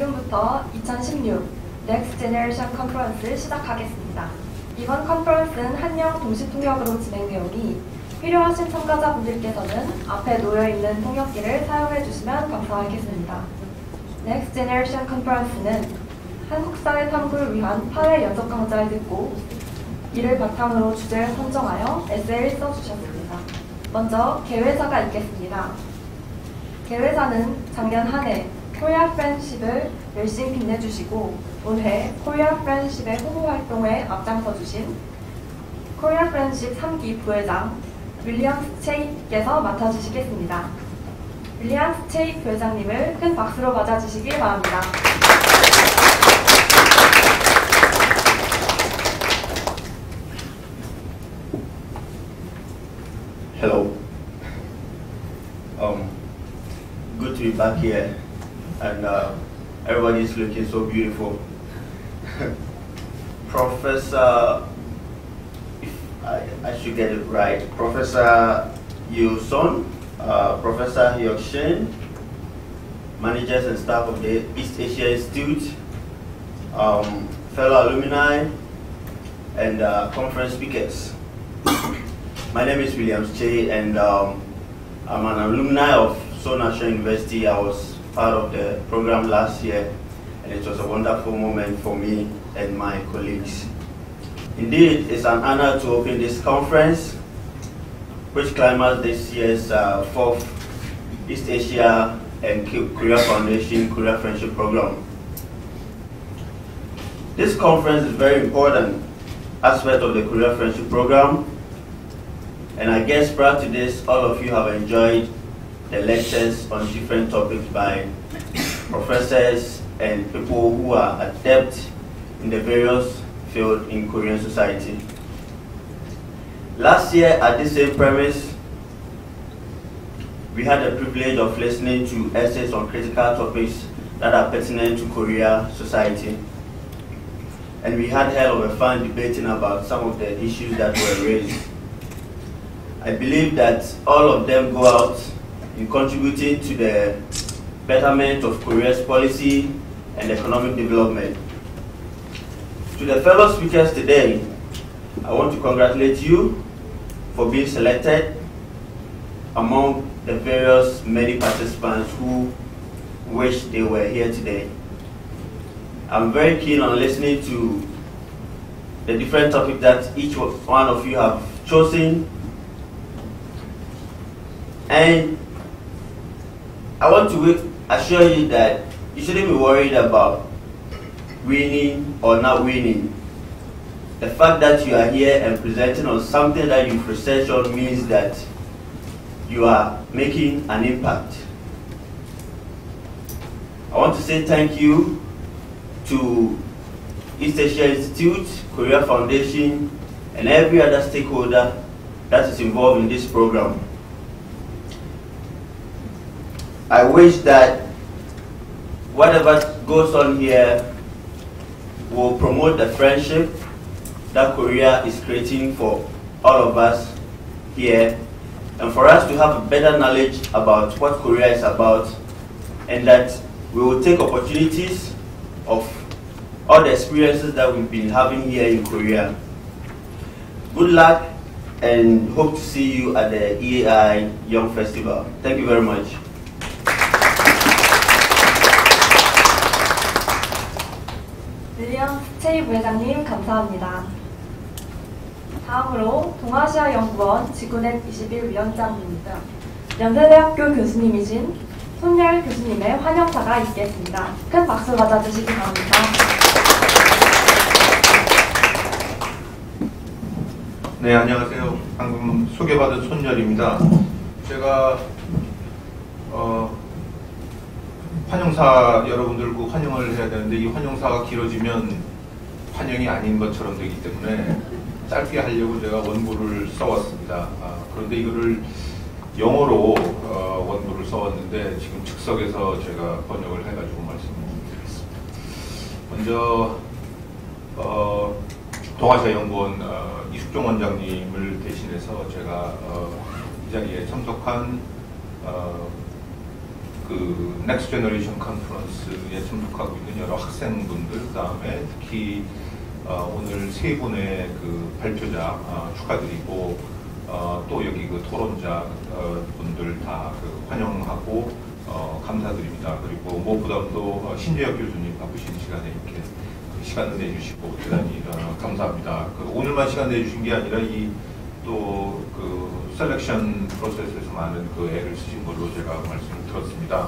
지금부터 2016 Next Generation 컨퍼런스 시작하겠습니다. 이번 컨퍼런스는 한영 동시통역으로 진행되오니 필요하신 참가자분들께서는 앞에 놓여있는 통역기를 사용해 주시면 감사하겠습니다. Next Generation 컨퍼런스는 한국 사회 탐구를 위한 8회 연속 강좌를 듣고 이를 바탕으로 주제를 선정하여 에세이를 써주셨습니다. 먼저 개회사가 있겠습니다. 개회사는 작년 한 해 코리아 프렌십을 열심히 빛내주시고 올해 코리아 프렌십의 홍보 활동에 앞장서 주신 코리아 프렌십 3기 부회장 윌리엄스 체이께서 맡아주시겠습니다. 윌리엄스 체이 부회장님을 큰 박수로 맞아주시길 바랍니다. Hello. Good to be back here, and everybody's looking so beautiful. Professor, if I should get it right, Professor Hyeok, Professor Hyeok Shin, managers and staff of the East Asia Institute, fellow alumni, and conference speakers. My name is William Che, and I'm an alumni of Seoul National University. I was part of the program last year, and it was a wonderful moment for me and my colleagues. Indeed, it's an honor to open this conference, which climaxed this year's 4th East Asia and Korea Foundation Korea Friendship Program. This conference is a very important aspect of the Korea Friendship Program. And I guess prior to this, all of you have enjoyed the lectures on different topics by professors and people who are adept in the various fields in Korean society. Last year at this same premise, we had the privilege of listening to essays on critical topics that are pertinent to Korea society. And we had hell of a fun debating about some of the issues that were raised. I believe that all of them go out in contributing to the betterment of Korea's policy and economic development. To the fellow speakers today, I want to congratulate you for being selected among the various many participants who wish they were here today. I'm very keen on listening to the different topics that each one of you have chosen. And I want to assure you that you shouldn't be worried about winning or not winning. The fact that you are here and presenting on something that you've researched on means that you are making an impact. I want to say thank you to East Asia Institute, Korea Foundation, and every other stakeholder that is involved in this program. I wish that whatever goes on here will promote the friendship that Korea is creating for all of us here, and for us to have a better knowledge about what Korea is about, and that we will take opportunities of all the experiences that we've been having here in Korea. Good luck, and hope to see you at the EAI Young Festival. Thank you very much. 윌리엄 체이 부회장님 감사합니다. 다음으로 동아시아연구원 지구넷 21위원장입니다. 연세대학교 교수님이신 손열 교수님의 환영사가 있겠습니다. 큰 박수 맞아주시기 바랍니다. 네, 안녕하세요. 방금 소개받은 손열입니다. 제가 환영사 여러분들 꼭 환영을 해야 되는데 이 환영사가 길어지면 환영이 아닌 것처럼 되기 때문에 짧게 하려고 제가 원고를 써왔습니다. 그런데 이거를 영어로 원고를 써왔는데 지금 즉석에서 제가 번역을 해가지고 말씀드리겠습니다. 먼저 동아시아연구원 이숙종 원장님을 대신해서 제가 이 자리에 참석한 그 넥스트 제너레이션 컨퍼런스에 참석하고 있는 여러 학생분들, 그 다음에 특히 오늘 세 분의 그 발표자 축하드리고 또 여기 그 토론자 분들 다 그 환영하고 감사드립니다. 그리고 무엇보다도 신재혁 교수님 바쁘신 시간에 이렇게 시간을 내주시고 대단히 감사합니다. 그 오늘만 시간 내주신 게 아니라 이 또 그 셀렉션 프로세스에서 많은 그 애를 쓰신 걸로 제가 말씀을 들었습니다.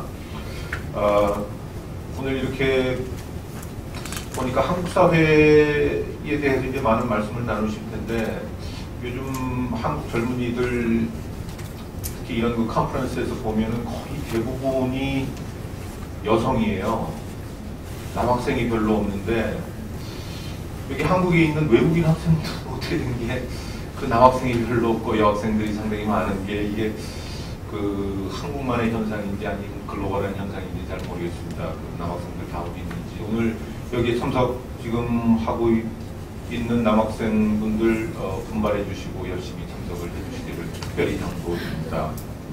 오늘 이렇게 보니까 한국 사회에 대해서 이제 많은 말씀을 나누실 텐데 요즘 한국 젊은이들 특히 이런 그 컨퍼런스에서 보면은 거의 대부분이 여성이에요. 남학생이 별로 없는데 여기 한국에 있는 외국인 학생들 어떻게 된 게 그 남학생이 별로 없고 여학생들이 상당히 많은 게 이게 그 한국만의 현상인지 아니면 글로벌한 현상인지 잘 모르겠습니다. 그 남학생들 다 어디 있는지. 오늘 여기에 참석 지금 하고 있는 남학생분들 분발해 주시고 열심히 참석을 해 주시기를 특별히 당부드립니다.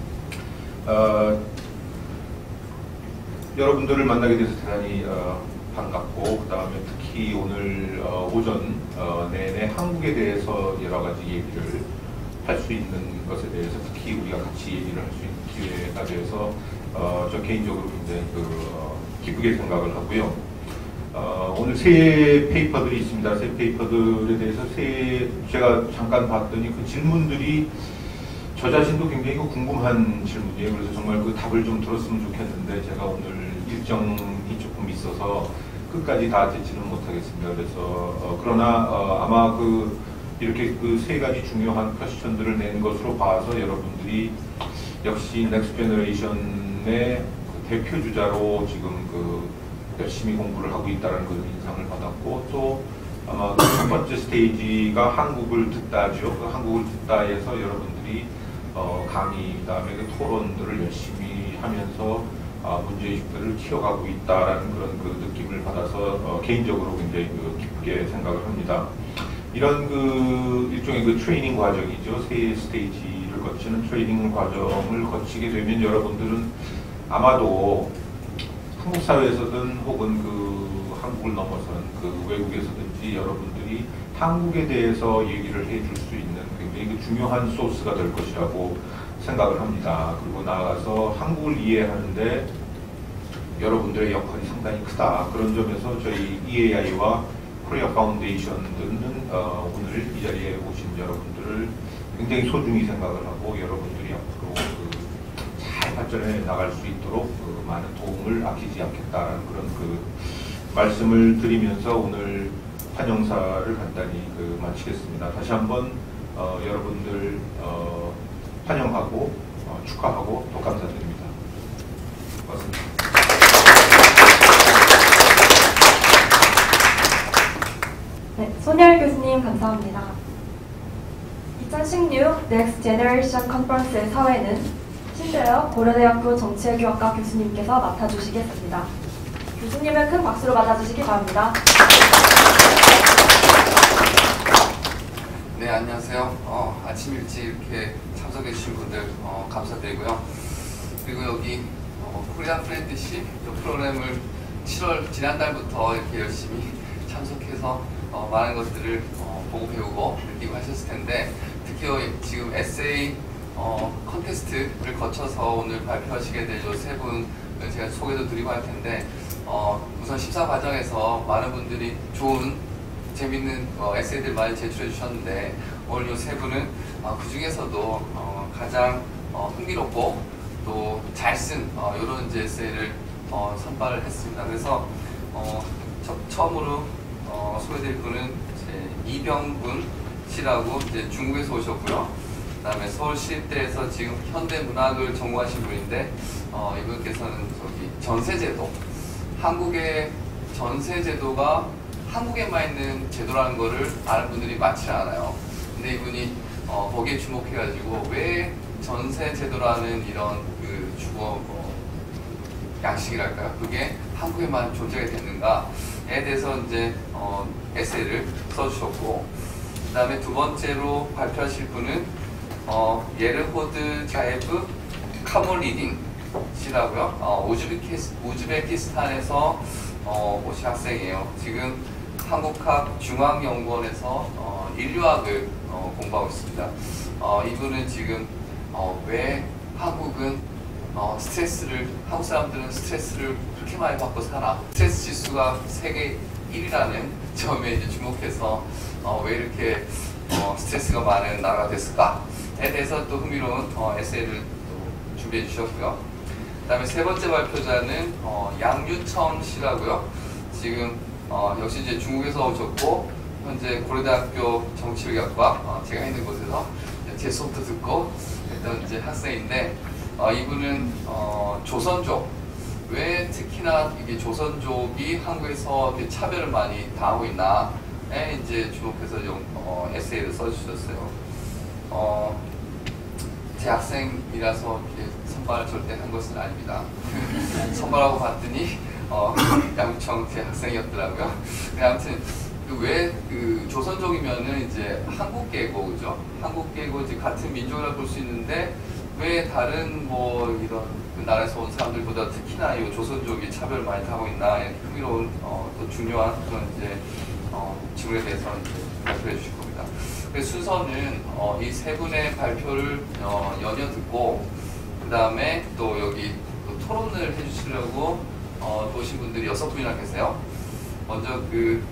여러분들을 만나게 돼서 대단히 반갑고, 그 다음에 특히 오늘 오전 내내 한국에 대해서 여러 가지 얘기를 할 수 있는 것에 대해서 특히 우리가 같이 얘기를 할 수 있는 기회가 돼서 저 개인적으로 굉장히 기쁘게 생각을 하고요. 오늘 세 페이퍼들이 있습니다. 세 페이퍼들에 대해서 제가 잠깐 봤더니 그 질문들이 저 자신도 굉장히 궁금한 질문이에요. 그래서 정말 그 답을 좀 들었으면 좋겠는데 제가 오늘 일정이 조금 있어서 끝까지 다 듣지는 못하겠습니다. 그래서 그러나 아마 이렇게 그 세 가지 중요한 퀘스천들을 낸 것으로 봐서 여러분들이 역시 넥스트 제너레이션의 대표 주자로 지금 열심히 공부를 하고 있다는 그런 인상을 받았고, 또 아마 첫 번째 스테이지가 한국을 듣다죠. 그 한국을 듣다에서 여러분들이 강의, 그다음에 그 토론들을 열심히 하면서 문제의식들을 키워가고 있다라는 그런 그 느낌을 받아서 개인적으로 굉장히 기쁘게 생각을 합니다. 이런 일종의 트레이닝 과정이죠. 세 스테이지를 거치는 트레이닝 과정을 거치게 되면 여러분들은 아마도 한국 사회에서든 혹은 한국을 넘어선 외국에서든지 여러분들이 한국에 대해서 얘기를 해줄 수 있는 굉장히 중요한 소스가 될 것이라고 생각을 합니다. 그리고 나아가서 한국을 이해하는데 여러분들의 역할이 상당히 크다. 그런 점에서 저희 EAI와 코리아 파운데이션들은 오늘 이 자리에 오신 여러분들을 굉장히 소중히 생각을 하고 여러분들이 앞으로 잘 발전해 나갈 수 있도록 많은 도움을 아끼지 않겠다는 그런 말씀을 드리면서 오늘 환영사를 간단히 마치겠습니다. 다시 한번 여러분들 환영하고 축하하고 또 감사드립니다. 고맙습니다. 네, 손열 교수님 감사합니다. 2016 넥스트 제너레이션 컨퍼런스의 사회는 신재혁 고려대학교 정치외교학과 교수님께서 맡아주시겠습니다. 교수님을 큰 박수로 맞아주시기 바랍니다. 네, 안녕하세요. 아침 일찍 이렇게 참석해 주신 분들 감사드리고요. 그리고 여기 코리아 프렌드십 프로그램을 지난달부터 이렇게 열심히 참석해서 많은 것들을 보고 배우고 느끼고 하셨을 텐데, 특히 지금 에세이 컨테스트를 거쳐서 오늘 발표하시게 될 이 세 분 제가 소개도 드리고 할 텐데, 우선 심사 과정에서 많은 분들이 좋은 재밌는 에세이들 많이 제출해 주셨는데, 오늘 이 세 분은 그 중에서도 가장 흥미롭고 또 잘 쓴 이런 에세이를 선발을 했습니다. 그래서 처음으로 소개드릴 분은 이병군 씨라고 중국에서 오셨고요. 그다음에 서울시립대에서 지금 현대문학을 전공하신 분인데, 이분께서는 전세제도, 한국의 전세제도가 한국에만 있는 제도라는 거를 아는 분들이 많지 않아요. 근데 이분이 거기에 주목해가지고 왜 전세제도라는 이런 주거 양식이랄까요? 그게 한국에만 존재가 됐는가에 대해서 에세이를 써주셨고, 그 다음에 두 번째로 발표하실 분은 예르호드 자예브 카몰리딩 씨라고요. 우즈베키스탄에서 오신 학생이에요. 지금 한국학중앙연구원에서 인류학을 공부하고 있습니다. 이분은 지금 왜 한국 사람들은 스트레스를 그렇게 많이 받고 살아? 스트레스 지수가 세계 1위라는 점에 이제 주목해서 왜 이렇게 스트레스가 많은 나라가 됐을까에 대해서 또 흥미로운 에세이를 또 준비해 주셨고요. 그 다음에 세 번째 발표자는 양유청 씨라고요. 지금 역시 이제 중국에서 오셨고 현재 고려대학교 정치외교학과 제가 있는 곳에서 제 수업도 듣고 했던 이제 학생인데 이분은 조선족, 왜 특히나 이게 조선족이 한국에서 이렇게 차별을 많이 당하고 있나에 이제 주목해서 에세이를 써주셨어요. 제 학생이라서 이렇게 선발을 절대 한 것은 아닙니다. 선발하고 봤더니 양청 제 학생이었더라고요. 아무튼 왜 조선족이면은 이제 한국계고, 그죠? 한국계고 이제 같은 민족이라 볼 수 있는데 왜 다른 이런 그 나라에서 온 사람들보다 특히나 이 조선족이 차별을 많이 당하고 있나, 흥미로운 또 중요한 그런 이제 질문에 대해서 이제 발표해 주실 겁니다. 그래서 순서는 이 세 분의 발표를 연이어 듣고 그 다음에 또 여기 또 토론을 해주시려고 오신 분들이 6분이나 계세요. 먼저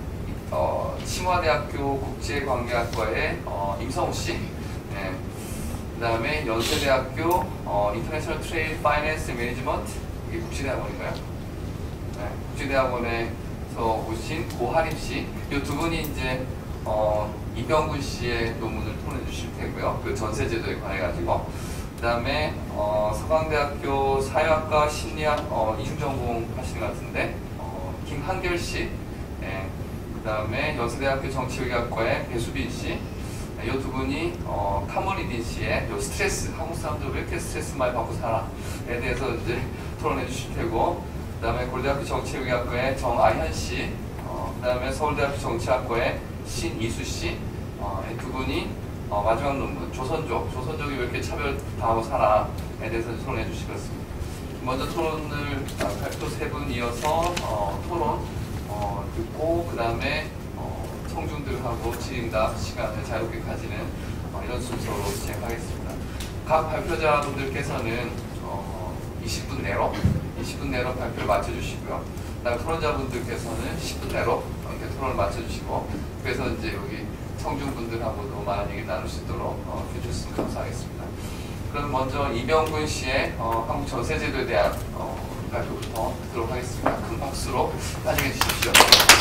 清華대학교 국제관계학과의 임성우 씨, 네. 그 다음에 연세대학교 인터내셔널 트레이드 파이낸스 매니지먼트, 이게 국제대학원인가요? 네. 국제대학원에서 오신 고하림 씨, 이 두 분이 이제 이병군 씨의 논문을 토론해 주실 테고요. 그 전세제도에 관해 가지고. 그 다음에 서강대학교 사회학과 심리학 이중전공 하시는 것 같은데 김한결 씨, 네. 그 다음에 연세대학교 정치외교학과의 배수빈 씨, 이 두 분이 카모니딘 씨의 스트레스, 한국 사람들 왜 이렇게 스트레스 많이 받고 살아에 대해서 이제 토론해 주실 테고, 그 다음에 고려대학교 정치외교학과의 정아현 씨, 그 다음에 서울대학교 정치학과의 신이수 씨, 이 두 분이 마지막 논문 조선족이 왜 이렇게 차별당하고 살아에 대해서 토론해 주시겠습니다. 먼저 토론을 발표 세 분 이어서 토론 듣고 그 다음에 청중들하고 질의응답 시간을 자유롭게 가지는 이런 순서로 진행하겠습니다. 각 발표자분들께서는 20분 내로 발표를 마쳐주시고요. 그다음에 토론자분들께서는 10분 내로 이렇게 토론을 마쳐주시고, 그래서 이제 여기 청중분들하고도 많은 얘기 나눌 수 있도록 해주셨으면 감사하겠습니다. 그럼 먼저 이병군 씨의 한국 전세제도에 대한 발표부터 듣도록 하겠습니다. 큰 박수로 환영해 주십시오.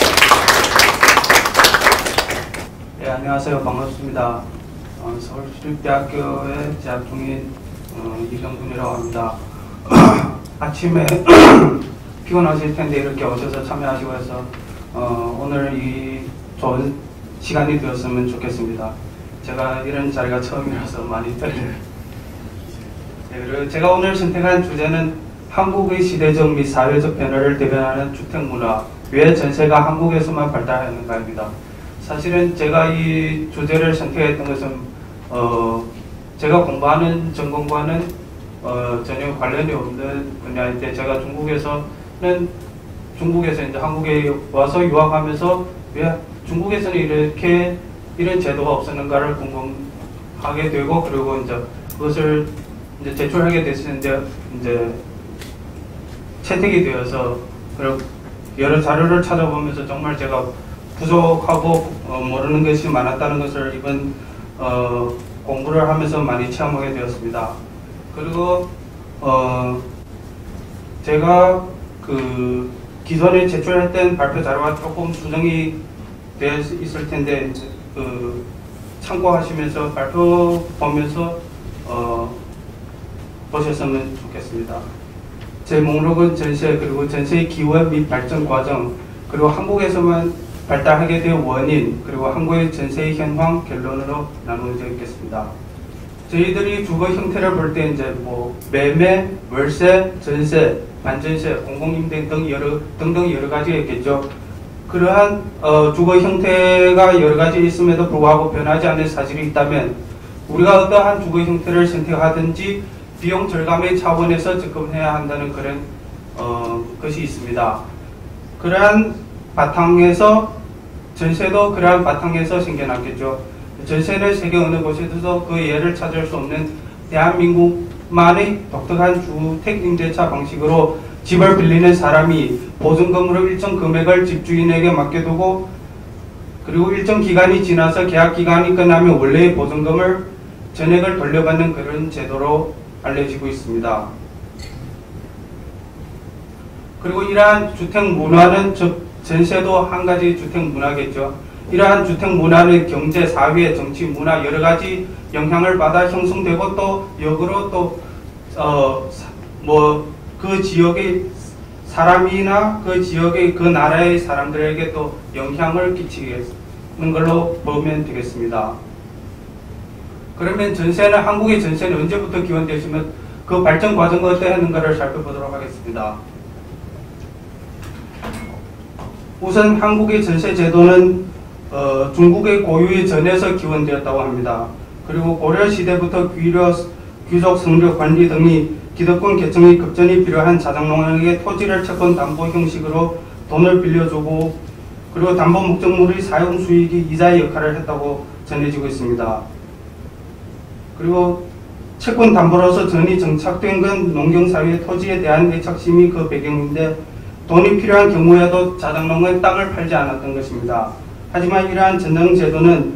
네, 안녕하세요. 반갑습니다. 서울시립대학교에 재학 중인 이병군이라고 합니다. 아침에 피곤하실 텐데 이렇게 오셔서 참여하시고 해서 오늘 이 좋은 시간이 되었으면 좋겠습니다. 제가 이런 자리가 처음이라서 많이 떨려요. 네, 그리고 제가 오늘 선택한 주제는 한국의 시대적 및 사회적 변화를 대변하는 주택문화, 왜 전세가 한국에서만 발달하는가입니다. 사실은 제가 이 주제를 선택했던 것은 제가 공부하는 전공과는 전혀 관련이 없는 분야인데, 제가 중국에서 이제 한국에 와서 유학하면서 왜 중국에서는 이런 제도가 없었는가를 궁금하게 되고, 그리고 이제 그것을 이제 제출하게 됐는데 이제 채택이 되어서 여러 자료를 찾아보면서 정말 제가 부족하고 모르는 것이 많았다는 것을 이번 공부를 하면서 많이 체험하게 되었습니다. 그리고 제가 기존에 제출했던 발표 자료가 조금 수정이 되어 있을 텐데 참고하시면서 발표 보면서 보셨으면 좋겠습니다. 제 목록은 전세, 그리고 전세의 기원 및 발전 과정, 그리고 한국에서만 발달하게 된 원인, 그리고 한국의 전세의 현황, 결론으로 나누어져 있겠습니다. 저희들이 주거 형태를 볼 때 이제 매매, 월세, 전세, 반전세, 공공임대 등등 여러 가지가 있겠죠. 그러한 주거 형태가 여러 가지 있음에도 불구하고 변하지 않는 사실이 있다면 우리가 어떠한 주거 형태를 선택하든지 비용 절감의 차원에서 접근해야 한다는 그런 것이 있습니다. 그러한 바탕에서 전세도 그러한 바탕에서 생겨났겠죠. 전세는 세계 어느 곳에서도 그 예를 찾을 수 없는 대한민국만의 독특한 주택 임대차 방식으로 집을 빌리는 사람이 보증금으로 일정 금액을 집주인에게 맡겨두고 그리고 일정 기간이 지나서 계약 기간이 끝나면 원래의 보증금을 전액을 돌려받는 그런 제도로 알려지고 있습니다. 그리고 이러한 주택 문화는 즉 전세도 한 가지 주택 문화겠죠. 이러한 주택 문화는 경제, 사회, 정치, 문화 여러 가지 영향을 받아 형성되고 또 역으로 또 그 지역의 사람이나 그 지역의 그 나라의 사람들에게 또 영향을 끼치는 걸로 보면 되겠습니다. 그러면 전세는 한국의 전세는 언제부터 기원되시면 그 발전 과정이 어떠했는가를 살펴보도록 하겠습니다. 우선 한국의 전세 제도는 중국의 고유의 전에서 기원되었다고 합니다. 그리고 고려 시대부터 귀족 성벽 관리 등이 기득권 계층의 급전이 필요한 자작농에게 토지를 채권 담보 형식으로 돈을 빌려주고 그리고 담보 목적물의 사용 수익이 이자의 역할을 했다고 전해지고 있습니다. 그리고 채권 담보로서 전이 정착된 건 농경사회의 토지에 대한 애착심이 그 배경인데 돈이 필요한 경우에도 자작농은 땅을 팔지 않았던 것입니다. 하지만 이러한 전등제도는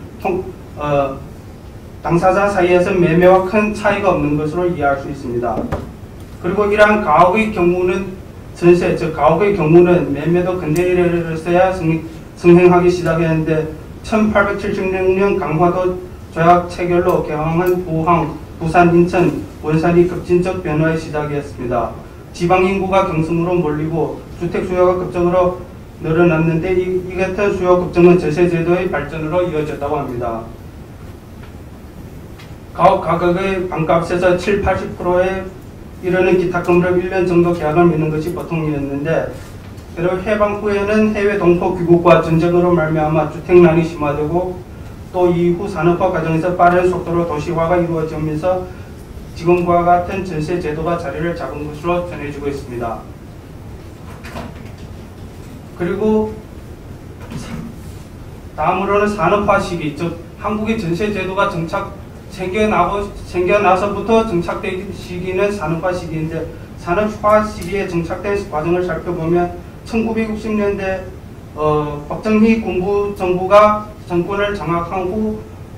당사자 사이에서 매매와 큰 차이가 없는 것으로 이해할 수 있습니다. 그리고 이러한 가옥의 경우는 전세, 즉 가옥의 경우는 매매도 근대 이래서야 성행하기 시작했는데 1876년 강화도 조약 체결로 개항한 부항, 부산, 인천, 원산이 급진적 변화의 시작이었습니다. 지방 인구가 경성으로 몰리고 주택 수요가 급적으로 늘어났는데 이 같은 수요 급증은 전세 제도의 발전으로 이어졌다고 합니다. 가옥 가격의 반값에서 7, 80%에 이르는 기타금으로 1년 정도 계약을 맺는 것이 보통이었는데 그리고 해방 후에는 해외 동포 귀국과 전쟁으로 말미암아 주택난이 심화되고 또 이후 산업화 과정에서 빠른 속도로 도시화가 이루어지면서 지금과 같은 전세 제도가 자리를 잡은 것으로 전해지고 있습니다. 그리고 다음으로는 산업화 시기, 즉 한국의 전세 제도가 생겨나서부터 정착된 시기는 산업화 시기인데 산업화 시기에 정착된 과정을 살펴보면 1960년대 박정희 군부 정부가 정권을 장악한 후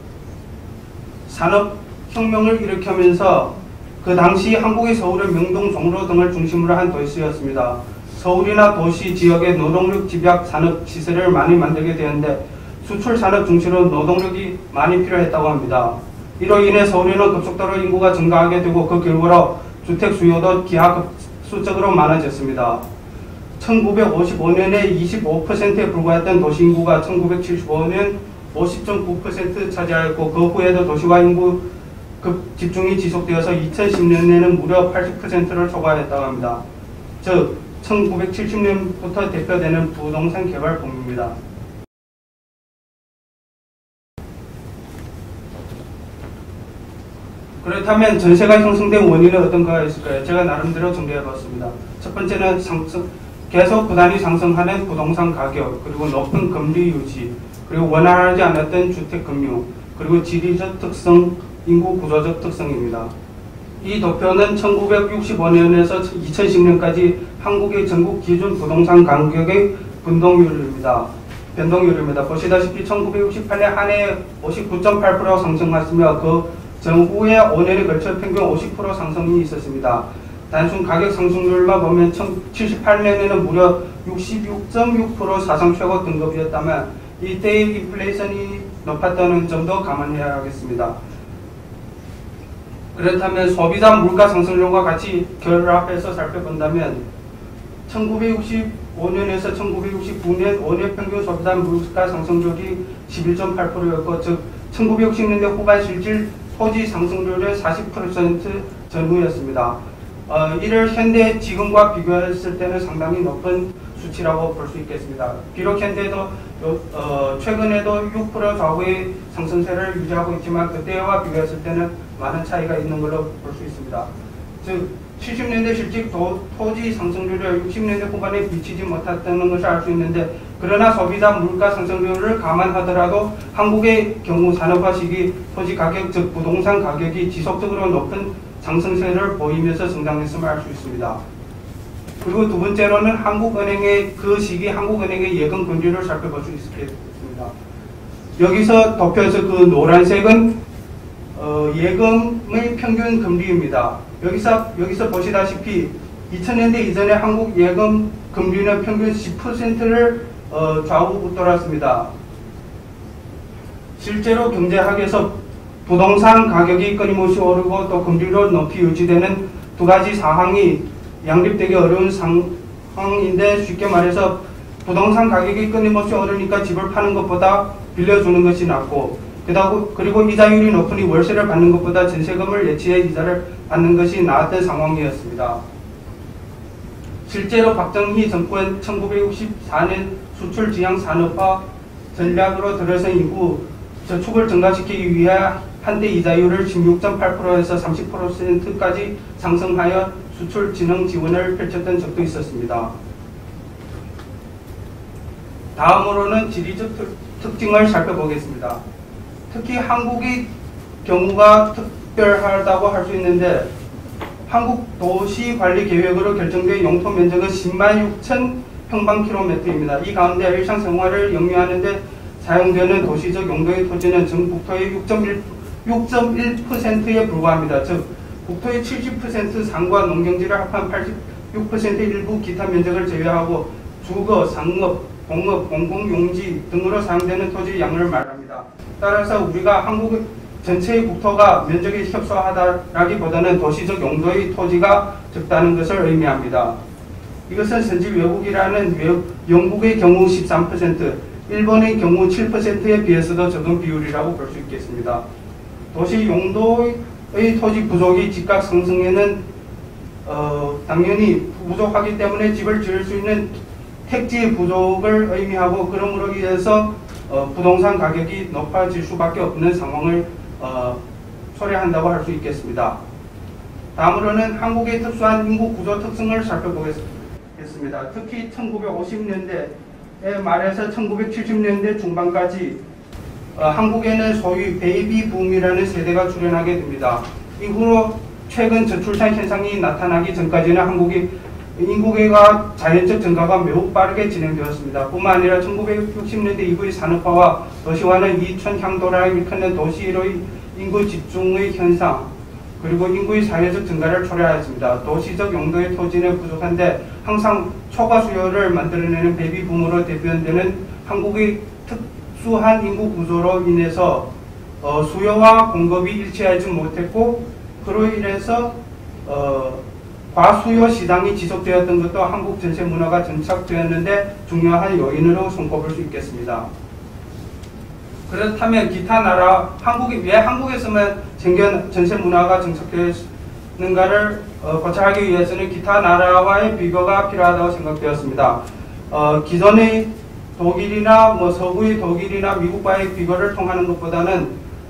산업혁명을 일으키면서 그 당시 한국의 서울은 명동, 종로 등을 중심으로 한 도시였습니다. 서울이나 도시 지역의 노동력 집약 산업 시설을 많이 만들게 되었는데 수출 산업 중심으로 노동력이 많이 필요했다고 합니다. 이로 인해 서울에는 급속도로 인구가 증가하게 되고 그 결과로 주택 수요도 기하급수적으로 많아졌습니다. 1955년에 25%에 불과했던 도시 인구가 1975년 50.9% 차지하였고 그 후에도 도시화 인구 집중이 지속되어서 2010년에는 무려 80%를 초과했다고 합니다. 즉 1970년부터 대표되는 부동산 개발 붐입니다. 그렇다면 전세가 형성된 원인은 어떤가 있을까요? 제가 나름대로 정리해봤습니다. 첫 번째는 계속 부단히 상승하는 부동산 가격, 그리고 높은 금리 유지, 그리고 원활하지 않았던 주택 금융, 그리고 지리적 특성, 인구 구조적 특성입니다. 이 도표는 1965년에서 2010년까지 한국의 전국 기준 부동산 가격의 변동률입니다. 보시다시피 1968년 한 해에 59.8% 상승했으며 그 전후에 5년에 걸쳐 평균 50% 상승이 있었습니다. 단순 가격 상승률만 보면 1978년에는 무려 66.6% 사상 최고 등급이었다면 이때의 인플레이션이 높았다는 점도 감안해야 하겠습니다. 그렇다면 소비자 물가 상승률과 같이 결합해서 살펴본다면 1965년에서 1969년 5년 평균 소비자 물가 상승률이 11.8%였고 즉 1960년대 후반 실질 토지 상승률은 40% 전후였습니다. 이를 현대 지금과 비교했을 때는 상당히 높은 수치라고 볼 수 있겠습니다. 비록 현대도 최근에도 6% 좌우의 상승세를 유지하고 있지만 그때와 비교했을 때는 많은 차이가 있는 걸로 볼 수 있습니다. 즉 70년대 실질 토지 상승률을 60년대 후반에 미치지 못했다는 것을 알 수 있는데, 그러나 소비자 물가 상승률을 감안하더라도 한국의 경우 산업화 시기 토지 가격, 즉 부동산 가격이 지속적으로 높은 상승세를 보이면서 성장했음을 알 수 있습니다. 그리고 두 번째로는 한국은행의 그 시기 한국은행의 예금 금리를 살펴볼 수 있겠습니다. 여기서 덮여서 그 노란색은 예금의 평균 금리입니다. 여기서 보시다시피 2000년대 이전에 한국 예금 금리는 평균 10%를 좌우돌았습니다. 실제로 경제학에서 부동산 가격이 끊임없이 오르고 또 금리로 높이 유지되는 두 가지 사항이 양립되기 어려운 상황인데, 쉽게 말해서 부동산 가격이 끊임없이 오르니까 집을 파는 것보다 빌려주는 것이 낫고, 그리고 이자율이 높으니 월세를 받는 것보다 전세금을 예치해 이자를 받는 것이 나았던 상황이었습니다. 실제로 박정희 정권 1964년 수출 지향 산업화 전략으로 들어선 이후 저축을 증가시키기 위해 한때 이자율을 16.8%에서 30%까지 상승하여 수출 진흥 지원을 펼쳤던 적도 있었습니다. 다음으로는 지리적 특징을 살펴보겠습니다. 특히 한국의 경우가 특별하다고 할 수 있는데, 한국 도시관리계획으로 결정된 용토 면적은 10만 6천 평방킬로미터입니다. 이 가운데 일상생활을 영위하는데 사용되는 도시적 용도의 토지는 전 국토의 6.1%에 불과합니다. 즉 국토의 70% 상과 농경지를 합한 86% 일부 기타 면적을 제외하고 주거, 상업, 공업, 공공용지 등으로 사용되는 토지의 양을 말합니다. 따라서 우리가 한국 전체의 국토가 면적에 협소하다라기보다는 도시적 용도의 토지가 적다는 것을 의미합니다. 이것은 선진 외국이라는 영국의 경우 13%, 일본의 경우 7%에 비해서도 적은 비율이라고 볼 수 있겠습니다. 도시 용도의 토지 부족이 집값 상승에는 당연히 부족하기 때문에 집을 지을 수 있는 택지 부족을 의미하고, 그러므로 인해서 부동산 가격이 높아질 수밖에 없는 상황을 초래한다고 할 수 있겠습니다. 다음으로는 한국의 특수한 인구 구조 특성을 살펴보겠습니다. 특히 1950년대 말에서 1970년대 중반까지 한국에는 소위 베이비 붐이라는 세대가 출현하게 됩니다. 이후로 최근 저출산 현상이 나타나기 전까지는 한국의 인구계가 자연적 증가가 매우 빠르게 진행되었습니다. 뿐만 아니라 1960년대 이후의 산업화와 도시화는 이촌 향도라를 일컫는 도시로의 인구 집중의 현상, 그리고 인구의 사회적 증가를 초래하였습니다. 도시적 용도의 토지는 부족한데 항상 초과 수요를 만들어내는 베이비붐으로 대변되는 한국의 특수한 인구 구조로 인해서 수요와 공급이 일치하지 못했고, 그로 인해서 과수요 시장이 지속되었던 것도 한국 전세 문화가 정착되었는데 중요한 요인으로 손꼽을 수 있겠습니다. 그렇다면 기타 나라, 왜 한국에서만 전세 문화가 정착되었는가를 고찰하기 위해서는 기타 나라와의 비교가 필요하다고 생각되었습니다. 기존의 독일이나 서구의 독일이나 미국과의 비교를 통하는 것보다는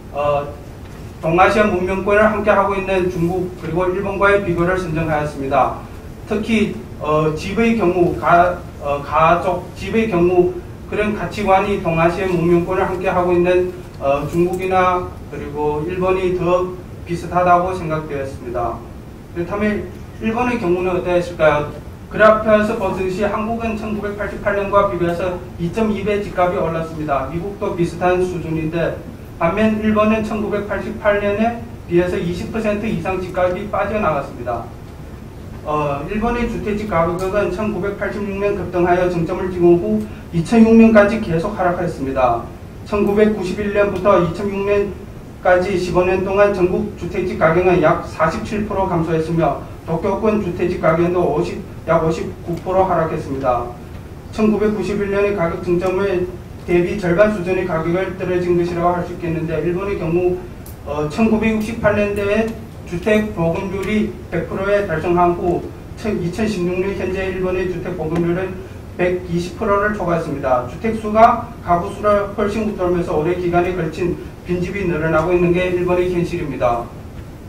동아시아 문명권을 함께하고 있는 중국 그리고 일본과의 비교를 선정하였습니다. 특히 집의 경우, 가족, 집의 경우 그런 가치관이 동아시아 문명권을 함께하고 있는 중국이나 그리고 일본이 더 비슷하다고 생각되었습니다. 그렇다면 일본의 경우는 어떠했을까요? 그래프에서 보듯이 한국은 1988년과 비교해서 2.2배 집값이 올랐습니다. 미국도 비슷한 수준인데, 반면 일본은 1988년에 비해서 20% 이상 집값이 빠져나갔습니다. 일본의 주택지 가격은 1986년 급등하여 정점을 찍은 후 2006년까지 계속 하락했습니다. 1991년부터 2006년까지 15년 동안 전국 주택지 가격은 약 47% 감소했으며 도쿄권 주택지 가격도 약 59% 하락했습니다. 1991년의 가격 정점을 대비 절반 수준의 가격을 떨어진 것이라고 할 수 있겠는데, 일본의 경우 1968년대에 주택 보급률이 100%에 달성한 후 2016년 현재 일본의 주택 보급률은 120%를 초과했습니다. 주택수가 가구수를 훨씬 웃돌면서 오랜 기간에 걸친 빈집이 늘어나고 있는 게 일본의 현실입니다.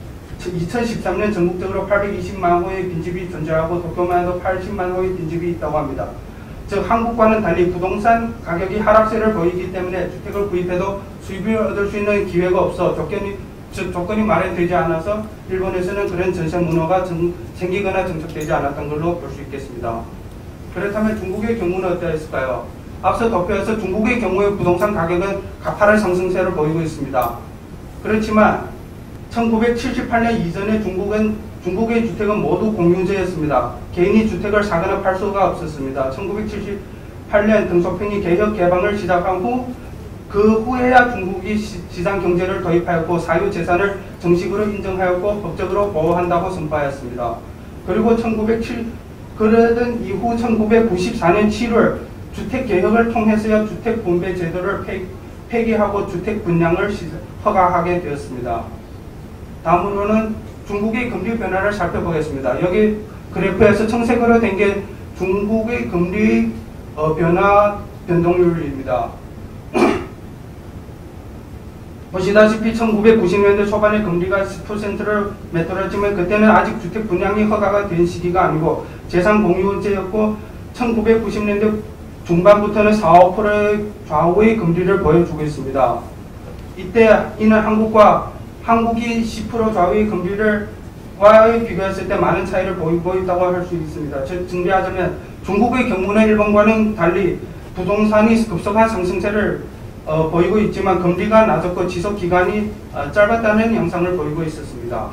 2013년 전국적으로 820만 호의 빈집이 존재하고 도쿄만 해도 80만 호의 빈집이 있다고 합니다. 즉 한국과는 달리 부동산 가격이 하락세를 보이기 때문에 주택을 구입해도 수입을 얻을 수 있는 기회가 없어 조건이 마련되지 않아서 일본에서는 그런 전세 문화가 생기거나 정착되지 않았던 걸로 볼 수 있겠습니다. 그렇다면 중국의 경우는 어떠했을까요? 앞서 도표에서 중국의 경우의 부동산 가격은 가파른 상승세를 보이고 있습니다. 그렇지만 1978년 이전에 중국의 주택은 모두 공유제였습니다. 개인이 주택을 사거나 팔 수가 없었습니다. 1978년 등소평이 개혁 개방을 시작한 후 그 후에야 중국이 시장 경제를 도입하였고 사유재산을 정식으로 인정하였고 법적으로 보호한다고 선포하였습니다. 그리고 그러던 이후 1994년 7월 주택개혁을 통해서야 주택분배 제도를 폐기하고 주택 분양을 허가하게 되었습니다. 다음으로는 중국의 금리 변화를 살펴보겠습니다. 여기 그래프에서 청색으로 된 게 중국의 금리 변화 변동률입니다. 보시다시피 1990년대 초반에 금리가 10%를 맺돌았지만 그때는 아직 주택 분양이 허가가 된 시기가 아니고 재산 공유제였고 1990년대 중반부터는 4, 5%의 좌우의 금리를 보여주고 있습니다. 이때 이는 한국이 10% 좌우의 금리와의 비교했을 때 많은 차이를 보이고 있다고 할 수 있습니다. 즉 정리하자면 중국의 경우는 일본과는 달리 부동산이 급속한 상승세를 보이고 있지만 금리가 낮았고 지속 기간이 짧았다는 양상을 보이고 있었습니다.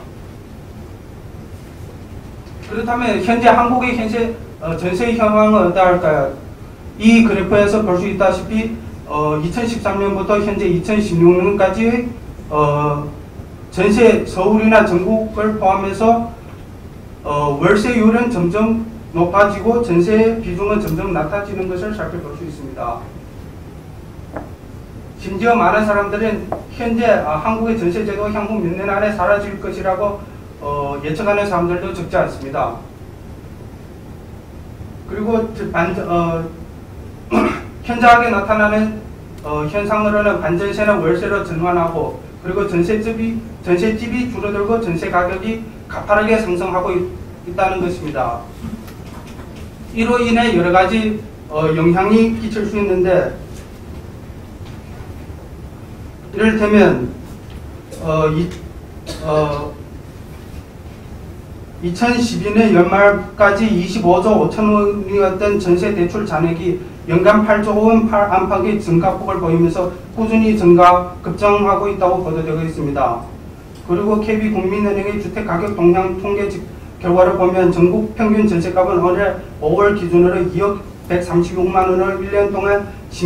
그렇다면 현재 한국의 전세 현황은 어떠할까요? 이 그래프에서 볼 수 있다시피 2013년부터 현재 2016년까지의 전세 서울이나 전국을 포함해서 월세율은 점점 높아지고 전세 비중은 점점 낮아지는 것을 살펴볼 수 있습니다. 심지어 많은 사람들은 현재 한국의 전세제도 향후 몇 년 안에 사라질 것이라고 예측하는 사람들도 적지 않습니다. 그리고 현저하게 나타나는 현상으로는 반전세는 월세로 전환하고 그리고 전셋집이 줄어들고 전세 가격이 가파르게 상승하고 있다는 것입니다. 이로 인해 여러 가지 영향이 끼칠 수 있는데 이를테면 2012년 연말까지 25조 5천 원이었던 전세 대출 잔액이 연간 8조 원 안팎의 증가폭을 보이면서 꾸준히 급증하고 있다고 보도되고 있습니다. 그리고 KB국민은행의 주택가격 동향 통계 결과를 보면 전국 평균 전세값은 올해 5월 기준으로 2억 136만 원을 1년 동안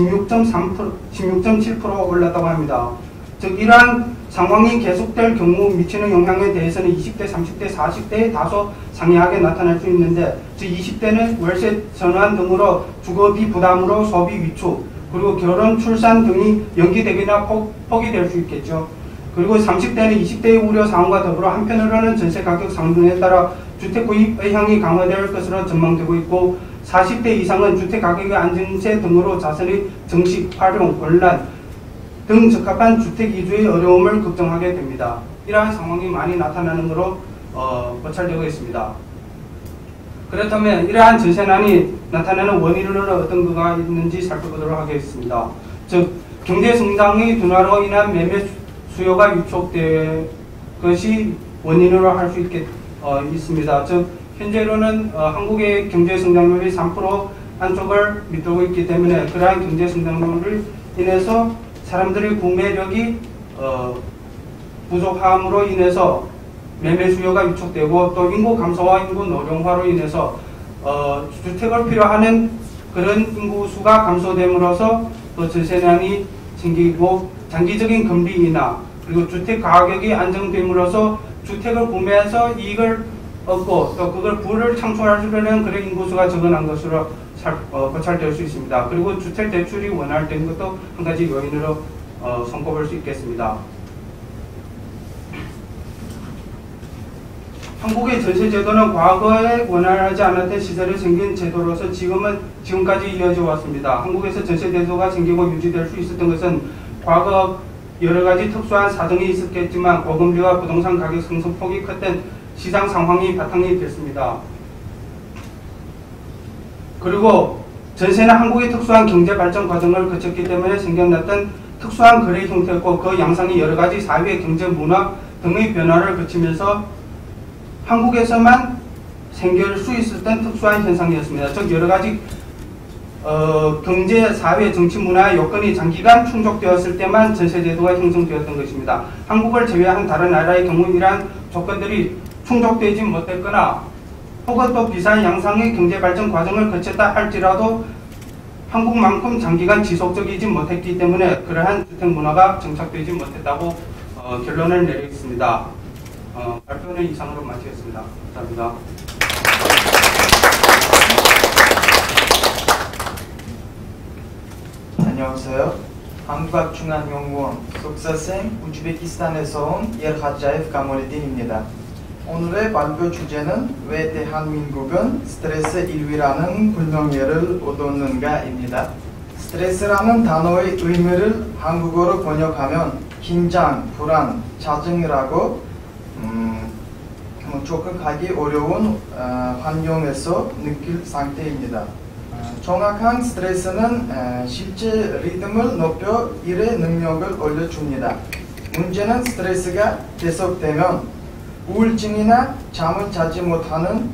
16.7% 올랐다고 합니다. 즉 이러한 상황이 계속될 경우 미치는 영향에 대해서는 20대, 30대, 40대에 다소 상이하게 나타날 수 있는데 즉 20대는 월세 전환 등으로 주거비 부담으로 소비 위축 그리고 결혼, 출산 등이 연기되거나 포기될 수 있겠죠. 그리고 30대는 20대의 우려 사항과 더불어 한편으로는 전세 가격 상승에 따라 주택 구입 의향이 강화될 것으로 전망되고 있고 40대 이상은 주택 가격의 안정세 등으로 자신의 정식, 활용, 혼란 등 적합한 주택 이주의 어려움을 걱정하게 됩니다. 이러한 상황이 많이 나타나는 것으로 관찰되고 있습니다. 그렇다면 이러한 전세난이 나타나는 원인은 어떤 거가 있는지 살펴보도록 하겠습니다. 즉 경제 성장의 둔화로 인한 매매 수요가 위축된 것이 원인으로 할 수 있습니다. 즉 현재로는 한국의 경제 성장률이 3% 안쪽을 밑돌고 있기 때문에 그러한 경제 성장률을 인해서 사람들의 구매력이 부족함으로 인해서 매매 수요가 위축되고 또 인구 감소와 인구 노령화로 인해서 주택을 필요하는 그런 인구 수가 감소됨으로써 또 전세난이 생기고 장기적인 금리 인하 그리고 주택 가격이 안정됨으로써 주택을 구매해서 이익을 얻고 또 그걸 부를 창출할 수 있는 그런 인구수가 적어난 것으로 관찰될 수 있습니다. 그리고 주택 대출이 원활된 것도 한 가지 요인으로 손꼽을 수 있겠습니다. 한국의 전세제도는 과거에 원활하지 않았던 시절에 생긴 제도로서 지금까지 이어져 왔습니다. 한국에서 전세제도가 생기고 유지될 수 있었던 것은 과거 여러 가지 특수한 사정이 있었겠지만 고금리와 부동산 가격 상승폭이 컸던 시장 상황이 바탕이 됐습니다. 그리고 전세는 한국의 특수한 경제 발전 과정을 거쳤기 때문에 생겨났던 특수한 거래 형태였고 그 양상이 여러 가지 사회, 경제, 문화 등의 변화를 거치면서 한국에서만 생길 수 있었던 특수한 현상이었습니다. 즉 여러 가지 경제, 사회, 정치, 문화의 요건이 장기간 충족되었을 때만 전세제도가 형성되었던 것입니다. 한국을 제외한 다른 나라의 경우 이러한 조건들이 충족되지 못했거나 혹은 또 비슷한 양상의 경제발전 과정을 거쳤다 할지라도 한국만큼 장기간 지속적이지 못했기 때문에 그러한 주택 문화가 정착되지 못했다고 결론을 내리겠습니다. 발표는 이상으로 마치겠습니다. 감사합니다. 안녕하세요. 한국국제교류재단 석사생 우즈베키스탄에서 온 예르하자예프 가모리딘입니다. 오늘의 발표 주제는 왜 대한민국은 스트레스 1위라는 불명예를 얻었는가입니다. 스트레스라는 단어의 의미를 한국어로 번역하면 긴장, 불안, 짜증이라고 적응하기 어려운 환경에서 느낄 상태입니다. 정확한 스트레스는 실제 리듬을 높여 일의 능력을 올려줍니다. 문제는 스트레스가 계속되면 우울증이나 잠을 자지 못하는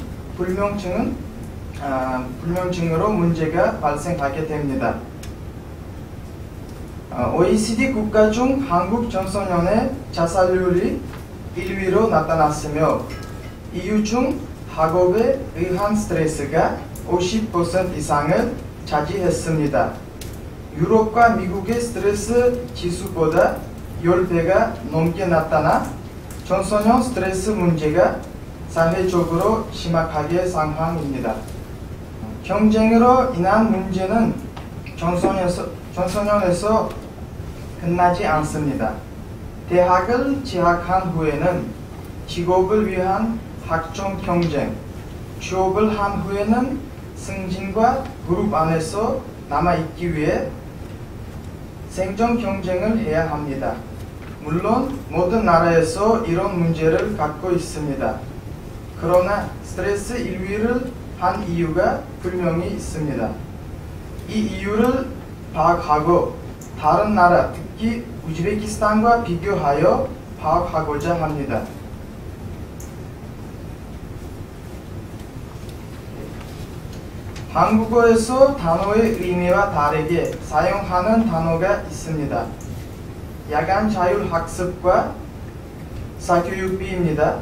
불면증으로 문제가 발생하게 됩니다. OECD 국가 중 한국 청소년의 자살률이 1위로 나타났으며 EU 중 학업에 의한 스트레스가 50% 이상을 차지했습니다. 유럽과 미국의 스트레스 지수보다 10배가 넘게 나타나 청소년 스트레스 문제가 사회적으로 심각하게 상황입니다. 경쟁으로 인한 문제는 청소년에서 끝나지 않습니다. 대학을 재학한 후에는 직업을 위한 학종 경쟁, 취업을 한 후에는 승진과 그룹 안에서 남아있기 위해 생존 경쟁을 해야 합니다. 물론 모든 나라에서 이런 문제를 갖고 있습니다. 그러나 스트레스 1위를 한 이유가 분명히 있습니다. 이 이유를 파악하고 다른 나라, 특히 우즈베키스탄과 비교하여 파악하고자 합니다. 한국어에서 단어의 의미와 다르게 사용하는 단어가 있습니다. 야간 자율학습과 사교육비입니다.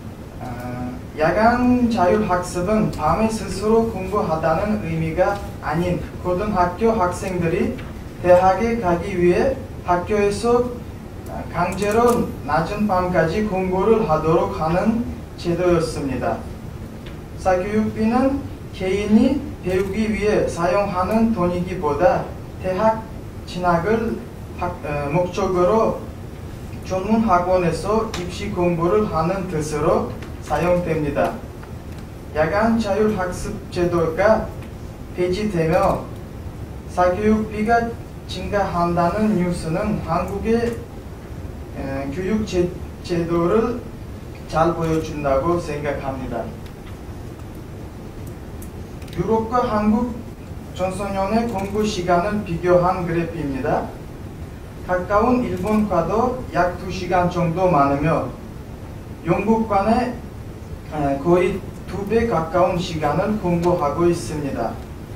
야간 자율학습은 밤에 스스로 공부하다는 의미가 아닌 고등학교 학생들이 대학에 가기 위해 학교에서 강제로 낮은 밤까지 공부를 하도록 하는 제도였습니다. 사교육비는 개인이 배우기 위해 사용하는 돈이기보다 대학 진학을 목적으로 전문 학원에서 입시 공부를 하는 뜻으로 사용됩니다. 야간 자율학습 제도가 폐지되며 사교육비가 증가한다는 뉴스는 한국의 교육 제도를 잘 보여준다고 생각합니다. 유럽과 한국 청소년의 공부 시간을 비교한 그래프입니다. 가까운 일본과도 약 2시간 정도 많으며 영국과는 거의 2배 가까운 시간을 공부하고 있습니다.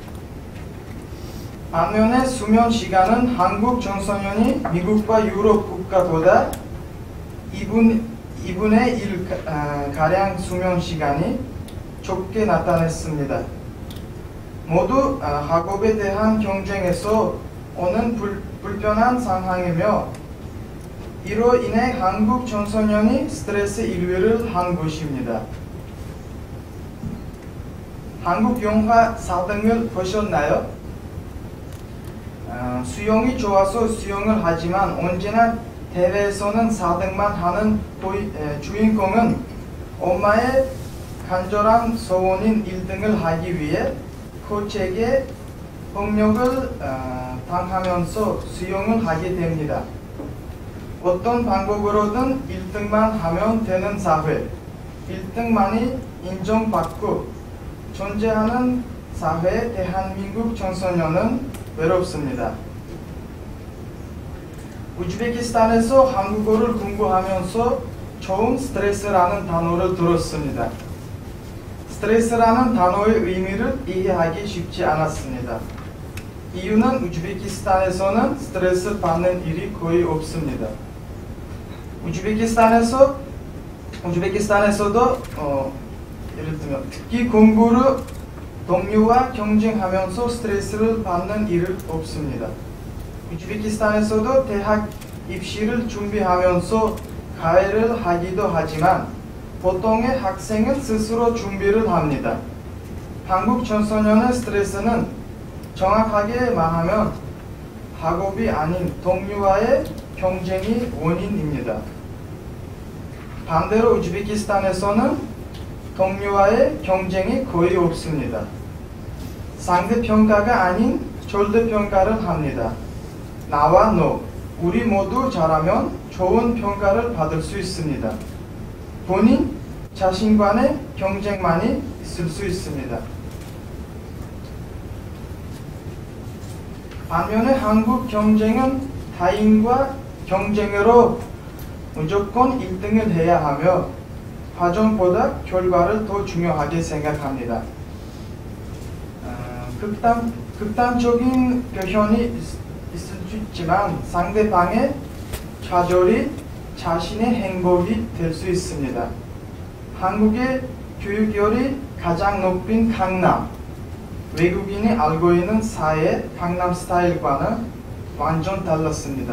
반면에 수면 시간은 한국 청소년이 미국과 유럽 국가보다 2분의 1 가량 수면 시간이 적게 나타났습니다. 모두 학업에 대한 경쟁에서 오는 불편한 상황이며 이로 인해 한국 청소년이 스트레스 1위를 한 것입니다. 한국 영화 4등을 보셨나요? 수영이 좋아서 수영을 하지만 언제나 대회에서는 4등만 하는 주인공은 엄마의 간절한 소원인 1등을 하기 위해 코치에게 폭력을 당하면서 수영을 하게 됩니다. 어떤 방법으로든 1등만 하면 되는 사회, 1등만이 인정받고 존재하는 사회 대한민국 청소년은 외롭습니다. 우즈베키스탄에서 한국어를 공부하면서 처음 스트레스라는 단어를 들었습니다. 스트레스라는 단어의 의미를 이해하기 쉽지 않았습니다. 이유는 우즈베키스탄에서는 스트레스 받는 일이 거의 없습니다. 우즈베키스탄에서도 예를 들면 특히 공부를 동료와 경쟁하면서 스트레스를 받는 일은 없습니다. 우즈베키스탄에서도 대학 입시를 준비하면서 과외를 하기도 하지만 보통의 학생은 스스로 준비를 합니다. 한국 청소년의 스트레스는 정확하게 말하면 학업이 아닌 동료와의 경쟁이 원인입니다. 반대로 우즈베키스탄에서는 동료와의 경쟁이 거의 없습니다. 상대평가가 아닌 절대평가를 합니다. 나와 너, 우리 모두 잘하면 좋은 평가를 받을 수 있습니다. 본인 자신 간의 경쟁만이 있을 수 있습니다. 반면에 한국 경쟁은 타인과 경쟁으로 무조건 1등을 해야 하며 과정보다 결과를 더 중요하게 생각합니다. 극단적인 표현이 있을 수 있지만 상대방의 좌절이 자신의 행복이 될 수 있습니다. 한국의 교육열이 가장 높은 강남, 외국인이 알고 있는 사회 강남 스타일과는 완전 달랐습니다.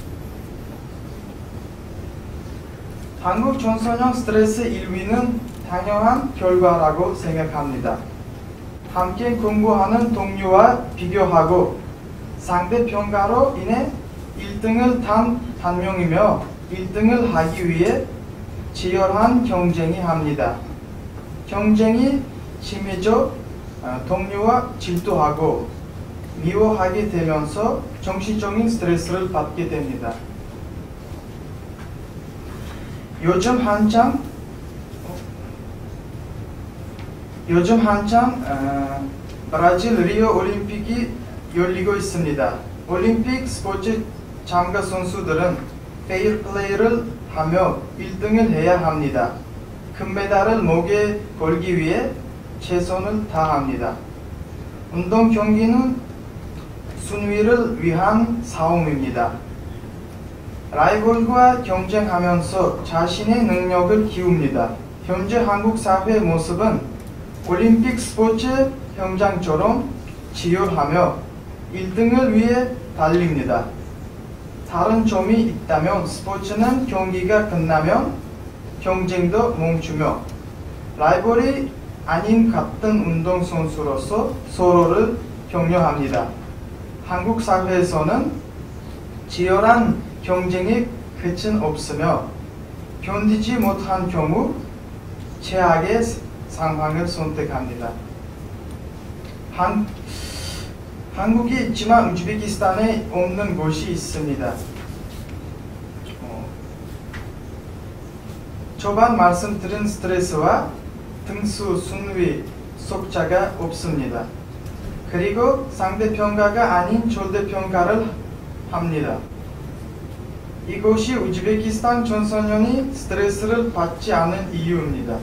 한국 청소년 스트레스 1위는 당연한 결과라고 생각합니다. 함께 공부하는 동료와 비교하고 상대평가로 인해 1등을 단 한 명이며 1등을 하기 위해 치열한 경쟁이 합니다. 경쟁이 심해져 동료와 질투하고 미워하게 되면서 정신적인 스트레스를 받게 됩니다. 요즘 한참 브라질 리오 올림픽이 열리고 있습니다. 올림픽 스포츠 참가 선수들은 페어플레이를 하며 1등을 해야 합니다. 금메달을 목에 걸기 위해 최선을 다합니다. 운동 경기는 순위를 위한 싸움입니다. 라이벌과 경쟁하면서 자신의 능력을 키웁니다. 현재 한국 사회의 모습은 올림픽 스포츠 현장처럼 치열하며 1등을 위해 달립니다. 다른 점이 있다면 스포츠는 경기가 끝나면 경쟁도 멈추며 라이벌이 아닌 같은 운동선수로서 서로를 격려합니다. 한국 사회에서는 치열한 경쟁이 끝은 없으며 견디지 못한 경우 최악의 상황을 선택합니다. 한국이 있지만 우즈베키스탄에 없는 곳이 있습니다. 초반 말씀드린 스트레스와 등수, 순위, 속자가 없습니다. 그리고 상대평가가 아닌 절대평가를 합니다. 이것이 우즈베키스탄 청소년이 스트레스를 받지 않은 이유입니다.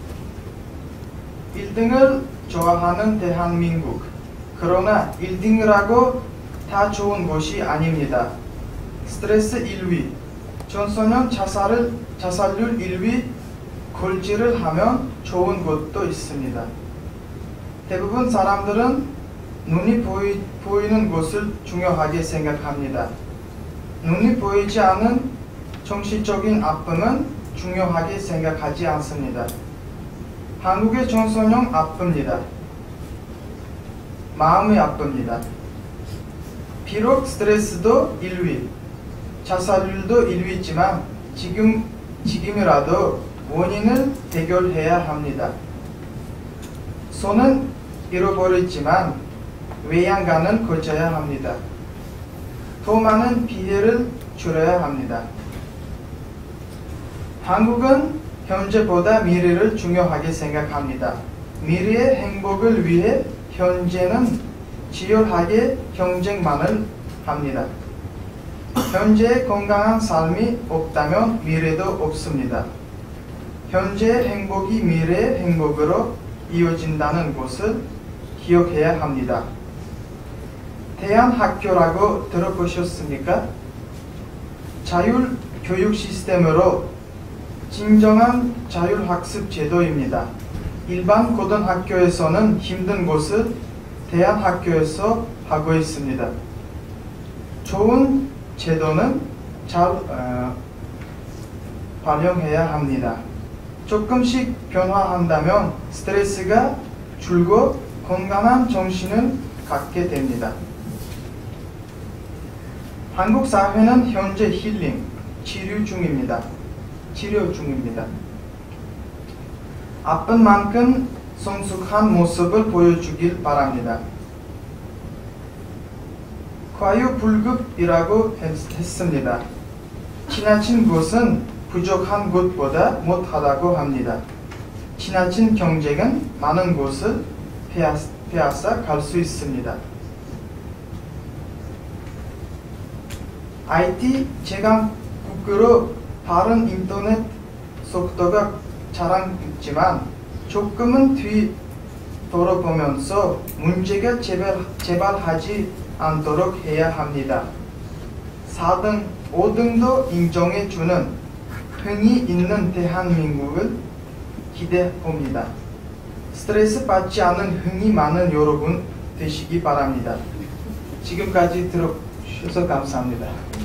1등을 좋아하는 대한민국, 그러나 1등을 하고 다 좋은 것이 아닙니다. 스트레스 1위, 청소년 자살률 1위, 골질을 하면 좋은 것도 있습니다. 대부분 사람들은 눈이 보이는 것을 중요하게 생각합니다. 눈이 보이지 않는 정신적인 아픔은 중요하게 생각하지 않습니다. 한국의 청소년 아픕니다. 마음이 아픕니다. 비록 스트레스도 1위, 자살률도 1위지만 지금이라도 원인을 해결해야 합니다. 손은 잃어버렸지만 외양간은 고쳐야 합니다. 더 많은 피해를 줄여야 합니다. 한국은 현재보다 미래를 중요하게 생각합니다. 미래의 행복을 위해 현재는 치열하게 경쟁만을 합니다. 현재의 건강한 삶이 없다면 미래도 없습니다. 현재의 행복이 미래의 행복으로 이어진다는 것을 기억해야 합니다. 대안학교라고 들어보셨습니까? 자율교육 시스템으로 진정한 자율학습 제도입니다. 일반 고등학교에서는 힘든 것을 대안학교에서 하고 있습니다. 좋은 제도는 잘 활용해야 합니다. 조금씩 변화한다면 스트레스가 줄고 건강한 정신을 갖게 됩니다. 한국 사회는 현재 힐링, 치료 중입니다. 아픈 만큼 성숙한 모습을 보여주길 바랍니다. 과유불급이라고 했습니다. 지나친 것은 부족한 것보다 못하다고 합니다. 지나친 경쟁은 많은 것을 빼앗아 갈 수 있습니다. IT 제강국으로 빠른 인터넷 속도가 자랑있지만 조금은 뒤돌아보면서 문제가 재발하지 않도록 해야 합니다. 4등, 5등도 인정해주는 흥이 있는 대한민국을 기대합니다. 스트레스 받지 않은 흥이 많은 여러분 되시기 바랍니다. 지금까지 들어주셔서 감사합니다.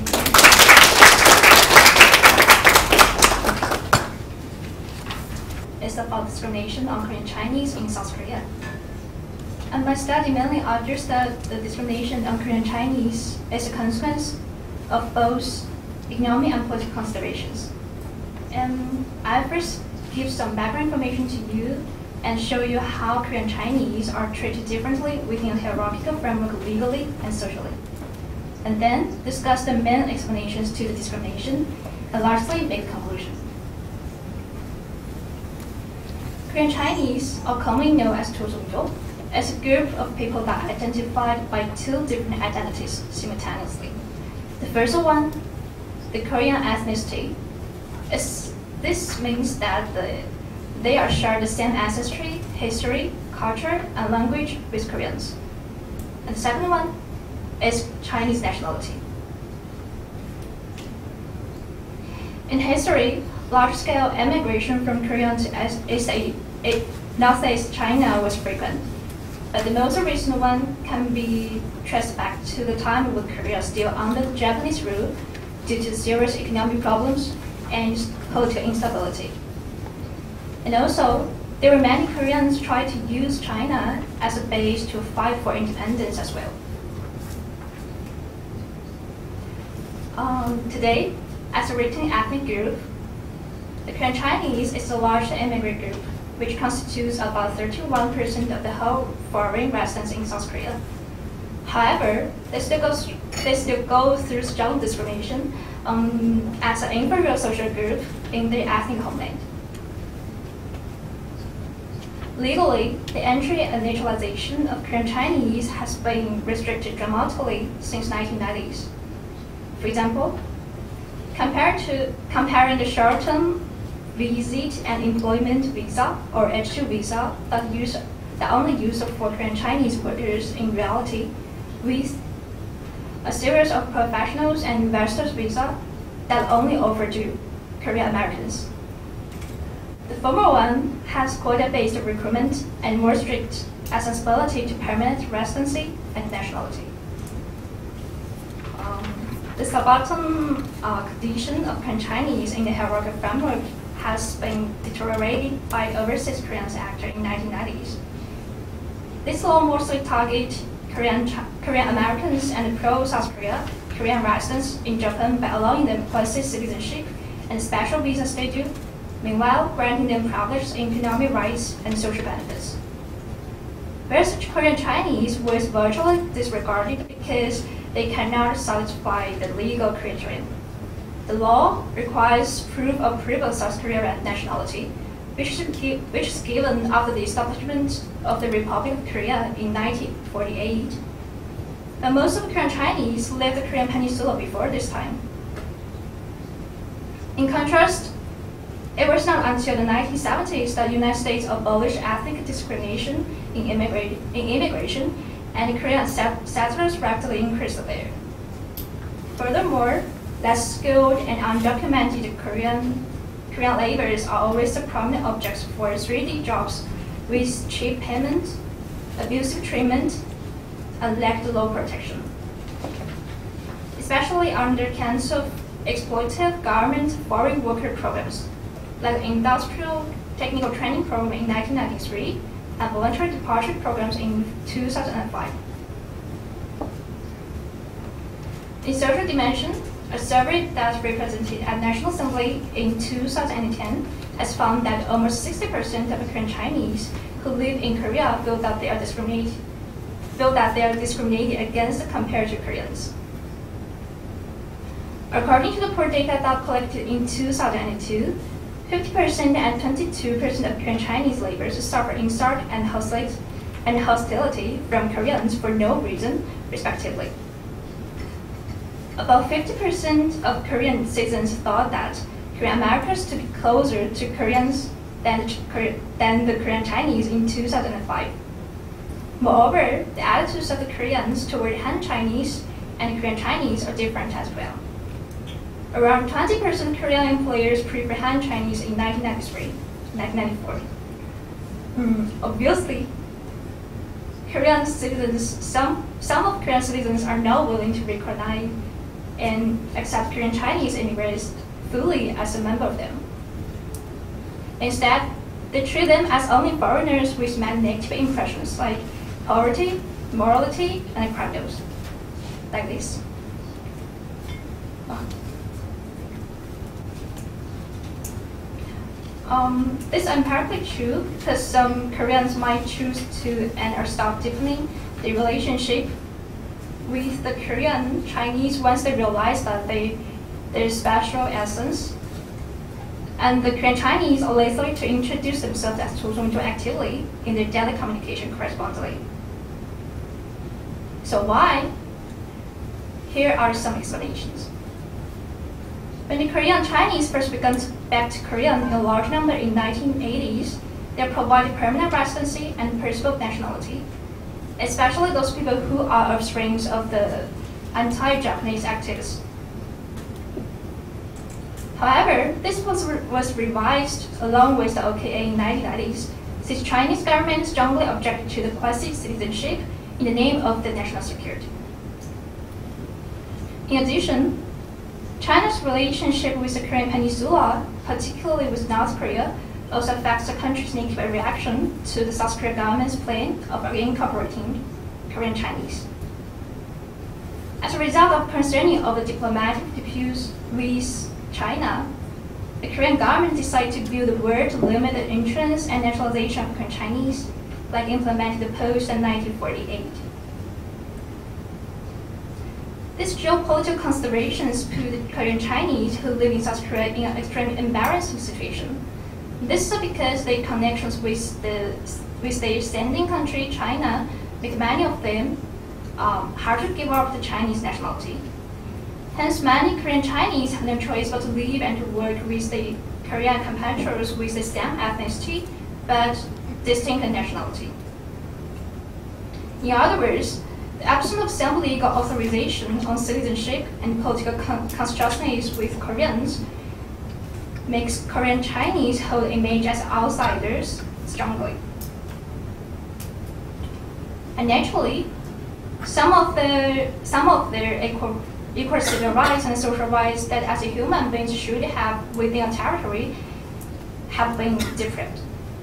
Is about discrimination on Korean Chinese in South Korea. And my study mainly argues that the discrimination on Korean Chinese is a consequence of both economic and political considerations. And I first give some background information to you and show you how Korean Chinese are treated differently within a hierarchical framework legally and socially. And then discuss the main explanations to the discrimination and largely make a conclusion. Korean Chinese, or commonly known as Toseongjo, is a group of people that are identified by two different identities simultaneously. The first one, the Korean ethnicity. This means that they are share the same ancestry, history, culture, and language with Koreans. And the second one is Chinese nationality. In history, large-scale immigration from Korea to Northeast China was frequent, but the most recent one can be traced back to the time when Korea still under Japanese rule due to serious economic problems and political instability. And also, there were many Koreans trying to use China as a base to fight for independence as well. Today, as a written ethnic group, the Korean Chinese is the largest immigrant group, which constitutes about 31% of the whole foreign residents in South Korea. However, they still go through strong discrimination as an inferior social group in their ethnic homeland. Legally, the entry and naturalization of Korean Chinese has been restricted dramatically since 1990s. For example, comparing the short-term visit and employment visa or H2 visa that only used for Korean Chinese workers in reality with a series of professionals and investors visa that only offer to Korean Americans. The former one has quota-based recruitment and more strict accessibility to permanent residency and nationality. The subaltern condition of Korean Chinese in the hierarchical framework has been deteriorated by Overseas Koreans Act in 1990s. This law mostly targets Korean Americans and pro-South Korea Korean residents in Japan by allowing them quasi-citizenship and special visa status, meanwhile granting them privileges in economic rights and social benefits. Whereas Korean Chinese was virtually disregarded because they cannot satisfy the legal criterion. The law requires proof of previous South Korean nationality, which is given after the establishment of the Republic of Korea in 1948. But most of Korean Chinese left the Korean Peninsula before this time. In contrast, it was not until the 1970s that the United States abolished ethnic discrimination in immigration, and Korean settlers rapidly increased there. Furthermore, less skilled and undocumented Korean laborers are always the prominent objects for 3D jobs with cheap payment, abusive treatment, and lack of law protection. Especially under kinds of exploitative government foreign worker programs, like the Industrial Technical Training Program in 1993 and Voluntary Departure Programs in 2005. In social dimension, a survey that represented at National Assembly in 2010 has found that almost 60% of Korean Chinese who live in Korea feel that they are discriminated against compared to Koreans. According to the poll data that collected in 2002, 50% and 22% of Korean Chinese laborers suffer insult and hostility from Koreans for no reason, respectively. About 50% of Korean citizens thought that Korean Americans to be closer to Koreans than the Korean Chinese in 2005. Moreover, the attitudes of the Koreans toward Han Chinese and Korean Chinese are different as well. Around 20% Korean employers prefer Han Chinese in 1994. Obviously, Korean citizens, some of Korean citizens are not willing to recognize and accept Korean Chinese immigrants fully as a member of them. Instead, they treat them as only foreigners with many negative impressions like poverty, morality, and criminals, like this. This is empirically true because some Koreans might choose to end or stop deepening the relationship with the Korean Chinese once they realize that their special essence, and the Korean Chinese are likely to introduce themselves as 조종조 actively in their daily communication correspondingly. So why? Here are some explanations. When the Korean Chinese first began to back to Korean in a large number in 1980s, they provided permanent residency and principal nationality, especially those people who are offspring of the anti-Japanese activists. However, this was revised along with the OKA in 1990s, since Chinese government strongly objected to the quasi-citizenship in the name of the national security. In addition, China's relationship with the Korean Peninsula, particularly with North Korea, also affects the country's negative reaction to the South Korean government's plan of incorporating Korean Chinese. As a result of concerning over diplomatic disputes with China, the Korean government decided to build a wall to limit the entrance and naturalization of Korean Chinese, like implemented the post in 1948. These geopolitical considerations put the Korean Chinese who live in South Korea in an extremely embarrassing situation. This is because their connections with their sending country, China, make many of them hard to give up the Chinese nationality. Hence, many Korean Chinese have no choice but to live and to work with the Korean compatriots with the same ethnicity but distinct nationality. In other words, the absence of some legal authorization on citizenship and political consciousness with Koreans makes Korean Chinese hold image as outsiders strongly. And naturally, some of their equal civil rights and social rights that as a human beings should have within a territory have been different.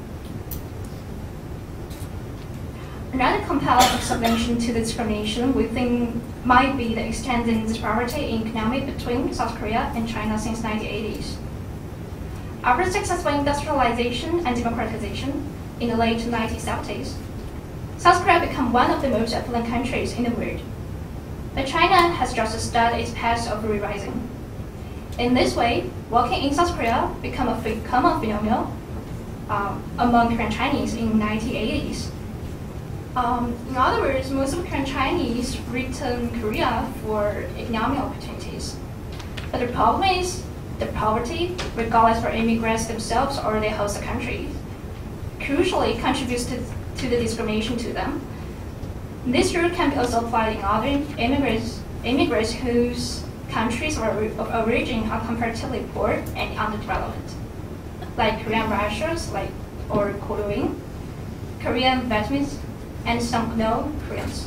Another compelling explanation to the discrimination we think might be the extending disparity in economy between South Korea and China since 1980s. After successful industrialization and democratization in the late 1970s, South Korea became one of the most affluent countries in the world. But China has just started its path of re-rising. In this way, working in South Korea became a common phenomenon among Korean Chinese in 1980s. In other words, most of Korean Chinese return Korea for economic opportunities. But the problem is the poverty, regardless for immigrants themselves or their host countries, crucially contributes to the discrimination to them. This rule can be also applied in other immigrants whose countries of origin are comparatively poor and underdeveloped, like Korean Russians, or Korean, Korean Vietnamese, and some no-Koreans.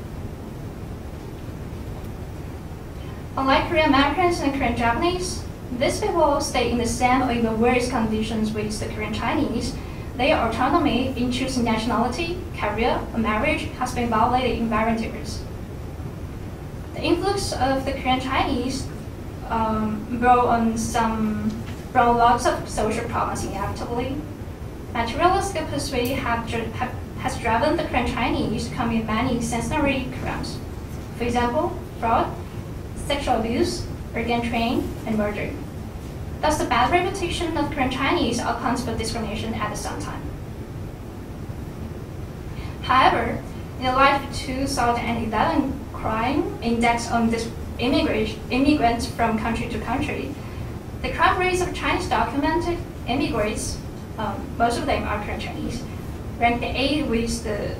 Unlike Korean Americans and Korean Japanese, these people stay in the same or even worse conditions with the Korean Chinese. Their autonomy in choosing nationality, career, or marriage has been violated in various degrees. The influx of the Korean Chinese brought lots of social problems inevitably. Materialistic pursuit has driven the Korean Chinese to commit many sensory crimes. For example, fraud, sexual abuse, organ trade, and murder. Thus, the bad reputation of Korean Chinese accounts for discrimination at the same time. However, in the light of 2011 crime index on immigrants from country to country, the crime rates of Chinese documented immigrants, most of them are Korean Chinese, ranked 8th with the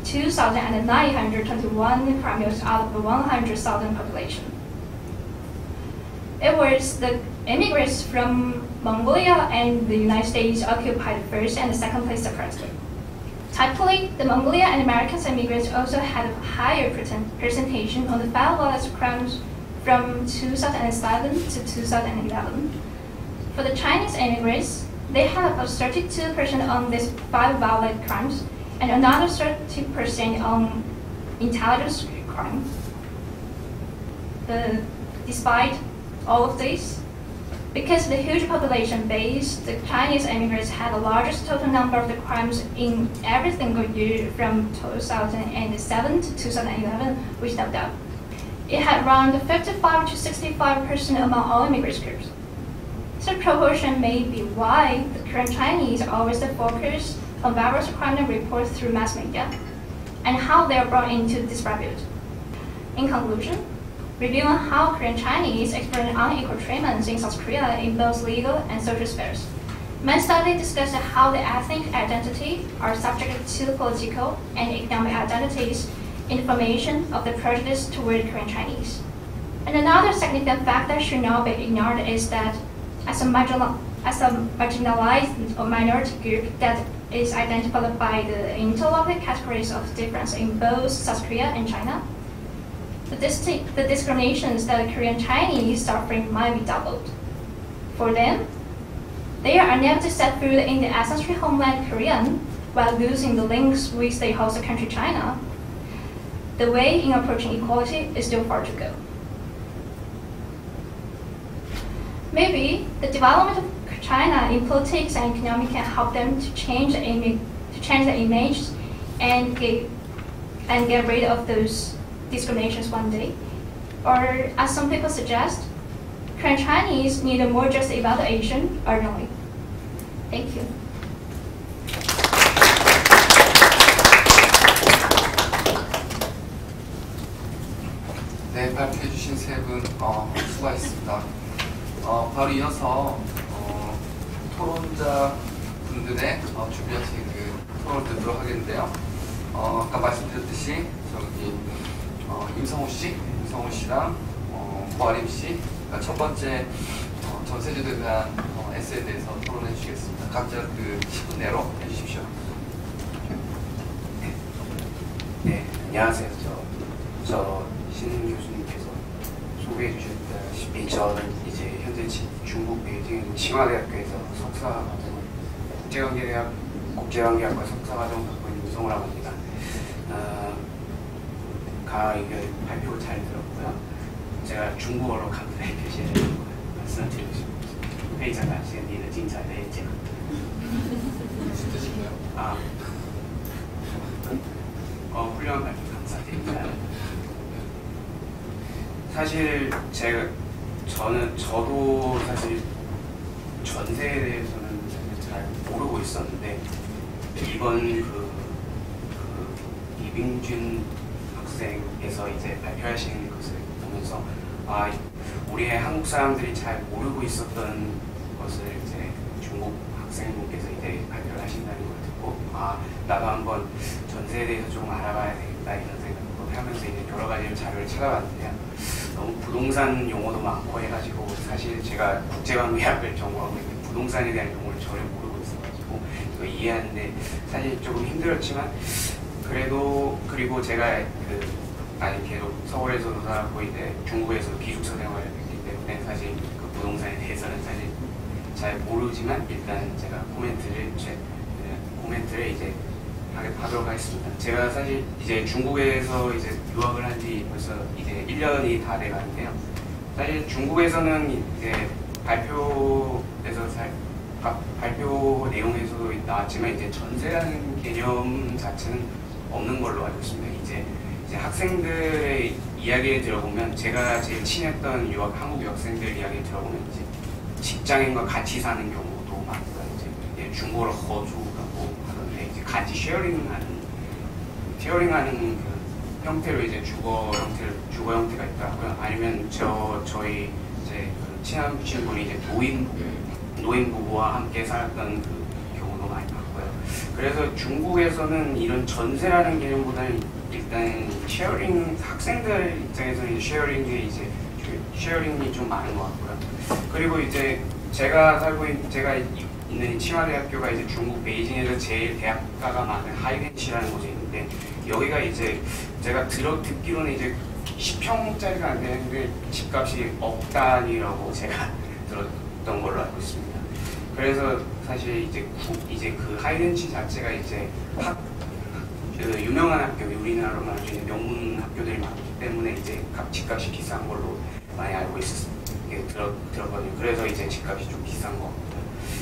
2,921 crime rates out of the 100,000 population. It was the immigrants from Mongolia and the United States occupied the first and the second place separately. Typically, the Mongolia and American immigrants also had a higher percentage on the file violence crimes from 2007 to 2011. For the Chinese immigrants, they had about 32% on these file violent crimes and another 30% on intelligence crime. Despite all of this, because of the huge population base, the Chinese immigrants had the largest total number of the crimes in every single year from 2007 to 2011, with no doubt. It had around 55 to 65% among all immigrant groups. Such proportion may be why the Korean Chinese are always the focus on various crime reports through mass media, and how they are brought into disrepute. In conclusion, reviewing how Korean Chinese experience unequal treatment in South Korea in both legal and social spheres. Main study discussed how the ethnic identity are subject to political and economic identities in the formation of the prejudice toward Korean Chinese. And another significant factor should not be ignored is that as a marginalized or minority group that is identified by the interlocked categories of difference in both South Korea and China, the discriminations that Korean Chinese suffering might be doubled. For them, they are unable to set foot in the ancestral homeland Korean while losing the links with the host country China. The way in approaching equality is still far to go. Maybe the development of China in politics and economy can help them to change the image and get rid of those discriminations one day. Or as some people suggest, Korean Chinese need a more just evaluation urgently. Thank you. 네, 발표해주신 세 분 수고하셨습니다. 바로 이어서 토론자 분들의 준비하신 토론을 듣도록 하겠는데요. 아까 말씀드렸듯이 저기 임성호 씨랑 고아림 씨, 첫 번째 전세제도에 대한 에세이에 대해서 토론해 주시겠습니다. 각자 10분 내로 해주십시오. 네, 안녕하세요. 저 신 교수님께서 소개해 주셨다시피 저는 이제 현재 중국 베이징 칭화대학교에서 석사과정, 국제관계학과 석사과정 갖고 있는 유성우라고 합니다. 이게 발표 잘 들었고요. 제가 중국어로 감사의 표시를 말씀을 드리고 싶습니다. 非常感谢你的精彩的演讲。 무슨 뜻인가요? 훌륭한 발표 감사드립니다. 사실 제가 저도 사실 전세에 대해서는 잘 모르고 있었는데 이번 이빙준 학생께서 이제 발표하시는 것을 보면서 우리의 한국 사람들이 잘 모르고 있었던 것을 이제 중국 학생분께서 이제 발표를 하신다는 걸 듣고 나도 한번 전세에 대해서 조금 알아봐야 되겠다 이런 생각도 하면서 이제 여러 가지 자료를 찾아봤는데요. 너무 부동산 용어도 많고 해가지고 사실 제가 국제관계학을 전공하고 있는데 부동산에 대한 용어를 전혀 모르고 있어가지고 이거 이해하는데 사실 조금 힘들었지만 그리고 제가 계속 서울에서도 살았고 이제 중국에서 기숙사 생활을 했기 때문에 사실 그 부동산에 대해서는 사실 잘 모르지만 일단 제가 코멘트를 이제 하도록 하겠습니다. 제가 사실 이제 중국에서 이제 유학을 한 지 벌써 이제 1년이 다 돼가는데요. 사실 중국에서는 이제 발표 내용에서도 나왔지만 이제 전세라는 개념 자체는 없는 걸로 알고 있습니다. 이제 학생들의 이야기를 들어보면 제가 제일 친했던 한국 유학생들 이야기를 들어보면 이제 직장인과 같이 사는 경우도 많고요. 이제 중국어로 허주라고 하던데 이제 같이 쉐어링하는 그 형태로 이제 주거 형태가 있더라고요. 아니면 저희 이제 친한 친구는 이제 노인 부부와 함께 살았던 그 경우도 많이 봤고요. 그래서 중국에서는 이런 전세라는 개념보다는 일단 쉐어링 학생들 입장에서는 쉐어링이 좀 많은 것 같고요. 그리고 이제 제가 있는 칭화대학교가 이제 중국 베이징에서 제일 대학가가 많은 하이겐시라는 곳에 있는데 여기가 이제 제가 듣기로는 이제 10평짜리가 안 되는데 집값이 억 단위라고 제가 들었던 걸로 알고 있습니다. 그래서 사실 이제 그 하이겐시 자체가 이제 유명한 학교, 우리나라로 말할 수 있는 명문 학교들이 많기 때문에 이제 집값이 비싼 걸로 많이 알고 들었거든요. 그래서 이제 집값이 좀 비싼 것 같고요.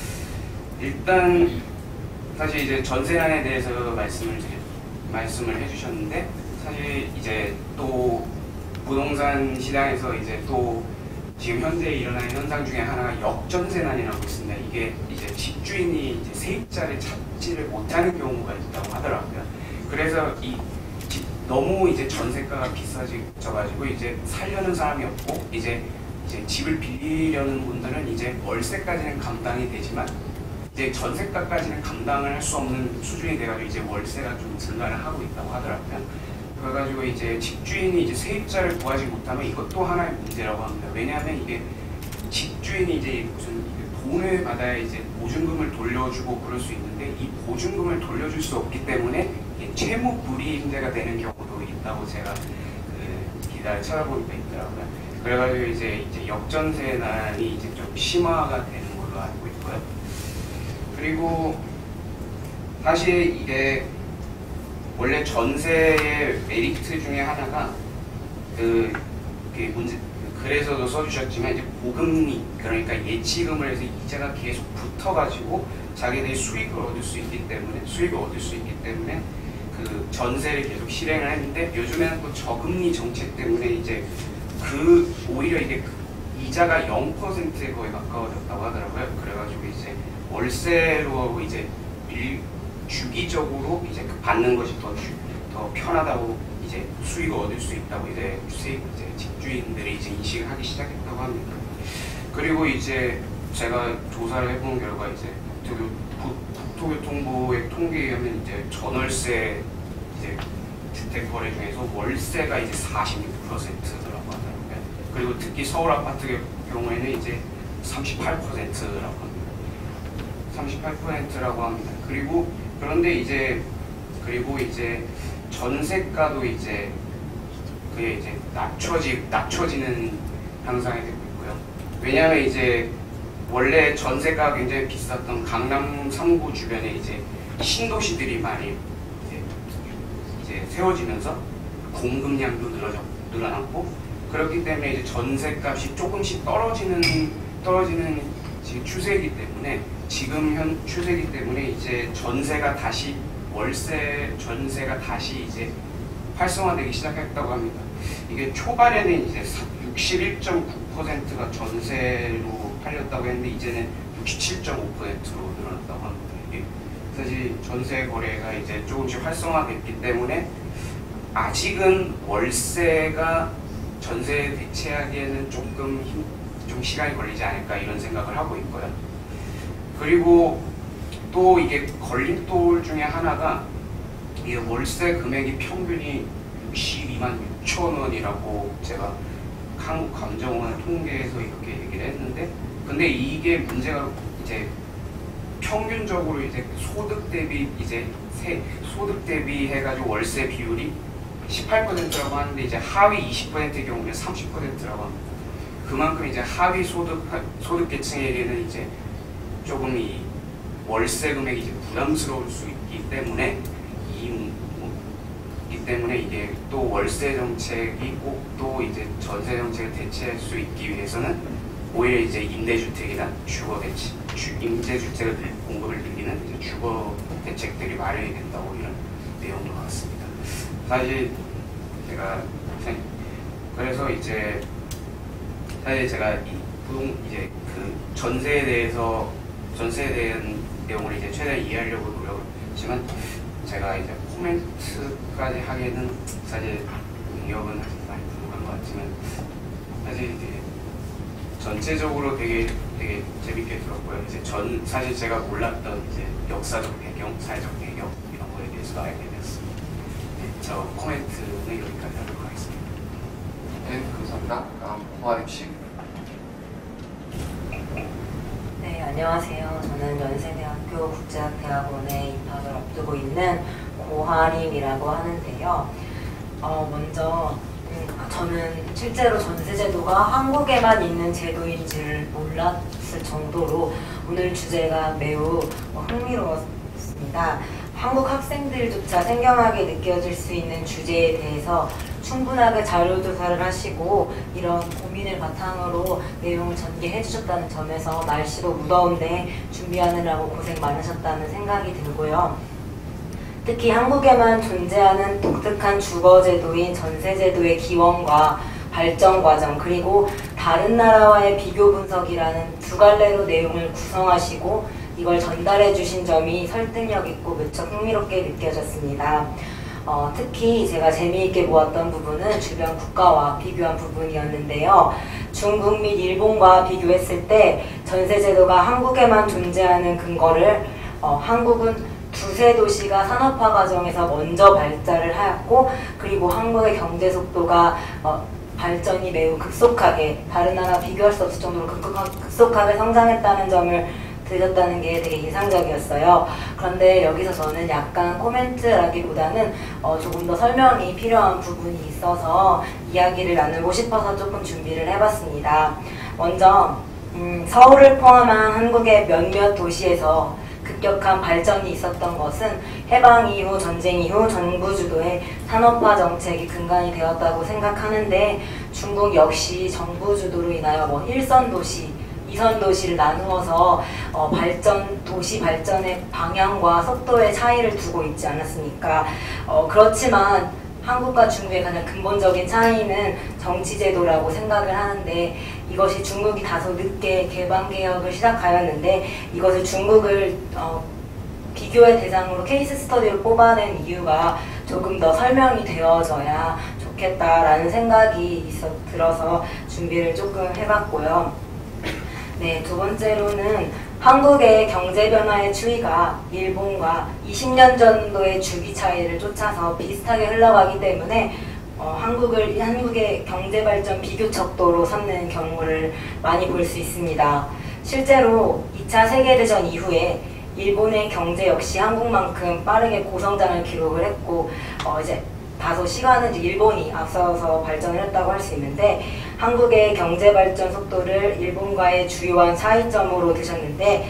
일단 사실 이제 전세난에 대해서 말씀을 해주셨는데 사실 이제 또 부동산 시장에서 이제 또 지금 현재 일어나는 현상 중에 하나가 역전세난이라고 있습니다. 이게 이제 집주인이 이제 세입자를 찾지를 못하는 경우가 있다고 하더라고요. 그래서 너무 이제 전세가가 비싸져가지고 이제 살려는 사람이 없고 이제 집을 빌리려는 분들은 이제 월세까지는 감당이 되지만 이제 전세가까지는 감당을 할 수 없는 수준이 돼가지고 이제 월세가 좀 증가를 하고 있다고 하더라고요. 그래가지고 이제 집주인이 이제 세입자를 구하지 못하면 이것도 하나의 문제라고 합니다. 왜냐하면 이게 집주인이 이제 무슨 돈을 받아야 이제 보증금을 돌려주고 그럴 수 있는데 이 보증금을 돌려줄 수 없기 때문에 채무 불이임대가 되는 경우도 있다고 제가 그 기사를 찾아보니까 있더라고요. 그래가지고 이제 역전세난이 이제 좀 심화가 되는 걸로 알고 있고요. 그리고 사실 이게 원래 전세의 메리트 중에 하나가 글에서도 써주셨지만 이제 고금리 그러니까 예치금을 해서 이자가 계속 붙어가지고 자기들이 수익을 얻을 수 있기 때문에 그 전세를 계속 실행을 했는데 요즘에는 또 저금리 정책 때문에 이제 오히려 이게 이자가 0%에 거의 가까워졌다고 하더라고요. 그래가지고 이제 월세로 이제 주기적으로 이제 받는 것이 더 편하다고 이제 수익을 얻을 수 있다고 이제 집주인들이 이제 인식을 하기 시작했다고 합니다. 그리고 이제 제가 조사를 해본 결과 이제 국토교통부의 통계에 의하면 이제 전월세 이제 주택 거래 중에서 월세가 이제 46%라고 하더라고요. 그리고 특히 서울 아파트 경우에는 이제 38%라고 합니다. 38%라고 합니다. 그런데 이제 전세가도 이제 그게 이제 낮춰지는 현상이 되고 있고요. 왜냐하면 이제 원래 전세가가 굉장히 비쌌던 강남 3구 주변에 이제 신도시들이 많이 이제 세워지면서 공급량도 늘어났고 그렇기 때문에 이제 전세값이 조금씩 떨어지는 지금 추세이기 때문에 이제 전세가 다시 이제 활성화되기 시작했다고 합니다. 이게 초반에는 이제 61.9%가 전세로 팔렸다고 했는데 이제는 67.5%로 늘어났다고 합니다. 이게 사실 전세 거래가 이제 조금씩 활성화됐기 때문에 아직은 월세가 전세에 대체하기에는 좀 시간이 걸리지 않을까 이런 생각을 하고 있고요. 그리고 또 이게 걸림돌 중에 하나가 이 월세 금액이 평균이 62만 6천 원이라고 제가 한국감정원 통계에서 이렇게 얘기를 했는데, 근데 이게 문제가 이제 평균적으로 이제 소득 대비 소득 대비 해가지고 월세 비율이 18%라고 하는데 이제 하위 20%의 경우는 30%라고 합니다. 그만큼 이제 하위 소득 계층에게는 이제 조금 이 월세 금액이 이제 부담스러울 수 있기 때문에 이게 또 월세 정책이 꼭 또 이제 전세 정책을 대체할 수 있기 위해서는 오히려 이제 임대주택이나 임대주택을 공급을 늘리는 이제 주거 대책들이 마련이 된다고 이런 내용도 나왔습니다. 사실 그래서 이제 사실 제가 이제 그 전세에 대한 내용을 이제 최대한 이해하려고 노력을 했지만 제가 이제 코멘트까지 하기에는 사실 능력은 아직 많이 부족한 것 같지만 사실 이제 전체적으로 되게 재밌게 들었고요. 이제 사실 제가 몰랐던 이제 역사적 배경, 사회적 배경 이런 거에 대해서 알게 되었습니다. 네, 저 코멘트는 여기까지 하도록 하겠습니다. 네, 감사합니다. 다음 고아림 씨. 네, 안녕하세요. 저는 연세대학교 국제학대학원에 입학을 앞두고 있는 고하림이라고 하는데요. 먼저 저는 실제로 전세제도가 한국에만 있는 제도인지를 몰랐을 정도로 오늘 주제가 매우 흥미로웠습니다. 한국 학생들조차 생경하게 느껴질 수 있는 주제에 대해서 충분하게 자료조사를 하시고 이런 고민을 바탕으로 내용을 전개해 주셨다는 점에서 날씨도 무더운데 준비하느라고 고생 많으셨다는 생각이 들고요. 특히 한국에만 존재하는 독특한 주거제도인 전세제도의 기원과 발전 과정, 그리고 다른 나라와의 비교 분석이라는 두 갈래로 내용을 구성하시고 이걸 전달해 주신 점이 설득력 있고 무척 흥미롭게 느껴졌습니다. 특히 제가 재미있게 보았던 부분은 주변 국가와 비교한 부분이었는데요. 중국 및 일본과 비교했을 때 전세제도가 한국에만 존재하는 근거를 한국은 두세 도시가 산업화 과정에서 먼저 발달을 하였고, 그리고 한국의 경제 속도가 발전이 매우 급속하게, 다른 나라 비교할 수 없을 정도로 급속하게 성장했다는 점을 들었다는 게 되게 인상적이었어요. 그런데 여기서 저는 약간 코멘트라기보다는 조금 더 설명이 필요한 부분이 있어서 이야기를 나누고 싶어서 조금 준비를 해봤습니다. 먼저 서울을 포함한 한국의 몇몇 도시에서 급격한 발전이 있었던 것은 해방 이후, 전쟁 이후 정부 주도의 산업화 정책이 근간이 되었다고 생각하는데, 중국 역시 정부 주도로 인하여 1선 도시, 2선 도시를 나누어서 도시 발전의 방향과 속도의 차이를 두고 있지 않았습니까? 그렇지만 한국과 중국의 가장 근본적인 차이는 정치제도라고 생각을 하는데, 이것이 중국이 다소 늦게 개방개혁을 시작하였는데 이것을 중국을 비교의 대상으로 케이스 스터디로 뽑아낸 이유가 조금 더 설명이 되어져야 좋겠다라는 생각이 들어서 준비를 조금 해봤고요. 네, 두 번째로는 한국의 경제 변화의 추이가 일본과 20년 정도의 주기 차이를 쫓아서 비슷하게 흘러가기 때문에 한국의 경제 발전 비교 척도로 삼는 경우를 많이 볼 수 있습니다. 실제로 2차 세계대전 이후에 일본의 경제 역시 한국만큼 빠르게 고성장을 기록을 했고, 이제 다소 시간은 이제 일본이 앞서서 발전을 했다고 할 수 있는데, 한국의 경제 발전 속도를 일본과의 주요한 차이점으로 드셨는데,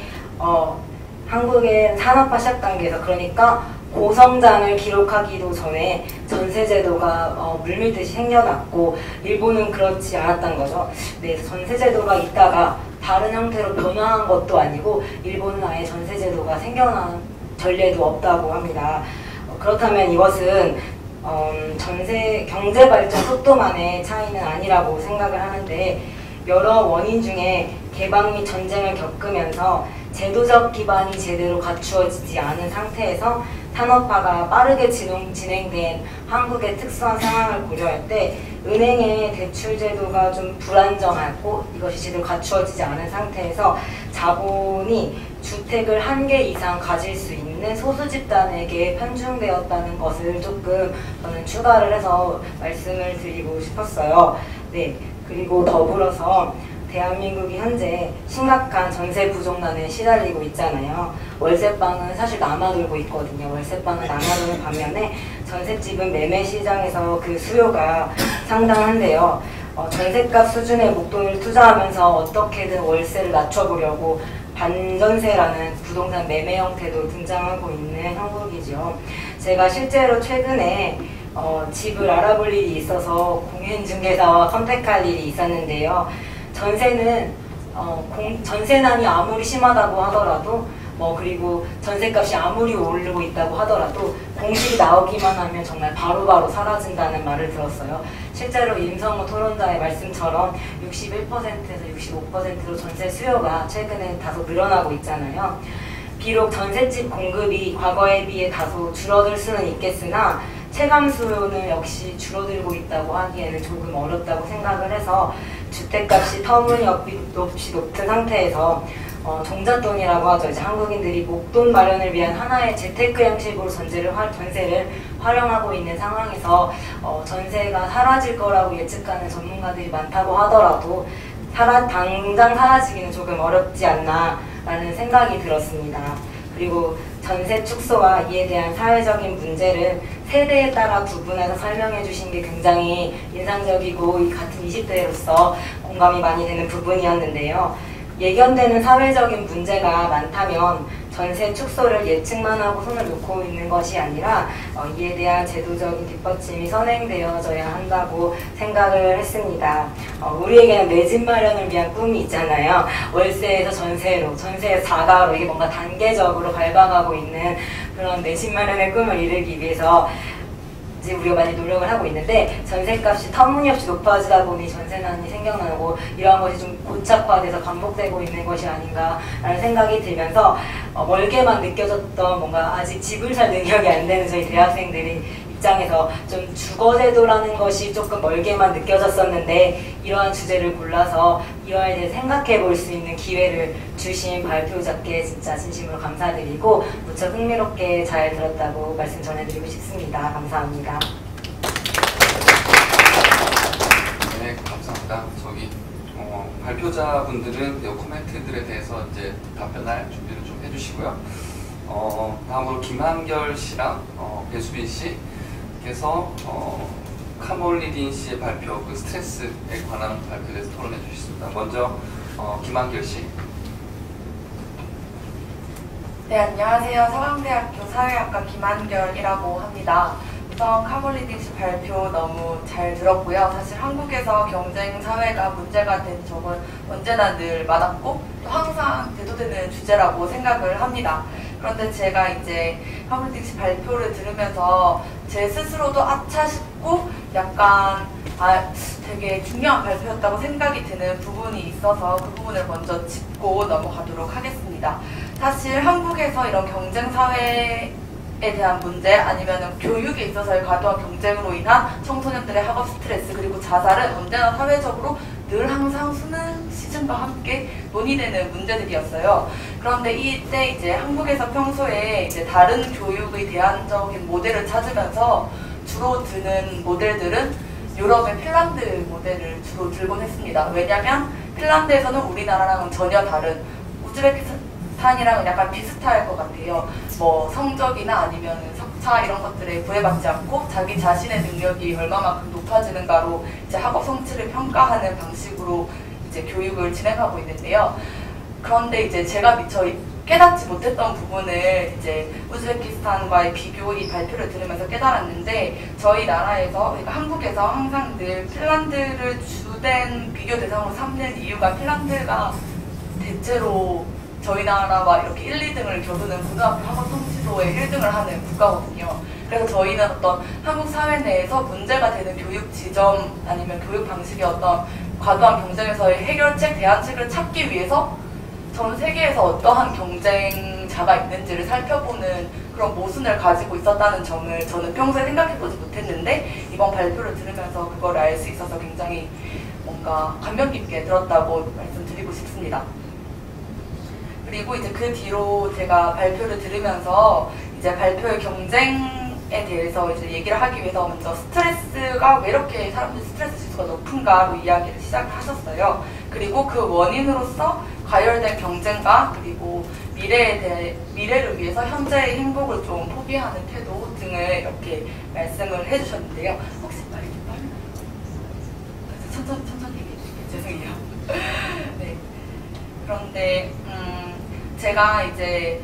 한국의 산업화 시작 단계에서, 그러니까 고성장을 기록하기도 전에 전세제도가 물밀듯이 생겨났고, 일본은 그렇지 않았던 거죠. 네, 전세제도가 있다가 다른 형태로 변화한 것도 아니고 일본은 아예 전세제도가 생겨난 전례도 없다고 합니다. 그렇다면 이것은 경제 발전 속도만의 차이는 아니라고 생각을 하는데, 여러 원인 중에 개방 및 전쟁을 겪으면서 제도적 기반이 제대로 갖추어지지 않은 상태에서 산업화가 빠르게 진행된 한국의 특수한 상황을 고려할 때 은행의 대출 제도가 좀 불안정하고 이것이 제대로 갖추어지지 않은 상태에서 자본이 주택을 한 개 이상 가질 수 있는 소수 집단에게 편중되었다는 것을 조금 저는 추가를 해서 말씀을 드리고 싶었어요. 네, 그리고 더불어서 대한민국이 현재 심각한 전세 부족난에 시달리고 있잖아요. 월세방은 사실 남아돌고 있거든요. 월세방은 남아도는 반면에 전셋집은 매매 시장에서 그 수요가 상당한데요. 전셋값 수준의 목돈을 투자하면서 어떻게든 월세를 낮춰보려고 반전세라는 부동산 매매 형태도 등장하고 있는 한국이죠. 제가 실제로 최근에 집을 알아볼 일이 있어서 공인중개사와 컨택할 일이 있었는데요. 전세는 전세난이 아무리 심하다고 하더라도 그리고 전세값이 아무리 오르고 있다고 하더라도 공실이 나오기만 하면 정말 바로바로 사라진다는 말을 들었어요. 실제로 임성호 토론자의 말씀처럼 61%에서 65%로 전세 수요가 최근에 다소 늘어나고 있잖아요. 비록 전셋집 공급이 과거에 비해 다소 줄어들 수는 있겠으나 체감 수요는 역시 줄어들고 있다고 하기에는 조금 어렵다고 생각을 해서 주택값이 터무니없이 높은 상태에서 종잣돈이라고 하죠. 이제 한국인들이 목돈 마련을 위한 하나의 재테크 형식으로 전세를 활용하고 있는 상황에서 전세가 사라질 거라고 예측하는 전문가들이 많다고 하더라도 당장 사라지기는 조금 어렵지 않나라는 생각이 들었습니다. 그리고 전세 축소와 이에 대한 사회적인 문제를 세대에 따라 구분해서 설명해 주신 게 굉장히 인상적이고 같은 20대로서 공감이 많이 되는 부분이었는데요. 예견되는 사회적인 문제가 많다면 전세 축소를 예측만 하고 손을 놓고 있는 것이 아니라 이에 대한 제도적인 뒷받침이 선행되어져야 한다고 생각을 했습니다. 우리에게는 내 집 마련을 위한 꿈이 있잖아요. 월세에서 전세로, 전세에서 자가로 이게 뭔가 단계적으로 밟아가고 있는 그런 내 집 마련의 꿈을 이루기 위해서 이제 우리가 많이 노력을 하고 있는데 전세값이 터무니없이 높아지다 보니 전세난이 생겨나고 이러한 것이 좀 고착화돼서 반복되고 있는 것이 아닌가라는 생각이 들면서 멀게만 느껴졌던 뭔가 아직 집을 살 능력이 안 되는 저희 대학생들이 입장에서 좀 주거제도라는 것이 조금 멀게만 느껴졌었는데 이러한 주제를 골라서 이와에 대해 생각해 볼 수 있는 기회를 주신 발표자께 진짜 진심으로 감사드리고 무척 흥미롭게 잘 들었다고 말씀 전해드리고 싶습니다. 감사합니다. 네, 감사합니다. 저기 발표자분들은 이 코멘트들에 대해서 이제 답변할 준비를 좀 해주시고요. 다음으로 김한결 씨랑 배수빈 씨께서 카몰리딘 씨의 발표, 그 스트레스에 관한 발표에 대해서 토론해 주셨습니다. 먼저 김한결 씨. 네, 안녕하세요. 서강대학교 사회학과 김한결이라고 합니다. 우선 카몰리딘 씨 발표 너무 잘 들었고요. 사실 한국에서 경쟁 사회가 문제가 된 적은 언제나 늘 많았고 또 항상 대두되는 주제라고 생각을 합니다. 그런데 제가 이제 카몰리딘 씨 발표를 들으면서 제 스스로도 아차 싶고 약간 되게 중요한 발표였다고 생각이 드는 부분이 있어서 그 부분을 먼저 짚고 넘어가도록 하겠습니다. 사실 한국에서 이런 경쟁사회에 대한 문제 아니면 교육에 있어서의 과도한 경쟁으로 인한 청소년들의 학업 스트레스 그리고 자살은 언제나 사회적으로 늘 항상 수능 시즌과 함께 논의되는 문제들이었어요. 그런데 이때 이제 한국에서 평소에 이제 다른 교육의 대안적인 모델을 찾으면서 주로 드는 모델들은 유럽의 핀란드 모델을 주로 들곤 했습니다. 왜냐하면 핀란드에서는 우리나라랑은 전혀 다른 우즈베키스탄이랑은 약간 비슷할 것 같아요. 뭐 성적이나 아니면 석차 이런 것들에 구애받지 않고 자기 자신의 능력이 얼마만큼 높아지는가로 이제 학업 성취를 평가하는 방식으로 이제 교육을 진행하고 있는데요. 그런데 이제 제가 미처 깨닫지 못했던 부분을 이제 우즈베키스탄과의 비교 이 발표를 들으면서 깨달았는데 저희 나라에서 그러니까 한국에서 항상 늘 핀란드를 주된 비교 대상으로 삼는 이유가 핀란드가 대체로 저희 나라와 이렇게 1, 2등을 겨루는 고등학교 학업 성취도에 1등을 하는 국가거든요. 그래서 저희는 어떤 한국 사회 내에서 문제가 되는 교육 지점 아니면 교육 방식의 어떤 과도한 경쟁에서의 해결책, 대안책을 찾기 위해서 전 세계에서 어떠한 경쟁자가 있는지를 살펴보는 그런 모순을 가지고 있었다는 점을 저는 평소에 생각해보지 못했는데 이번 발표를 들으면서 그걸 알 수 있어서 굉장히 뭔가 감명 깊게 들었다고 말씀드리고 싶습니다. 그리고 이제 그 뒤로 제가 발표를 들으면서 이제 발표의 경쟁에 대해서 이제 얘기를 하기 위해서 먼저 스트레스가 왜 이렇게 사람들이 스트레스 지수가 높은가로 이야기를 시작하셨어요. 그리고 그 원인으로서 과열된 경쟁과 그리고 미래를 위해서 현재의 행복을 좀 포기하는 태도 등을 이렇게 말씀을 해주셨는데요. 혹시 말이 좀 빠르나요? 천천히 얘기해 주세요. 죄송해요. 네. 그런데 제가 이제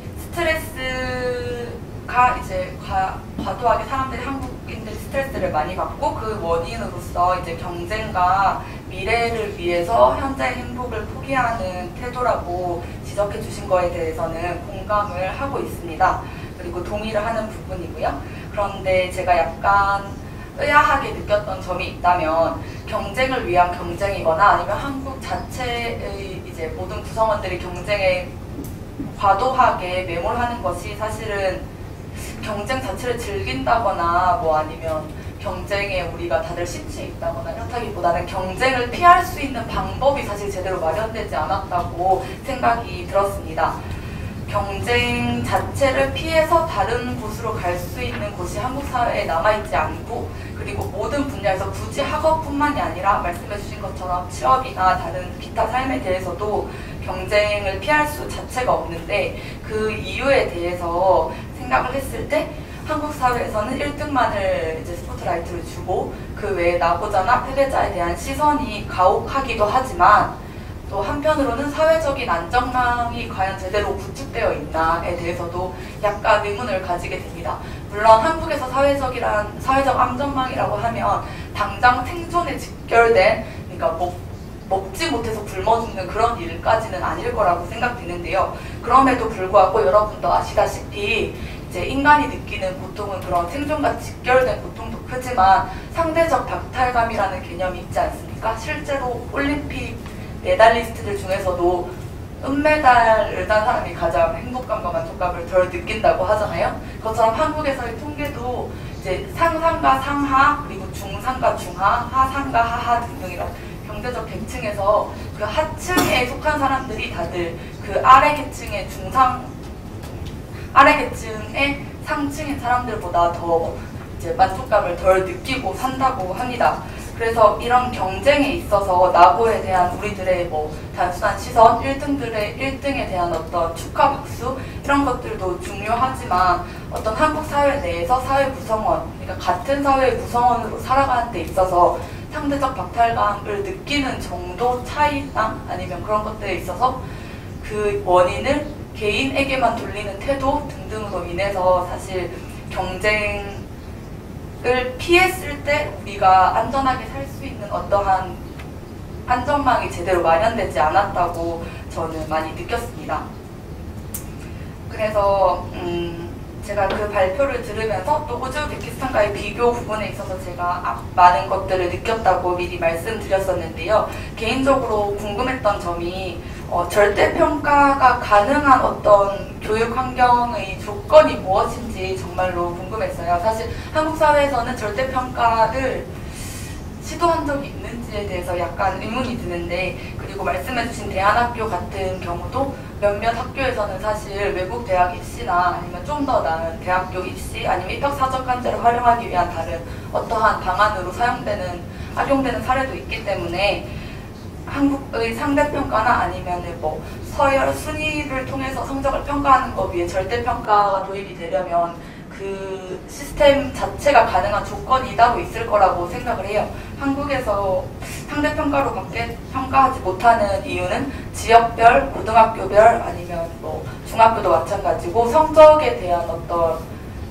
스트레스가 이제 과도하게 사람들이 한국인들이 스트레스를 많이 받고 그 원인으로서 이제 경쟁과 미래를 위해서 현재의 행복을 포기하는 태도라고 지적해 주신 거에 대해서는 공감을 하고 있습니다. 그리고 동의를 하는 부분이고요. 그런데 제가 약간 의아하게 느꼈던 점이 있다면 경쟁을 위한 경쟁이거나 아니면 한국 자체의 이제 모든 구성원들이 경쟁에 과도하게 매몰하는 것이 사실은 경쟁 자체를 즐긴다거나 뭐 아니면 경쟁에 우리가 다들 심취해 있다거나 이렇다기보다는 경쟁을 피할 수 있는 방법이 사실 제대로 마련되지 않았다고 생각이 들었습니다. 경쟁 자체를 피해서 다른 곳으로 갈 수 있는 곳이 한국 사회에 남아있지 않고 그리고 모든 분야에서 굳이 학업뿐만이 아니라 말씀해 주신 것처럼 취업이나 다른 기타 삶에 대해서도 경쟁을 피할 수 자체가 없는데 그 이유에 대해서 생각을 했을 때 한국 사회에서는 1등만을 이제 스포트라이트를 주고 그 외에 나고자나 패배자에 대한 시선이 가혹하기도 하지만 또 한편으로는 사회적인 안정망이 과연 제대로 구축되어 있나에 대해서도 약간 의문을 가지게 됩니다. 물론 한국에서 사회적 안정망이라고 하면 당장 생존에 직결된 그러니까 먹지 못해서 굶어 죽는 그런 일까지는 아닐 거라고 생각되는데요. 그럼에도 불구하고 여러분도 아시다시피 이제 인간이 느끼는 고통은 그런 생존과 직결된 고통도 크지만 상대적 박탈감이라는 개념이 있지 않습니까? 실제로 올림픽 메달리스트들 중에서도 은메달을 딴 사람이 가장 행복감과 만족감을 덜 느낀다고 하잖아요. 그것처럼 한국에서의 통계도 이제 상상과 상하, 그리고 중상과 중하, 하상과 하하 등등 이런 경제적 계층에서 그 하층에 속한 사람들이 다들 그 아래 계층의 상층인 사람들보다 더 이제 만족감을 덜 느끼고 산다고 합니다. 그래서 이런 경쟁에 있어서 나고에 대한 우리들의 뭐 단순한 시선, 1등에 대한 어떤 축하 박수 이런 것들도 중요하지만 어떤 한국 사회 내에서 사회 구성원, 그러니까 같은 사회 구성원으로 살아가는 데 있어서 상대적 박탈감을 느끼는 정도 차이나 아니면 그런 것들에 있어서 그 원인을 개인에게만 돌리는 태도 등등으로 인해서 사실 경쟁을 피했을 때 우리가 안전하게 살 수 있는 어떠한 안전망이 제대로 마련되지 않았다고 저는 많이 느꼈습니다. 그래서 제가 그 발표를 들으면서 또 우즈베키스탄과의 비교 부분에 있어서 제가 많은 것들을 느꼈다고 미리 말씀드렸었는데요. 개인적으로 궁금했던 점이 절대평가가 가능한 어떤 교육 환경의 조건이 무엇인지 정말로 궁금했어요. 사실 한국 사회에서는 절대평가를 시도한 적이 있는지에 대해서 약간 의문이 드는데, 그리고 말씀해주신 대안학교 같은 경우도 몇몇 학교에서는 사실 외국 대학 입시나 아니면 좀 더 나은 대학교 입시 아니면 입학사정관제를 활용하기 위한 다른 어떠한 방안으로 악용되는 사례도 있기 때문에 한국의 상대평가나 아니면 뭐 서열 순위를 통해서 성적을 평가하는 것 위에 절대평가가 도입이 되려면 그 시스템 자체가 가능한 조건이 따로 있을 거라고 생각을 해요. 한국에서 상대평가로밖에 평가하지 못하는 이유는 지역별, 고등학교별 아니면 뭐 중학교도 마찬가지고 성적에 대한 어떤,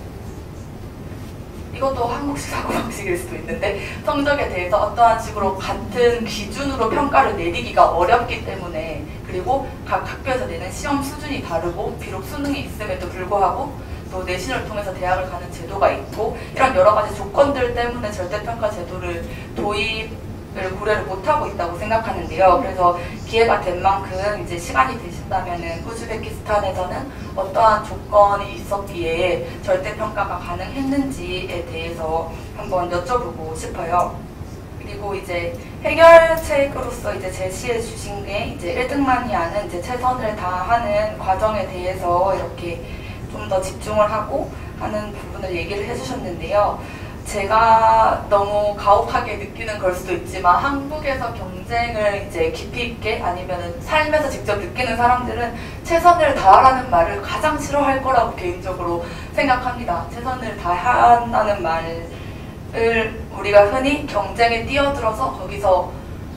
이것도 한국식 사고방식일 수도 있는데 성적에 대해서 어떠한 식으로 같은 기준으로 평가를 내리기가 어렵기 때문에, 그리고 각 학교에서 내는 시험 수준이 다르고 비록 수능이 있음에도 불구하고 또 내신을 통해서 대학을 가는 제도가 있고 이런 여러 가지 조건들 때문에 절대평가 제도를 도입을 고려를 못하고 있다고 생각하는데요. 그래서 기회가 된 만큼 이제 시간이 되신다면은 우즈베키스탄에서는 어떠한 조건이 있었기에 절대평가가 가능했는지에 대해서 한번 여쭤보고 싶어요. 그리고 이제 해결책으로서 이제 제시해 주신 게 이제 1등만이 아는 이제 최선을 다하는 과정에 대해서 이렇게 좀 더 집중을 하고 하는 부분을 얘기를 해주셨는데요. 제가 너무 가혹하게 느끼는 걸 수도 있지만 한국에서 경쟁을 이제 깊이 있게 아니면 살면서 직접 느끼는 사람들은 최선을 다하라는 말을 가장 싫어할 거라고 개인적으로 생각합니다. 최선을 다한다는 말을 우리가 흔히 경쟁에 뛰어들어서 거기서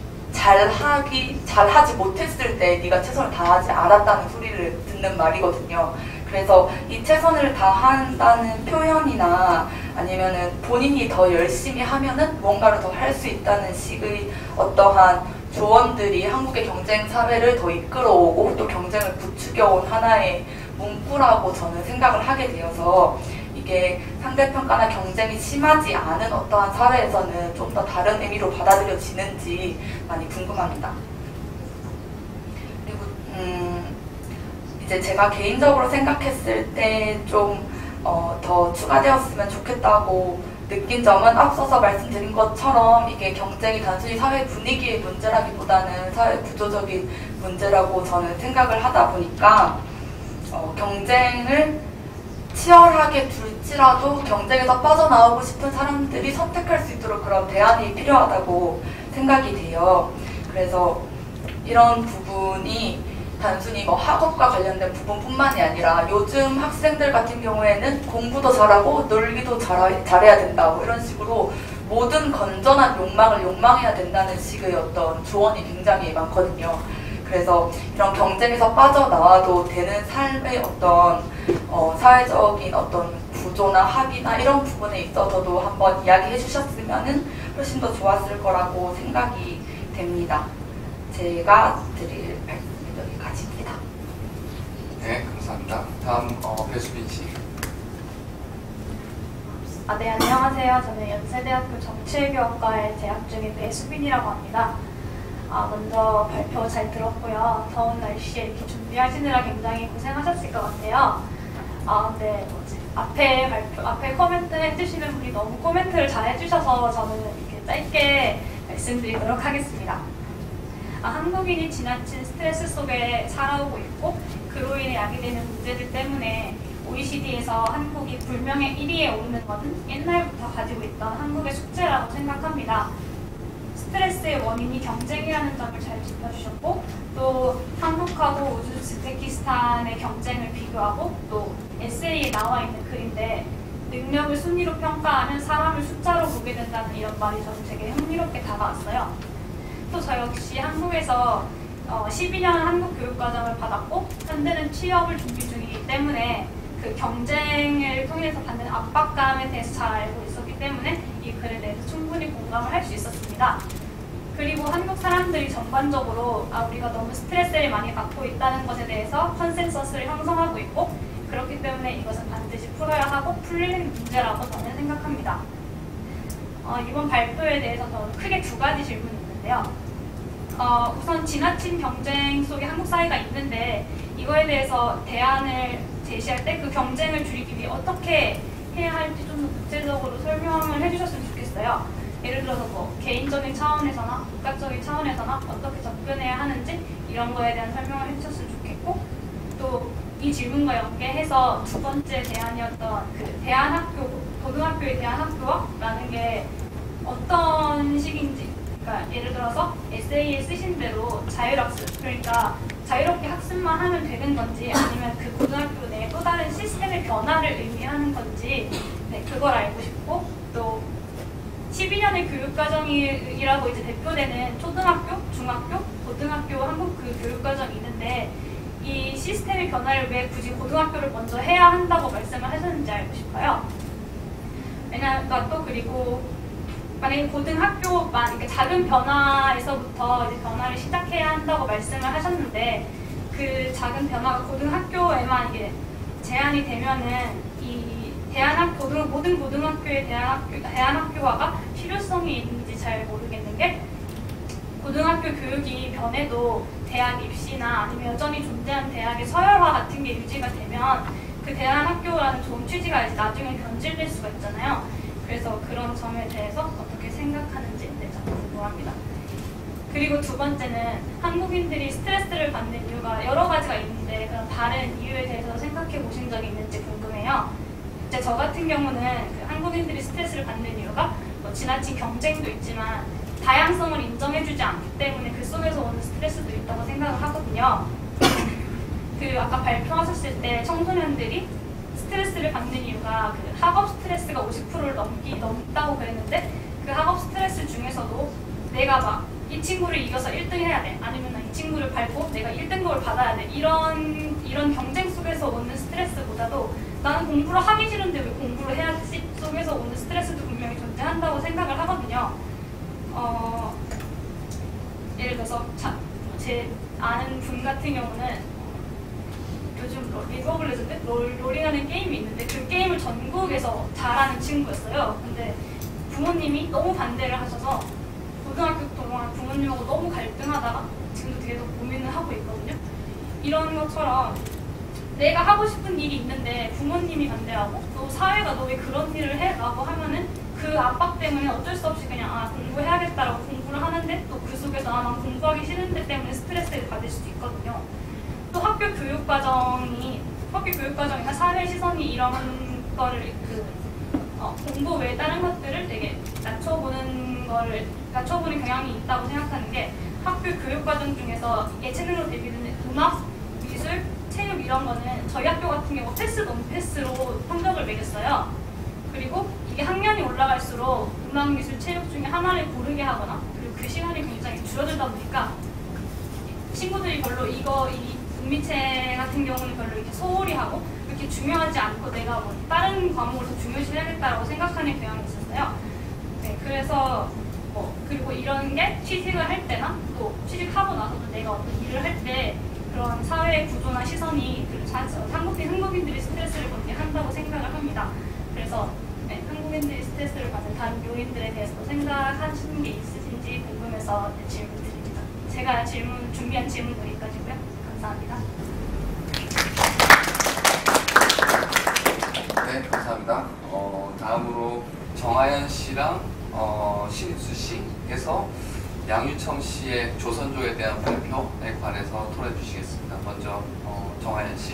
잘하지 못했을 때 네가 최선을 다하지 않았다는 소리를 듣는 말이거든요. 그래서 이 최선을 다한다는 표현이나 아니면은 본인이 더 열심히 하면은 뭔가를 더 할 수 있다는 식의 어떠한 조언들이 한국의 경쟁 사회를 더 이끌어오고 또 경쟁을 부추겨온 하나의 문구라고 저는 생각을 하게 되어서 이게 상대평가나 경쟁이 심하지 않은 어떠한 사회에서는 좀 더 다른 의미로 받아들여지는지 많이 궁금합니다. 그리고 이제 제가 개인적으로 생각했을 때 좀 더 추가되었으면 좋겠다고 느낀 점은 앞서서 말씀드린 것처럼 이게 경쟁이 단순히 사회 분위기의 문제라기보다는 사회 구조적인 문제라고 저는 생각을 하다 보니까 경쟁을 치열하게 둘지라도 경쟁에서 빠져나오고 싶은 사람들이 선택할 수 있도록 그런 대안이 필요하다고 생각이 돼요. 그래서 이런 부분이 단순히 뭐 학업과 관련된 부분뿐만이 아니라 요즘 학생들 같은 경우에는 공부도 잘하고 놀기도 잘해야 된다 뭐 이런 식으로 모든 건전한 욕망을 욕망해야 된다는 식의 어떤 조언이 굉장히 많거든요. 그래서 이런 경쟁에서 빠져나와도 되는 삶의 어떤 사회적인 어떤 구조나 합의나 이런 부분에 있어서도 한번 이야기해 주셨으면 훨씬 더 좋았을 거라고 생각이 됩니다. 제가 드릴 말씀은 여기까지입니다. 네, 감사합니다. 다음 배수빈 씨. 네, 안녕하세요. 저는 연세대학교 정치외교학과에 재학 중인 배수빈이라고 합니다. 먼저 발표 잘 들었고요. 더운 날씨에 이렇게 준비하시느라 굉장히 고생하셨을 것 같아요. 근데 앞에 코멘트 해주시는 분이 너무 코멘트를 잘 해주셔서 저는 이렇게 짧게 말씀드리도록 하겠습니다. 한국인이 지나친 스트레스 속에 살아오고 있고 그로 인해 야기되는 문제들 때문에 OECD에서 한국이 불명예 1위에 오르는 것은 옛날부터 가지고 있던 한국의 숙제라고 생각합니다. 스트레스의 원인이 경쟁이라는 점을 잘 짚어주셨고 또 한국하고 우즈베키스탄의 경쟁을 비교하고 또 에세이에 나와 있는 글인데 능력을 순위로 평가하면 사람을 숫자로 보게 된다는 이런 말이 저는 되게 흥미롭게 다가왔어요. 또 저 역시 한국에서 12년 한국 교육과정을 받았고 현재는 취업을 준비 중이기 때문에 그 경쟁을 통해서 받는 압박감에 대해서 잘 알고 있었기 때문에 이 글에 대해서 충분히 공감을 할 수 있었습니다. 그리고 한국 사람들이 전반적으로 우리가 너무 스트레스를 많이 받고 있다는 것에 대해서 컨센서스를 형성하고 있고 그렇기 때문에 이것은 반드시 풀어야 하고 풀리는 문제라고 저는 생각합니다. 이번 발표에 대해서 저는 크게 두 가지 질문이 있는데요. 우선 지나친 경쟁 속에 한국 사회가 있는데 이거에 대해서 대안을 제시할 때 그 경쟁을 줄이기 위해 어떻게 해야 할지 좀 더 구체적으로 설명을 해주셨으면 좋겠어요. 예를 들어서 뭐 개인적인 차원에서나 국가적인 차원에서나 어떻게 접근해야 하는지 이런 거에 대한 설명을 해주셨으면 좋겠고 또 이 질문과 연계해서 두 번째 대안이었던 그 대안학교, 고등학교의 대안학교라는 게 어떤 식인지 그러니까 예를 들어서 에세이에 쓰신 대로 자율학습, 그러니까 자유롭게 학습만 하면 되는 건지 아니면 그 고등학교 내에 또 다른 시스템의 변화를 의미하는 건지 그걸 알고 싶고 또 12년의 교육과정이라고 이제 대표되는 초등학교, 중학교, 고등학교 한국 그 교육과정이 있는데 이 시스템의 변화를 왜 굳이 고등학교를 먼저 해야 한다고 말씀을 하셨는지 알고 싶어요. 왜냐하면 또 그리고 만약에 고등학교만 이렇게 작은 변화에서부터 이제 변화를 시작해야 한다고 말씀을 하셨는데 그 작은 변화가 고등학교에만 이게 제한이 되면은 이 모든 고등학교의 대안학교화가 필요성이 있는지 잘 모르겠는 게, 고등학교 교육이 변해도 대학 입시나 아니면 여전히 존재하는 대학의 서열화 같은 게 유지가 되면 그 대안학교라는 좋은 취지가 이제 나중에 변질될 수가 있잖아요. 그래서 그런 점에 대해서 어떻게 생각하는지 궁금합니다. 그리고 두 번째는 한국인들이 스트레스를 받는 이유가 여러 가지가 있는데 그런 다른 이유에 대해서 생각해 보신 적이 있는지 궁금해요. 이제 저 같은 경우는 그 한국인들이 스트레스를 받는 이유가 뭐 지나친 경쟁도 있지만 다양성을 인정해주지 않기 때문에 그 속에서 오는 스트레스도 있다고 생각을 하거든요. 그 아까 발표하셨을 때 청소년들이 스트레스를 받는 이유가 그 학업 스트레스가 50%를 넘다고 그랬는데, 그 학업 스트레스 중에서도 내가 막 이 친구를 이겨서 1등 해야 돼, 아니면 이 친구를 밟고 내가 1등급을 받아야 돼, 이런 경쟁 속에서 오는 스트레스보다도 나는 공부를 하기 싫은데 왜 공부를 해야 되지? 속에서 오는 스트레스도 분명히 존재한다고 생각을 하거든요. 예를 들어서 제 아는 분 같은 경우는 요즘 리그 오브 레전드 롤이라는 게임이 있는데 그 게임을 전국에서 잘하는 친구였어요. 근데 부모님이 너무 반대를 하셔서 고등학교 동안 부모님하고 너무 갈등하다가 지금도 계속 고민을 하고 있거든요. 이런 것처럼 내가 하고 싶은 일이 있는데 부모님이 반대하고 또 사회가 너 왜 그런 일을 해? 라고 하면은 그 압박 때문에 어쩔 수 없이 그냥 공부해야겠다라고 공부를 하는데, 또 그 속에서 난 공부하기 싫은데 때문에 스트레스를 받을 수도 있거든요. 또 학교 교육과정이나 사회 시선이 이런 거를 공부 외에 다른 것들을 되게 낮춰보는 경향이 있다고 생각하는 게, 학교 교육과정 중에서 예체능으로 데뷔되는 음악, 미술, 체육 이런 거는 저희 학교 같은 경우 패스 논패스로 성적을 매겼어요. 그리고 이게 학년이 올라갈수록 음악, 미술, 체육 중에 하나를 고르게 하거나, 그리고 그 시간이 굉장히 줄어들다 보니까 친구들이 별로 이 국미체 같은 경우는 별로 이렇게 소홀히 하고 이렇게 중요하지 않고 내가 뭐 다른 과목을 더 중요시해야겠다라고 생각하는 경향이 있었어요. 네, 그래서 그리고 이런 게 취직을 할 때나 또 취직하고 나서도 내가 어떤 일을 할 때 그런 사회 구조나 시선이 한국인들이 스트레스를 받게 한다고 생각을 합니다. 그래서 한국인들이 스트레스를 받는 다른 요인들에 대해서도 생각하시는 게 있으신지 궁금해서 질문 드립니다. 제가 준비한 질문 여기까지고요. 감사합니다. 네, 감사합니다. 다음으로 정하연 씨랑 신수 씨께서 양유청 씨의 조선조에 대한 발표에 관해서 토론해 주시겠습니다. 먼저 정하연 씨.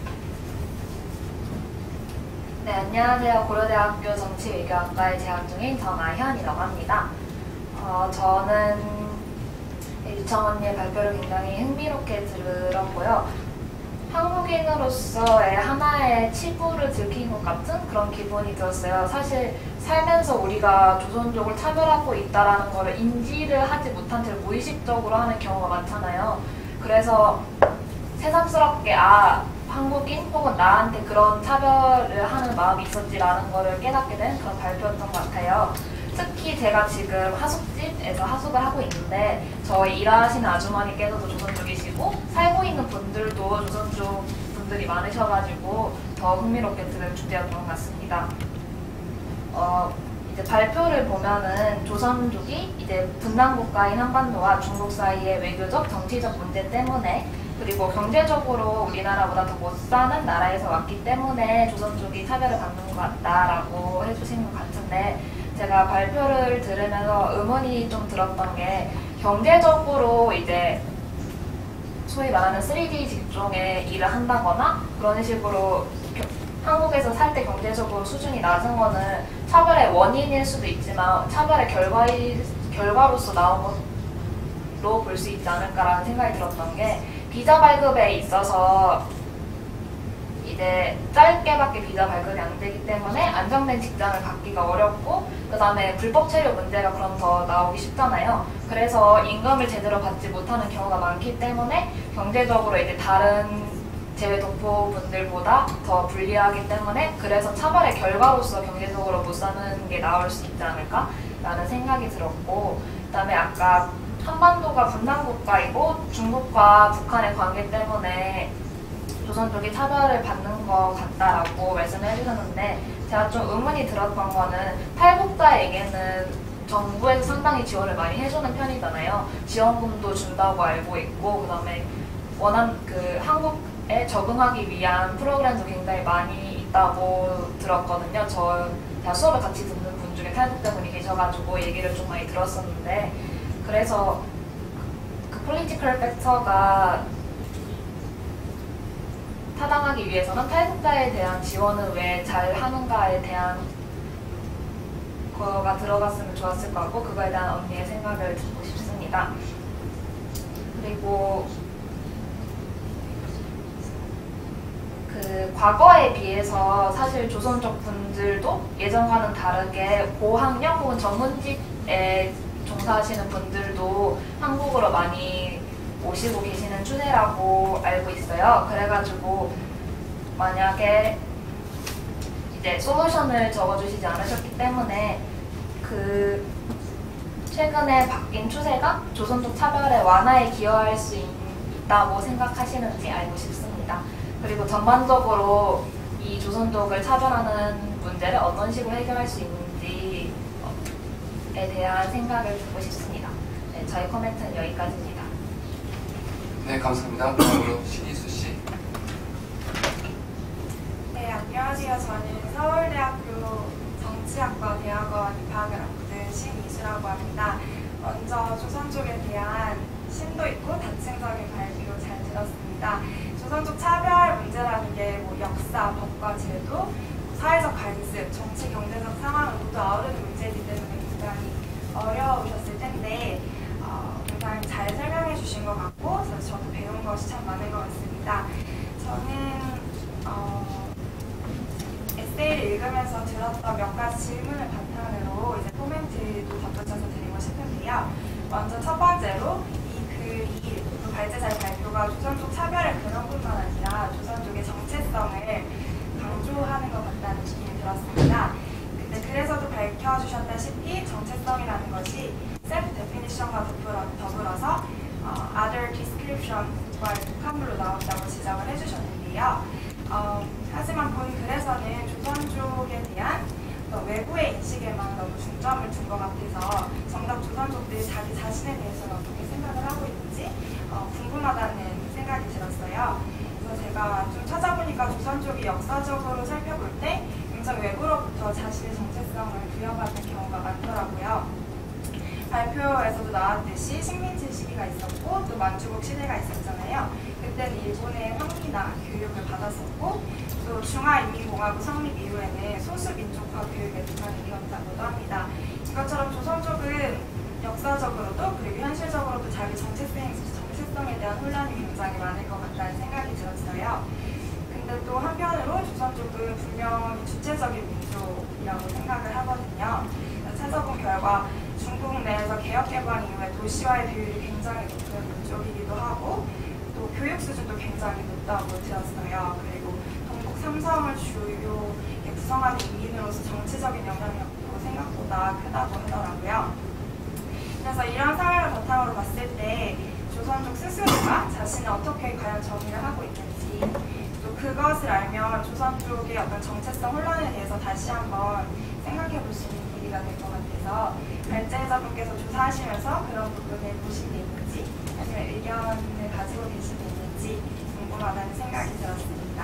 네, 안녕하세요. 고려대학교 정치외교학과에 재학 중인 정하현이라고 합니다. 저는 유청 언니의 발표를 굉장히 흥미롭게 들었고요. 한국인으로서의 하나의 치부를 들킨 것 같은 그런 기분이 들었어요. 사실 살면서 우리가 조선족을 차별하고 있다는 것을 인지를 하지 못한 채 무의식적으로 하는 경우가 많잖아요. 그래서 새삼스럽게 한국인 혹은 나한테 그런 차별을 하는 마음이 있었지라는 것을 깨닫게 된 그런 발표였던 것 같아요. 특히 제가 지금 하숙집에서 하숙을 하고 있는데 저희 일하시는 아주머니께서도 조선족이시고 살고 있는 분들도 조선족 분들이 많으셔가지고 더 흥미롭게 들은 주제였던 것 같습니다. 이제 발표를 보면은 조선족이 이제 분단국가인 한반도와 중국 사이의 외교적, 정치적 문제 때문에 그리고 경제적으로 우리나라보다 더 못 사는 나라에서 왔기 때문에 조선족이 차별을 받는 것 같다라고 해주신 것 같은데, 제가 발표를 들으면서 의문이 좀 들었던 게, 경제적으로 이제 소위 말하는 3D 직종에 일을 한다거나 그런 식으로 한국에서 살 때 경제적으로 수준이 낮은 거는 차별의 원인일 수도 있지만 차별의 결과로서 나온 것로 볼 수 있지 않을까라는 생각이 들었던 게, 비자 발급에 있어서 이제 짧게밖에 비자 발급이 안 되기 때문에 안정된 직장을 갖기가 어렵고, 그 다음에 불법 체류 문제가 그럼 더 나오기 쉽잖아요. 그래서 임금을 제대로 받지 못하는 경우가 많기 때문에 경제적으로 이제 다른 제외 동포 분들보다 더 불리하기 때문에, 그래서 차별의 결과로서 경제적으로 못 사는 게 나올 수 있지 않을까라는 생각이 들었고, 그 다음에 아까 한반도가 분단국가이고 중국과 북한의 관계 때문에 조선족이 차별을 받는 것 같다라고 말씀을 해주셨는데, 제가 좀 의문이 들었던 거는 탈북자에게는 정부에서 상당히 지원을 많이 해주는 편이잖아요. 지원금도 준다고 알고 있고, 그다음에 한국에 적응하기 위한 프로그램도 굉장히 많이 있다고 들었거든요. 제가 수업을 같이 듣는 분 중에 탈북자분이 계셔가지고 얘기를 좀 많이 들었었는데, 그래서 그 폴리티컬 팩터가 타당하기 위해서는 탈북자에 대한 지원을 왜 잘 하는가에 대한 거가 들어갔으면 좋았을 것 같고, 그거에 대한 언니의 생각을 듣고 싶습니다. 그리고 그 과거에 비해서 사실 조선족 분들도 예전과는 다르게 고학력 혹은 전문직에 종사하시는 분들도 한국으로 많이 오시고 계시는 추세라고 알고 있어요. 그래가지고 만약에 이제 솔루션을 적어주시지 않으셨기 때문에 그 최근에 바뀐 추세가 조선족 차별의 완화에 기여할 수 있다고 생각하시는지 알고 싶습니다. 그리고 전반적으로 이 조선족을 차별하는 문제를 어떤 식으로 해결할 수 있는지에 대한 생각을 듣고 싶습니다. 네, 저희 코멘트는 여기까지입니다. 네, 감사합니다. 다음으로 신희수 씨. 네, 안녕하세요. 저는 서울대학교 정치학과 대학원 입학을 앞둔 신희수라고 합니다. 먼저 조선족에 대한 심도 있고 다층적인 발표 잘 들었습니다. 조선족 차별 문제라는 게 뭐 역사, 법과 제도, 사회적 관습, 정치, 경제적 상황을 모두 아우르는 문제이기 때문에 굉장히 어려우셨을 텐데 굉장히 잘 설명해 주신 것 같고, 그래서 저도 배운 것이 참 많은 것 같습니다. 저는 에세이를 읽으면서 들었던 몇 가지 질문을 바탕으로 이제 코멘트도 덧붙여서 드리고 싶은데요. 먼저 첫 번째로 이 발제자의 발표가 조선족 차별의 근원뿐만 아니라 조선족의 정체성을 강조하는 것 같다는 느낌이 들었습니다. 근데 그래서도 밝혀주셨다시피 정체성이라는 것이 셀프 데피니션과 더불어서 other description과 복합물로 나온다고 지적을 해주셨는데요. 하지만 본 글에서는 조선족에 대한 외부의 인식에만 너무 중점을 둔 것 같아서 정작 조선족들이 자기 자신에 대해서는 어떻게 생각을 하고 있는지 궁금하다는 생각이 들었어요. 그래서 제가 좀 찾아보니까 조선족이 역사적으로 살펴볼 때 굉장히 외부로부터 자신의 정체성을 부여받는 경우가 많더라고요. 발표에서도 나왔듯이 식민지 시기가 있었고 또 만주국 시대가 있었잖아요. 그때는 일본의 황리나 교육을 받았었고 또 중화인민공화국 성립 이후에는 소수민족화 교육에 등을 일었다고도 합니다. 이것처럼 조선족은 역사적으로도 그리고 현실적으로도 자기 정체성에 대한 혼란이 굉장히 많을 것 같다는 생각이 들었어요. 근데 또 한편으로 조선족은 분명히 주체적인 민족이라고 생각을 하거든요. 찾아본 결과 중국 내에서 개혁개방 이후에 도시화의 비율이 굉장히 높은 민족이기도 하고 또 교육 수준도 굉장히 높다고 들었어요. 그리고 동북 삼성을 주요 구성하는 인민으로서 정치적인 영향력도 생각보다 크다고 하더라고요. 그래서 이런 상황을 바탕으로 봤을 때 조선족 스스로가 자신을 어떻게 과연 정의를 하고 있는지 또 그것을 알면 조선족의 어떤 정체성 혼란에 대해서 다시 한번 생각해 볼 수 있는 계기가 될 것 같아서 발제자분께서 조사하시면서 그런 부분을 보신 게 있는지 아니면 의견을 가지고 계신 게 있는지 궁금하다는 생각이 들었습니다.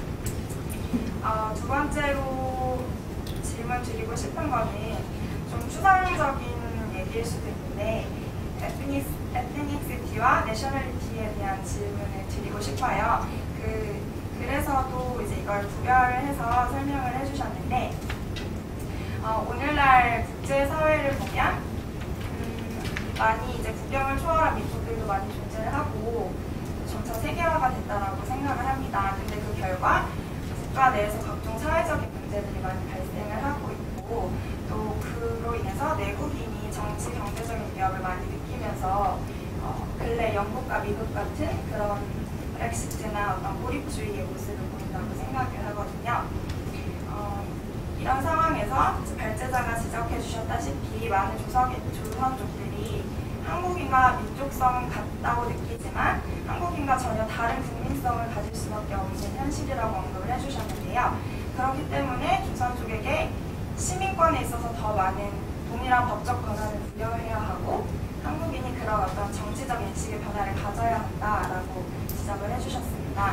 두 번째로 질문 드리고 싶은 거는 좀 추상적인 얘기일 수도 있는데 에트니시티와 내셔널리티에 대한 질문을 드리고 싶어요. 그래서도 이제 이걸 구별해서 설명을 해주셨는데 오늘날 국제사회를 보면 많이 이제 국경을 초월한 민족들도 많이 존재를 하고 점차 세계화가 됐다라고 생각을 합니다. 근데 그 결과 국가 내에서 각종 사회적인 문제들이 많이 발생을 하고 있고 또 그로 인해서 내국인이 정치, 경제적인 위협을 많이 느끼면서 근래 영국과 미국 같은 그런 브렉시트나 어떤 고립주의의 모습을 보인다고 생각을 하거든요. 이런 상황에서 발제자가 지적해 주셨다시피 많은 조선족들이 한국인과 민족성 같다고 느끼지만 한국인과 전혀 다른 국민성을 가질 수밖에 없는 현실이라고 언급을 해주셨는데요. 그렇기 때문에 조선 쪽에게 시민권에 있어서 더 많은 동일한 법적 권한을 부여해야 하고 한국인이 그런 어떤 정치적 인식의 변화를 가져야 한다라고 지적을 해주셨습니다.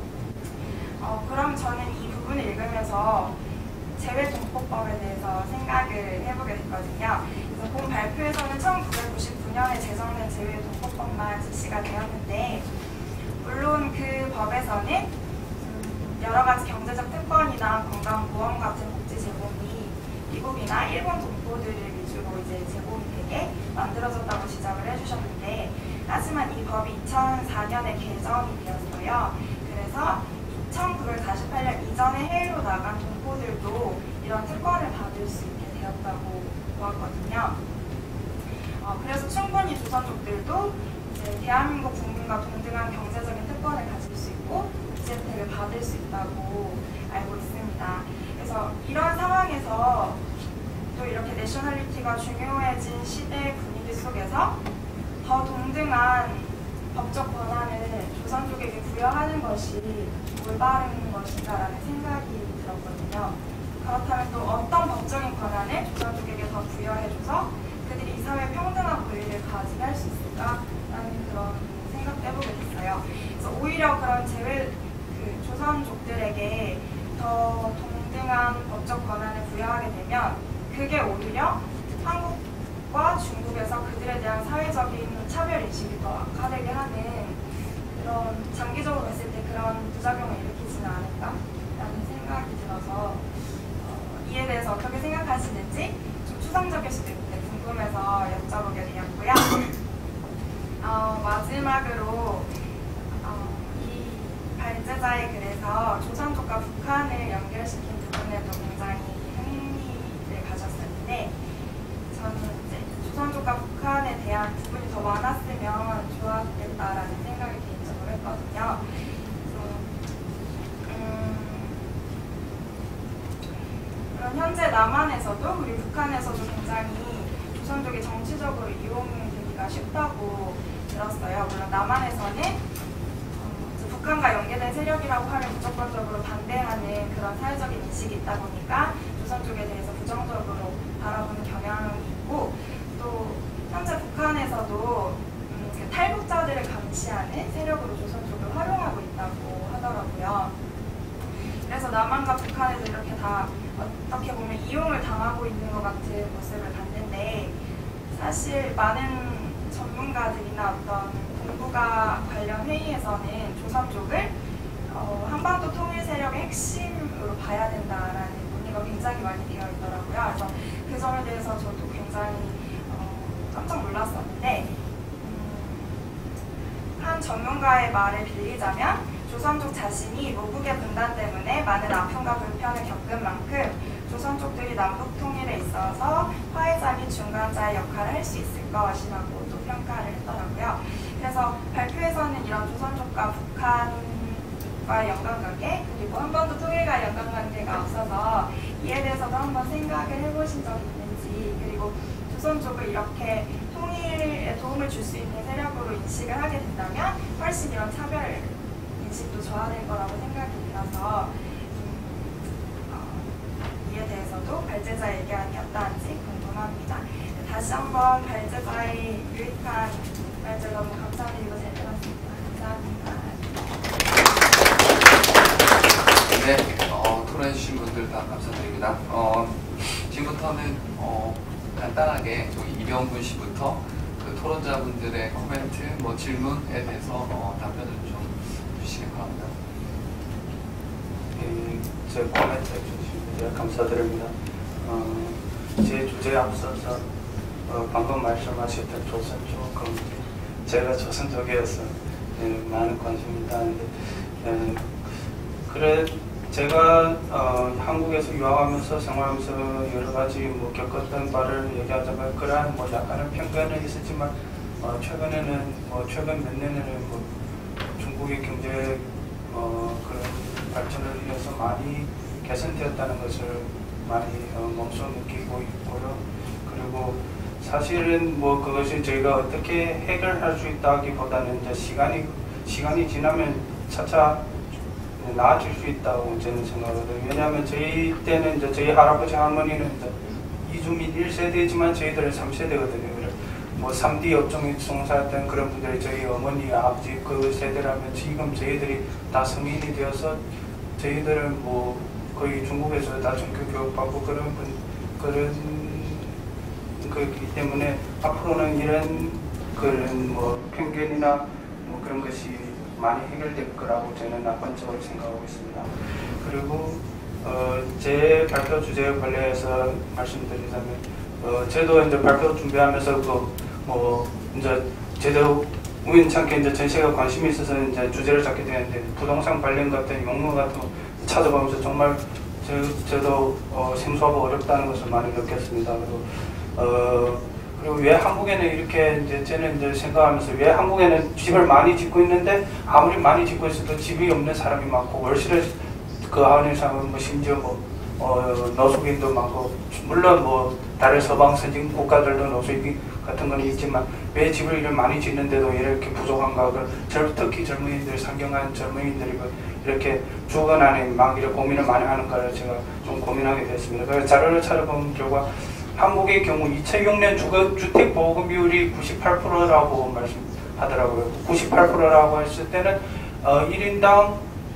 그럼 저는 이 부분을 읽으면서 재외동포법에 대해서 생각을 해보게 됐거든요. 그래서 본 발표에서는 1999년에 제정된 재외동포법만 제시가 되었는데 물론 그 법에서는 여러 가지 경제적 특권이나 건강보험 같은 복지 제공이 미국이나 일본 동포들을 위주로 이제 제공이 되게 만들어졌다고 지적을 해주셨는데 하지만 이 법이 2004년에 개정이 되었어요. 그래서 1948년 이전에 해외로 나간 동포들도 이런 특권을 받을 수 있게 되었다고 보았거든요. 그래서 충분히 조선족들도 이제 대한민국 국민과 동등한 경제적인 특권을 가질 수 있고 복지 혜택을 받을 수 있다고 알고 있습니다. 그래서 이런 상황에서 또 이렇게 내셔널리티가 중요해진 시대의 분위기 속에서 더 동등한 법적 권한을 조선족에게 부여하는 것이 올바른 것인가라는 생각이 들었거든요. 그렇다면 또 어떤 법적인 권한을 조선족에게 더 부여해줘서 그들이 이 사회의 평등한 권리를 가지게 할 수 있을까라는 그런 생각도 해보게 됐어요. 그래서 오히려 그런 조선족들에게 더 동등한 법적 권한을 부여하게 되면 그게 오히려 한국과 중국에서 그들에 대한 사회적인 차별인식이 더 악화되게 하는 그런 장기적으로 봤을 때 그런 부작용을 일으키지는 않을까라는 생각이 들어서 이에 대해서 어떻게 생각하시는지 좀 추상적일 수도 있는데 궁금해서 여쭤보게 되었고요. 마지막으로 이 발제자의 글에서 조선족과 북한을 연결시킨 부분에도 굉장히 흥미를 가졌었는데 저는 이제 조선족과 북한에 대한 부분이 더 많았으면 좋았겠다라는 생각이 개인적으로 했거든요. 그래서 현재 남한에서도 그리고 북한에서도 굉장히 조선족이 정치적으로 이용되기가 쉽다고 들었어요. 물론 남한에서는 북한과 연계된 세력이라고 하면 무조건적으로 반대하는 그런 사회적인 인식이 있다 보니까 조선족에 대해서 부정적으로 바라보는 경향이 있고 또 현재 북한에서도 탈북자들을 감시하는 세력으로 조선족을 활용하고 있다고 하더라고요. 그래서 남한과 북한에서 이렇게 다 어떻게 보면 이용을 당하고 있는 것 같은 모습을 봤는데 사실 많은 전문가들이나 어떤 동북아 관련 회의에서는 조선족을 한반도 통일 세력의 핵심으로 봐야 된다라는 논의가 굉장히 많이 되어 있더라고요. 그래서 그 점에 대해서 저도 굉장히 깜짝 놀랐었는데 한 전문가의 말을 빌리자면 조선족 자신이 모국의 분단 때문에 많은 아픔과 불편을 겪은 만큼 조선족들이 남북 통일에 있어서 화해자 및 중간자의 역할을 할 수 있을 것이라고 또 평가를 했더라고요. 그래서 발표에서는 이런 조선족과 북한과 연관관계 그리고 한반도 통일과 연관관계가 없어서 이에 대해서도 한번 생각을 해보신 적이 있는지 그리고 조선족을 이렇게 통일에 도움을 줄 수 있는 세력으로 인식을 하게 된다면 훨씬 이런 차별 인식도 저하될 거라고 생각이 들어서 이에 대해서도 발제자의 의견이 어떠한지 궁금합니다. 다시 한번 발제자의 유익한 발제 너무 감사드리고 잘 들었습니다. 감사합니다. 네, 토론해주신 분들 다 감사드립니다. 지금부터는 간단하게 이병군 씨부터 그 토론자분들의 코멘트, 질문에 대해서 답변을 좀 주시기 바랍니다. 제 코멘트 해주신 감사드립니다. 제 주제에 앞서서 방금 말씀하셨던 조선족 검증, 제가 조선족이어서 많은 관심이 있다는데 그래 제가 한국에서 유학하면서 생활하면서 여러 가지 겪었던 바를 얘기하자면 그러한 약간의 편견은 있었지만 최근에는 최근 몇 년에는 중국의 경제 그런 발전을 위해서 많이 개선되었다는 것을 많이 몸소 느끼고 있고요. 그리고 사실은 뭐 그것이 저희가 어떻게 해결할 수 있다기보다는 이제 시간이 지나면 차차 나아질 수 있다고 저는 생각하거든요. 왜냐하면 저희 때는 이제 저희 할아버지 할머니는 이제 이주민 1세대지만 저희들은 3세대거든요. 뭐 3D 업종에 종사했던 그런 분들이 저희 어머니, 아버지 그 세대라면 지금 저희들이 다 성인이 되어서 저희들은 뭐 거의 중국에서 다 전교 교육받고 그런 거기 때문에 앞으로는 이런 뭐 편견이나 뭐 그런 것이 많이 해결될 거라고 저는 낙관적으로 생각하고 있습니다. 그리고 제 발표 주제에 관련해서 말씀드리자면 저도 이제 발표 준비하면서 이제 저도 우연찮게 이제 전시가 관심이 있어서 이제 주제를 잡게 되는데 부동산 관련 같은 용어 같은 거 찾아보면서 정말 저도 생소하고 어렵다는 것을 많이 느꼈습니다. 그리고 왜 한국에는 이렇게 이제 저는 이제 생각하면서 왜 한국에는 집을 많이 짓고 있는데 아무리 많이 짓고 있어도 집이 없는 사람이 많고 월세를 하는 사람은 뭐 심지어 노숙인도 많고 물론 뭐 다른 서방 선진 국가들도 노숙인 같은 건 있지만 왜 집을 이렇게 많이 짓는데도 이렇게 부족한가? 특히 젊은이들, 상경한 젊은이들이 이렇게 주거난에 막 이렇게 고민을 많이 하는가를 제가 좀 고민하게 됐습니다. 그래서 자료를 찾아본 결과 한국의 경우 2006년 주택 보급 비율이 98%라고 말씀하더라고요. 98%라고 했을 때는 1인당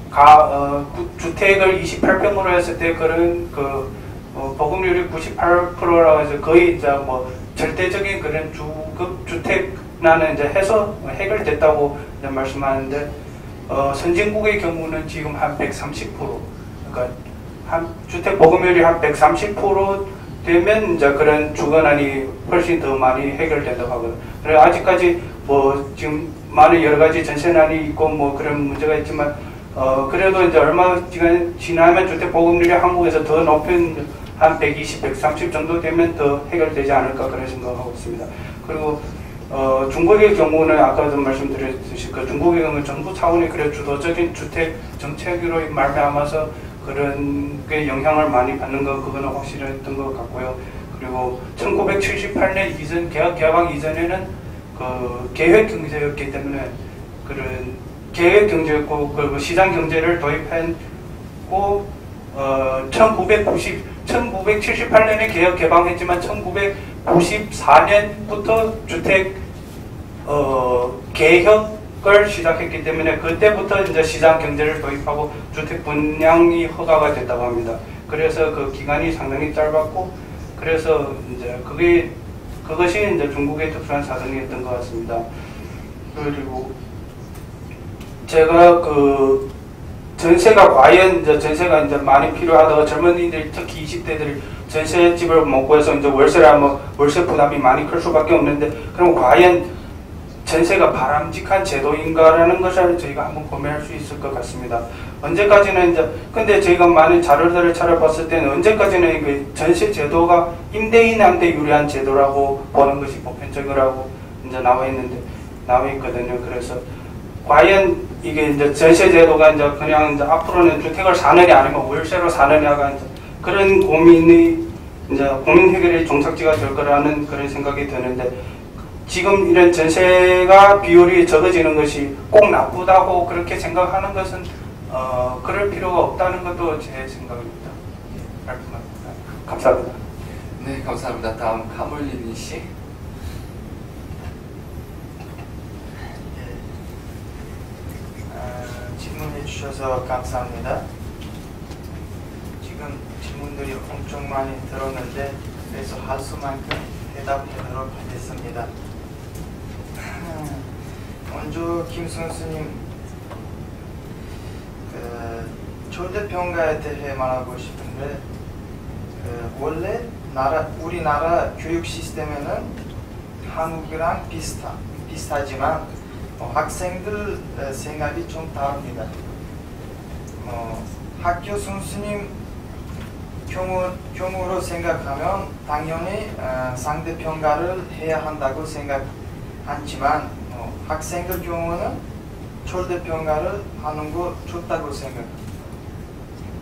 주택을 28평으로 했을 때 그런 보급률이 98%라고 해서 거의 이제 뭐 절대적인 그런 주택난은 이제 해결됐다고 이제 말씀하는데 선진국의 경우는 지금 한 130%, 그러니까 한 주택 보급률이 한 130% 되면 이제 그런 주거난이 훨씬 더 많이 해결된다고 하거든요. 그래서 아직까지 뭐 지금 많은 여러 가지 전세난이 있고 뭐 그런 문제가 있지만 그래도 이제 얼마 시간 지나면 주택 보급률이 한국에서 더 높은 한 120, 130 정도 되면 더 해결되지 않을까 그런 생각을 하고 있습니다. 그리고 중국의 경우는 아까도 말씀드렸듯이 중국의 경우는 정부 차원의 그런 주도적인 주택 정책으로 말미암아서 그런 게 영향을 많이 받는 거 그거는 확실했던 것 같고요. 그리고 1978년 이전 개방 이전에는 계획 경제였기 때문에 그런 계획 경제였고 그리고 시장 경제를 도입했고 1978년에 개방했지만 1994년부터 주택 개혁을 시작했기 때문에 그때부터 이제 시장 경제를 도입하고 주택 분양이 허가가 됐다고 합니다. 그래서 그 기간이 상당히 짧았고 그래서 이제 그것이 이제 중국의 특수한 사정이었던 것 같습니다. 그리고 제가 전세가 과연 전세가 이제 많이 필요하다고 젊은이들 특히 20대들이 전세집을 못 구해서 이제 월세를 하면 월세 부담이 많이 클 수밖에 없는데 그럼 과연 전세가 바람직한 제도인가라는 것을 저희가 한번 고민할 수 있을 것 같습니다. 언제까지는 이제 근데 저희가 많은 자료들을 찾아봤을 때는 언제까지는 그 전세 제도가 임대인한테 유리한 제도라고 보는 것이 보편적이라고 이제 나와 있거든요. 그래서 과연 이게 이제 전세 제도가 이제 그냥 이제 앞으로는 주택을 사느냐 아니면 월세로 사느냐가 이제 그런 고민 해결의 종착지가 될 거라는 그런 생각이 드는데 지금 이런 전세가 비율이 적어지는 것이 꼭 나쁘다고 그렇게 생각하는 것은 그럴 필요가 없다는 것도 제 생각입니다. 감사합니다. 네, 감사합니다. 다음 카몰린 씨. 질문해 주셔서 감사합니다. 지금 질문들이 엄청 많이 들었는데 그래서 할 수만큼 대답하도록 하겠습니다. 먼저 김 선수님 절대평가에 대해 말하고 싶은데 원래 우리나라 교육 시스템에는 한국이랑 비슷하지만 학생들 생각이 좀 다릅니다. 학교 선수님 경우로 생각하면 당연히 상대평가를 해야 한다고 생각하지만 학생들 경우는 절대평가를 하는 거 좋다고 생각합니다.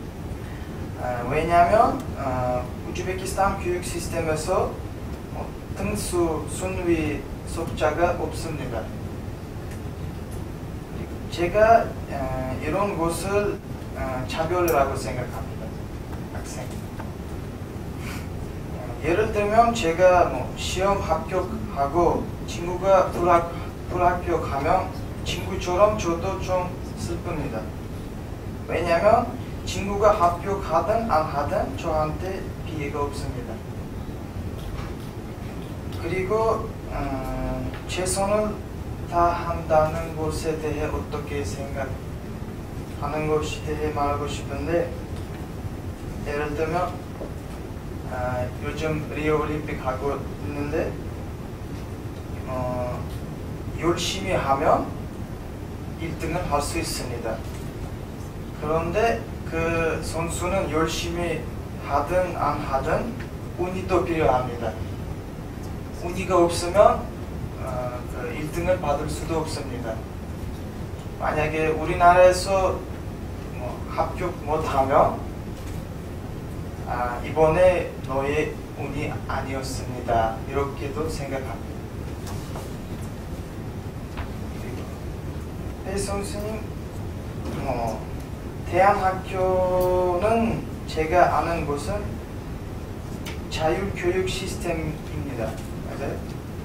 왜냐하면 우즈베키스탄 교육 시스템에서 등수 순위 숫자가 없습니다. 제가 이런 것을 차별이라고 생각합니다. 학생. 예를 들면 제가 시험 합격하고 친구가 불합격하면 친구처럼 저도 좀 슬픕니다. 왜냐면 친구가 합격하든 안 하든 저한테 피해가 없습니다. 그리고 최선을 다한다는 것에 대해 어떻게 생각하는 것에 대해 말하고 싶은데, 예를 들면 요즘 리오 올림픽 하고 있는데 열심히 하면 1등을 할 수 있습니다. 그런데 그 선수는 열심히 하든 안 하든 운이 또 필요합니다. 운이가 없으면 그 1등을 받을 수도 없습니다. 만약에 우리나라에서 합격 못하면 이번에 너의 운이 아니었습니다. 이렇게도 생각합니다. 네, 선생님, 대한학교는 제가 아는 것은 자율교육 시스템입니다. 맞아요?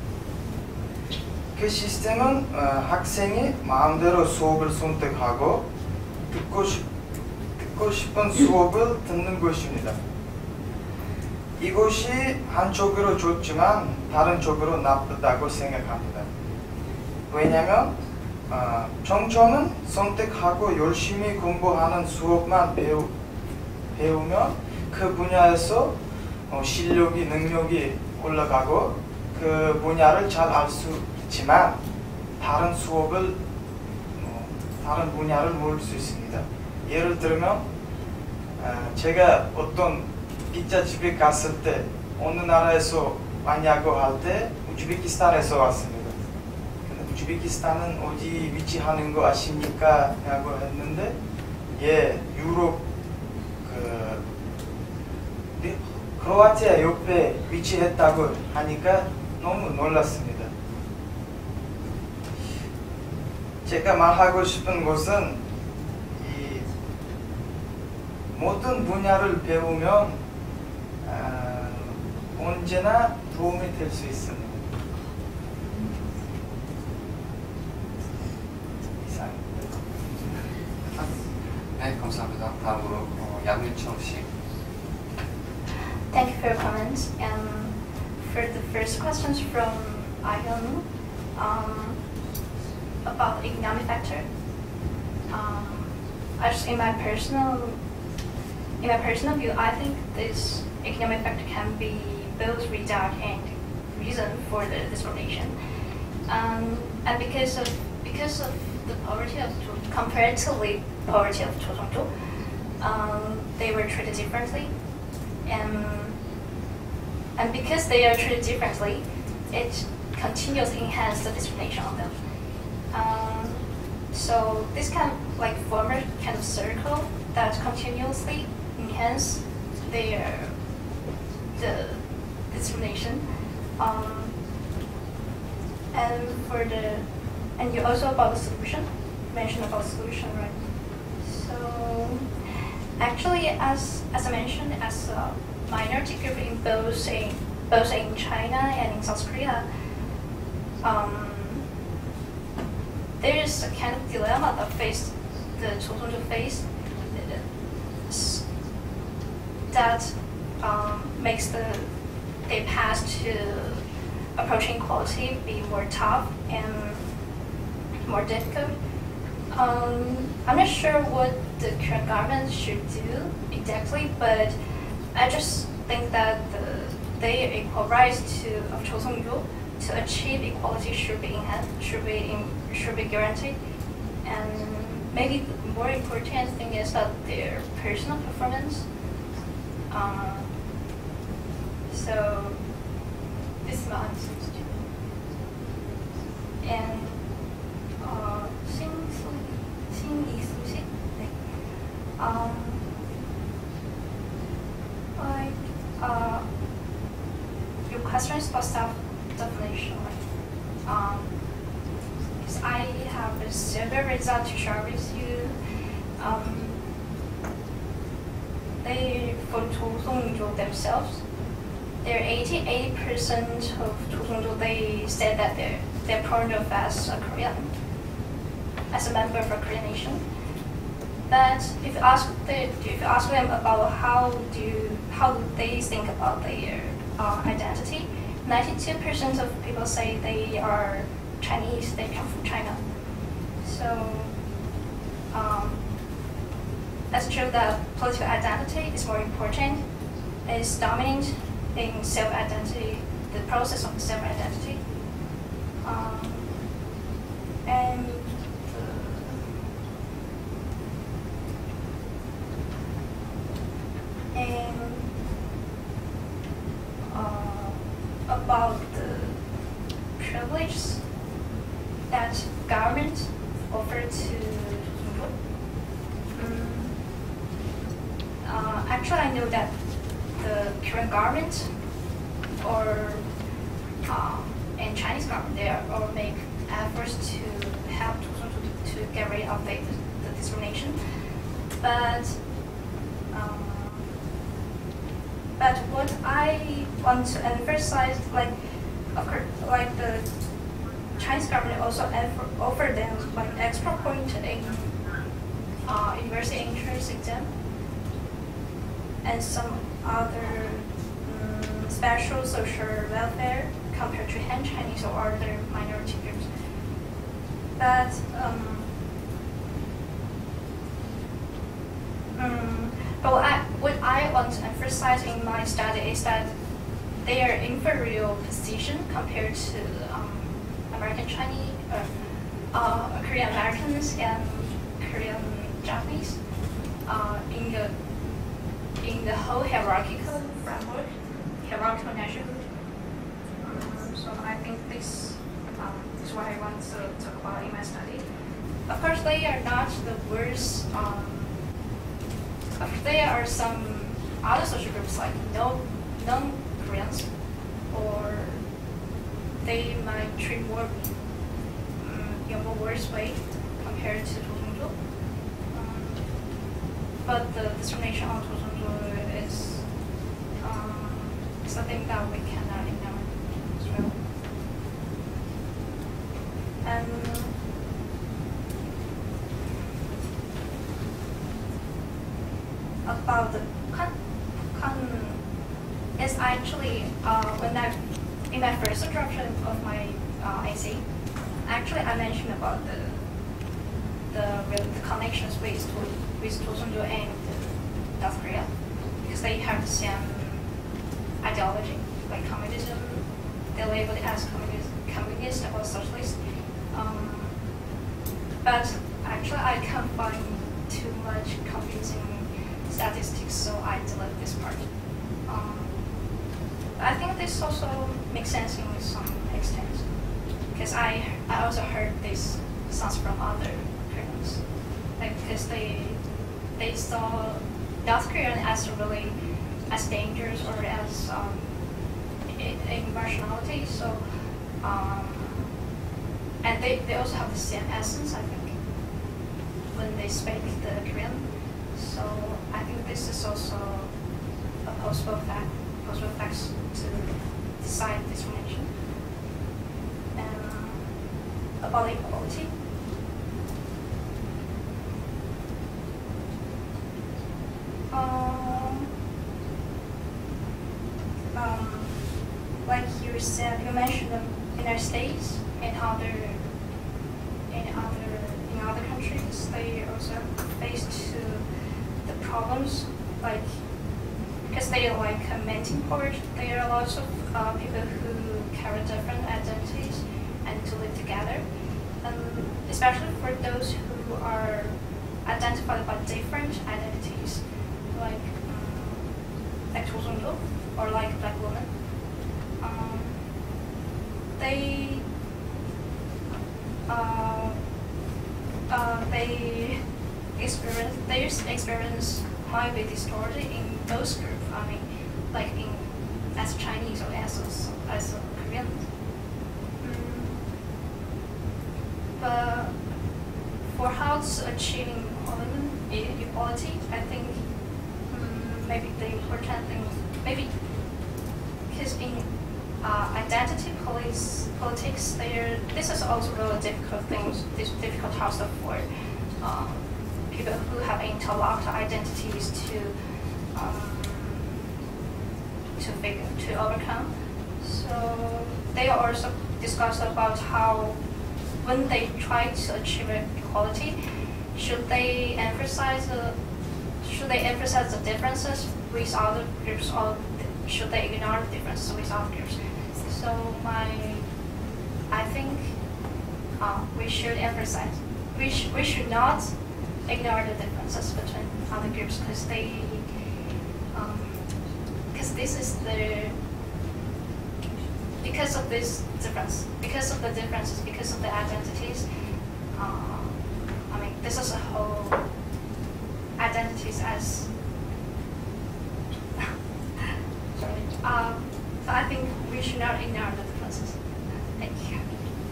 그 시스템은 학생이 마음대로 수업을 선택하고 듣고 싶은 수업을 듣는 것입니다. 이것이 한쪽으로 좋지만 다른 쪽으로 나쁘다고 생각합니다. 왜냐하면 정초는 선택하고 열심히 공부하는 수업만 배우면 그 분야에서 실력이, 능력이 올라가고 그 분야를 잘 알 수 있지만 다른 분야를 모를 수 있습니다. 예를 들면 제가 어떤 피자집에 갔을 때 어느 나라에서 왔냐고 할 때 우즈베키스탄에서 왔습니다. 근데 우즈베키스탄은 어디 위치하는 거 아십니까? 라고 했는데 유럽 크로아티아 옆에 위치했다고 하니까 너무 놀랐습니다. 제가 말하고 싶은 것은 이 모든 분야를 배우면 언제나 도움이 될 수 있습니다. 이상입니다. 네, 감사합니다. 다음으로 양윤청 씨. Thank you for your comments. And for the first questions from Hyeok about economic factor, in my personal view, I think this economic factor can be both result and reason for the discrimination. And because of the comparatively poverty of Choseongdo, they were treated differently. And because they are treated differently, it continuously enhances the discrimination of them. So this can form a kind of circle that continuously enhance the discrimination. And you also about the solution, mentioned about solution, right? So actually, as I mentioned, as a minority group in both in China and in South Korea, there is a kind of dilemma that the Choseongdo face that makes the path to approaching equality be more tough and more difficult. I'm not sure what the current government should do exactly, but I just think that the equal rights of Choseongdo to achieve equality should be guaranteed. And maybe the more important thing is that their personal performance. So this is my answer. And Shin 이수식. question is about self-definition. Because I have a survey result to share with you. They, for 조선족 themselves, they're 80% of 조선족, they said that they're proud of as a Korean, as a member of a Korean nation. But if you ask them about how do they think about their identity, 92% of people say they are Chinese, they come from China. So that's true that political identity is more important, is dominant in self-identity, the process of self-identity. About the privilege that government offered to actually, I know that the current government and Chinese government, they all make efforts to help to get rid of the discrimination. But what I want to emphasize, like, of course, like the Chinese government also offered them like extra point in university entrance exam and some other special social welfare compared to Han Chinese or other minority groups. But what I want to emphasize in my study is that they are inferior position compared to American Chinese, Korean Americans and Korean Japanese in the whole hierarchical framework, hierarchical nationhood. So I think this is what I want to talk about in my study. Of course, they are not the worst. There are some other social groups like non-Koreans, or they might treat more in a more worse way compared to 조선족. But the discrimination on 조선족 is something that we cannot ignore as well. And about the is actually when in my first introduction of my essay, actually I mentioned about the connections with 조선족 and North Korea, because they have the same ideology, like communism. They label it as communist or socialist. But actually I can't find too much confusing statistics, so I delete this part. I think this also makes sense in some extent, because I also heard this sounds from other Koreans, like because they saw North Korean as really as dangerous or as a nationality. So and they also have the same essence, I think, when they speak the Korean. So I think this is also a possible facts to decide discrimination. About equality. Like you said, you mentioned the United States and other countries, they also face to the problems, like because they are like a melting pot. There are lots of people who carry different identities and to live together, especially for those who are identified by different identities, like 조선족 or like black women. Their experience might be distorted in those groups. I mean, like as Chinese or as as a Korean. But for how to achieve equality, I think maybe the important thing, maybe because in identity politics, this is also really difficult things, difficult task for people who have interlocked identities to overcome. So they also discussed about how when they try to achieve equality, should they emphasize the differences with other groups, or should they ignore the differences with other groups? So I think we should emphasize. We should not ignore the differences between other groups because because of this difference, because of the differences, because of the identities. I mean, this is a whole identities as. Sorry. So I think we should not ignore the differences. Thank you.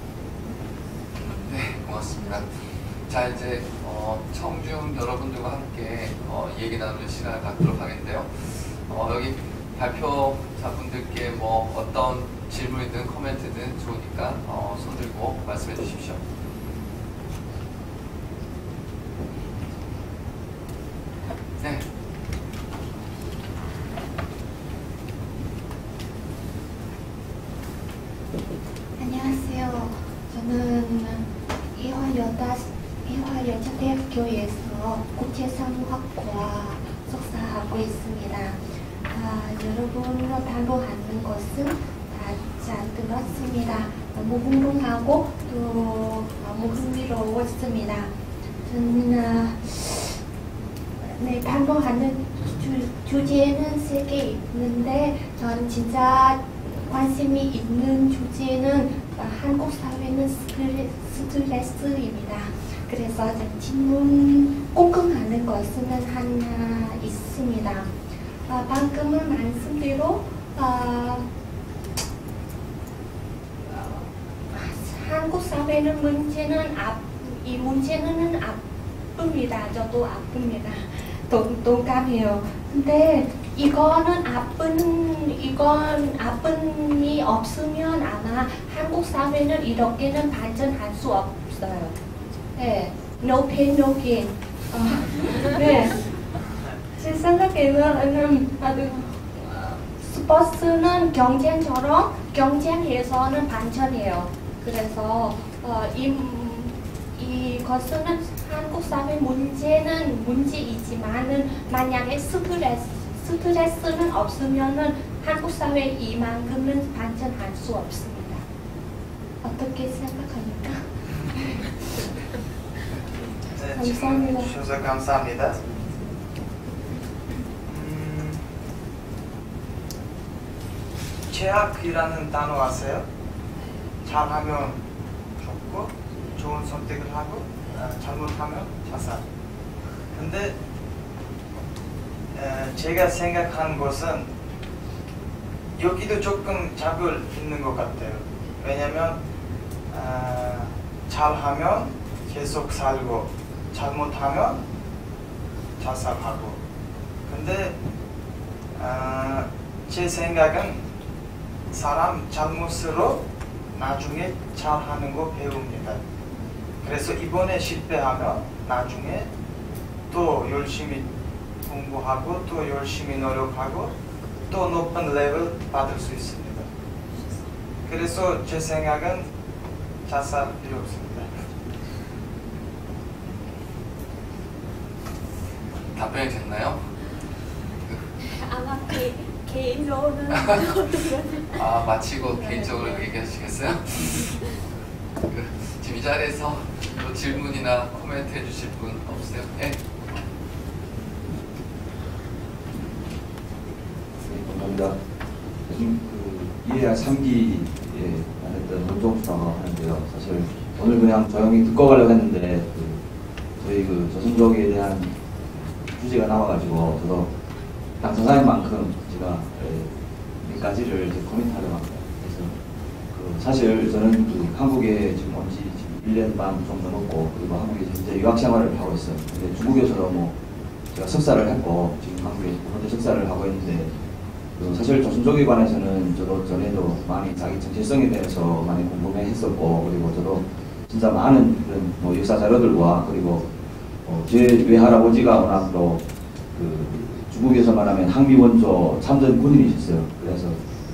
네, 고맙습니다. 자, 이제 청중 여러분들과 함께 얘기 나누는 시간을 갖도록 하겠는데요. 여기 발표자분들께 뭐 어떤 질문이든 코멘트든 좋으니까 손 들고 말씀해 주십시오. 네. 안녕하세요. 저는 이화여자대학교에서 국제사무학과 석사하고 있습니다. 여러분 발표하는 것은 다 잘 들었습니다. 너무 궁금하고 또 너무 흥미로웠습니다. 저는 발표하는 주제는 3개 있는데 전 진짜 관심이 있는 주제는 한국 사회는 스트레스입니다. 그래서 질문 궁금하는 것은 하나 있습니다. 방금은 말씀대로 한국 사회는 이 문제는 아픕니다. 저도 아픕니다. 동감해요. 근데 이건 아픔이 없으면 아마 한국 사회는 이렇게는 발전할 수 없어요. 네, no pain, no gain. 네, 제 생각에는 스포츠는 경쟁처럼 경쟁해서는 발전해요. 그래서 이것은 한국 사회 문제는 문제이지만은 만약에 스트레스는 없으면은 한국 사회 이만큼은 발전할 수 없습니다. 어떻게 생각합니까? 네, 감사합니다. 주셔서 감사합니다. 최악이라는 단어 아세요? 잘하면 좋고 좋은 선택을 하고 잘못하면 자살. 근데 제가 생각한 것은 여기도 조금 잡을 있는 것 같아요. 왜냐면 잘하면 계속 살고 잘못하면 자살하고. 근데 제 생각은 사람 잘못으로 나중에 잘하는 거 배웁니다. 그래서 이번에 실패하면 나중에 또 열심히 공부하고 또 열심히 노력하고 또 높은 레벨 받을 수 있습니다. 그래서 제 생각은 자살 필요 없습니다. 답변이 됐나요? 아마 개인적으로는 마치고 개인적으로 얘기하시겠어요? 지금 이 자리에서 뭐 질문이나 코멘트 해주실 분 없으세요? 예? 감사합니다. 요즘 EAI 3기에 했던 논정수사가 하는데요. 사실 오늘 그냥 조용히 듣고 가려고 했는데 저희 저승적에 대한 주제가 나와가지고 저도 당사자인 만큼 제가 몇 가지를 코멘트하려고 합니다. 사실 저는 그 한국에 지금 온 지 1년 반 정도 넘었고, 그리고 한국에 이제 유학 생활을 하고 있어요. 근데 중국에서도 뭐 제가 석사를 했고 지금 한국에 현재 석사를 하고 있는데, 사실 조선족에 관해서는 저도 전에도 많이 자기 정체성에 대해서 많이 궁금해했었고, 그리고 저도 진짜 많은 그런 뭐 역사 자료들과, 그리고 제 외할아버지가 워낙 또 중국에서 말하면 항미원조 참전 군인이셨어요. 그래서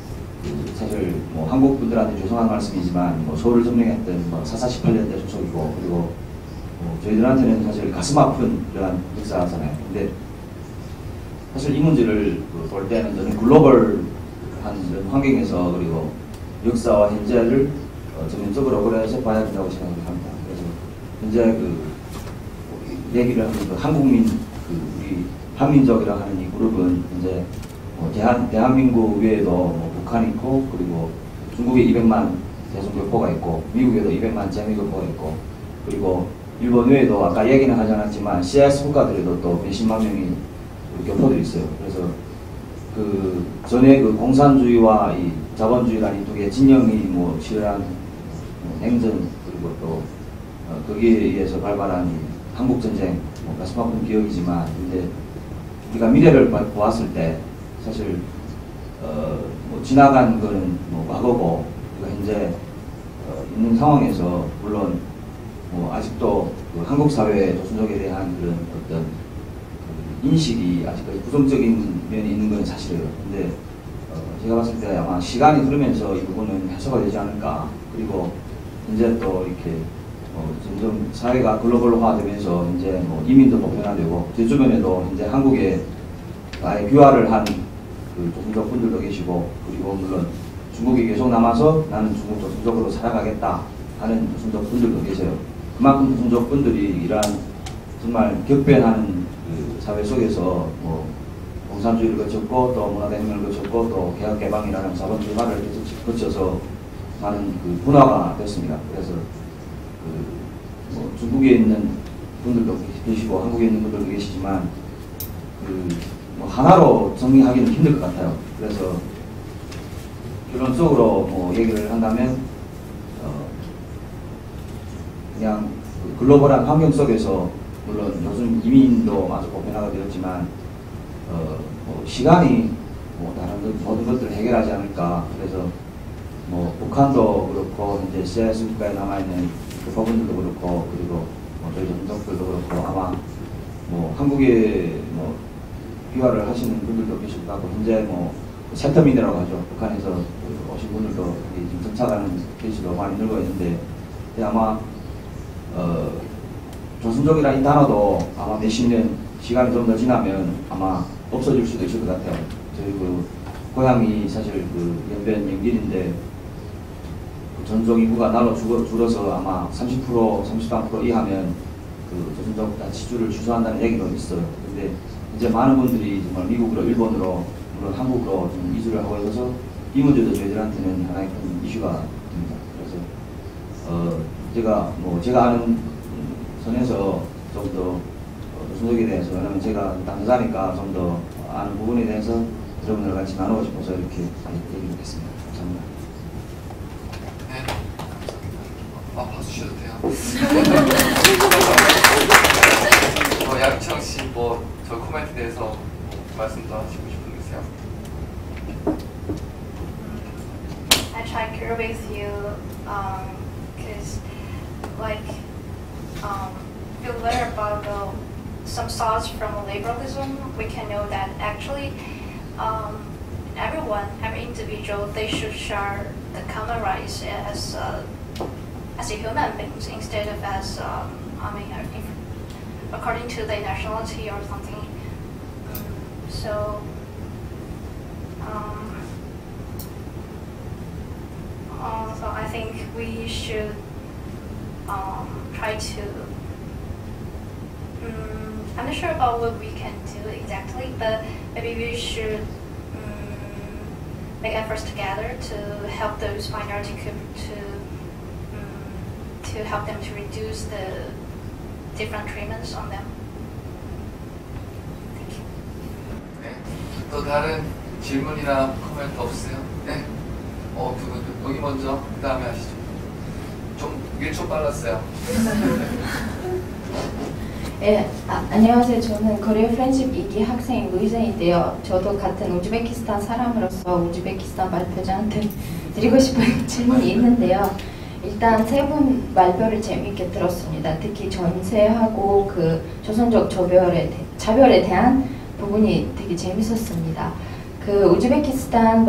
사실 뭐 한국 분들한테 죄송한 말씀이지만 뭐 서울을 점령했던 뭐 4.4 18년대 소속이고, 그리고 저희들한테는 사실 가슴 아픈 그런 역사잖아요. 근데 사실 이 문제를 볼 때는 저는 글로벌한 이런 환경에서, 그리고 역사와 현재를 전면적으로 그래서 봐야 된다고 생각을 합니다. 그래서 현재 얘기를 하는 한국민, 우리 한민족이라고 하는 이 그룹은 이제 대한민국 외에도 뭐 북한이 있고, 그리고 중국에 200만 대중교포가 있고, 미국에도 200만 재미교포가 있고, 그리고 일본 외에도 아까 얘기는 하지 않았지만 CIS 국가들에도 또 몇십만 명의 교포들이 있어요. 그래서 전에 공산주의와 이 자본주의라는 이 두 개의 진영이 뭐 치열한 냉전, 그리고 또 거기에 의해서 발발한 한국전쟁, 뭐 가슴 아픈 기억이지만, 근데 우리가 미래를 보았을 때 사실 뭐 지나간 거는 뭐 과거고, 우리가 현재 있는 상황에서 물론 뭐 아직도 한국 사회의 조선족에 대한 그런 어떤 인식이 아직까지 부정적인 면이 있는 건 사실이에요. 근데 제가 봤을 때 아마 시간이 흐르면서 이 부분은 해소가 되지 않을까. 그리고 이제 또 이렇게 점점 사회가 글로벌화되면서 이제 뭐 이민도 보편화되고, 제 주변에도 이제 한국에 아예 귀화를 한 조선족 분들도 계시고, 그리고 물론 중국에 계속 남아서 나는 중국 조선족으로 살아가겠다 하는 조선족 분들도 계세요. 그만큼 조선족 분들이 이러한 정말 격변하는 사회 속에서 뭐 공산주의를 거쳤고, 또 문화대혁명을 거쳤고, 또 개혁개방이라는 자본주의화를 거쳐서 많은 분화가 됐습니다. 그래서 뭐 중국에 있는 분들도 계시고 한국에 있는 분들도 계시지만 뭐 하나로 정리하기는 힘들 것 같아요. 그래서 결론적으로 뭐 얘기를 한다면 그냥 글로벌한 환경 속에서, 물론 요즘 이민도 아주 보편화가 되었지만 뭐 시간이 뭐 다른 모든 것들을 해결하지 않을까. 그래서 뭐 북한도 그렇고 이제 CIS 국가에 남아있는 교포분들도 그렇고, 그리고 뭐 저희 조선족들도 그렇고, 아마 뭐 한국에 뭐 귀화를 하시는 분들도 계실 것 같고, 현재 뭐 세터민이라고 하죠. 북한에서 오신 분들도 지금 정착하는 케이스도 많이 늘고 있는데, 아마 조선족이라는 이 단어도 아마 몇십 년 시간이 좀 더 지나면 아마 없어질 수도 있을 것 같아요. 저희 고향이 사실 연변 영길인데 전족 인구가 날로 줄어서 아마 30%, 33% 이하면 조선족 지출을 취소한다는 얘기도 있어요. 근데 이제 많은 분들이 정말 미국으로, 일본으로, 물론 한국으로 좀 이주를 하고 있어서 이 문제도 저희들한테는 하나의 큰 이슈가 됩니다. 그래서 제가 아는 선에서 좀 더 조선족에 대해서, 왜냐면 제가 당사자니까 좀 더 아는 부분에 대해서 여러분들과 같이 나누고 싶어서 이렇게 얘기를 했습니다. 감사합니다. 네, 감사합니다. 봐주셔도 돼요. 양청 씨, 저 코멘트에 대해서 말씀도 하시고 싶은 게 있어요? I try to agree with you, because if you learn about some thoughts from liberalism, we can know that actually every individual, they should share the common rights as a human beings instead of as according to their nationality or something. So I think we should try to. I'm not sure about what we can do exactly, but maybe we should make efforts together to help those minority groups to help them to reduce the different treatments on them. Thank you. 네, 또 다른 질문이나 코멘트 없으세요? 네. 여기 먼저 그 다음에 하시죠. 좀 1초 빨랐어요. 네, 안녕하세요. 저는 코리아 프렌십 2기 학생 루이젠인데요. 저도 같은 우즈베키스탄 사람으로서 우즈베키스탄 발표자한테 드리고 싶은 질문이 있는데요. 일단 세 분 말별을 재미있게 들었습니다. 특히 전세하고 그 조선족 차별에 대한 부분이 되게 재밌었습니다. 그 우즈베키스탄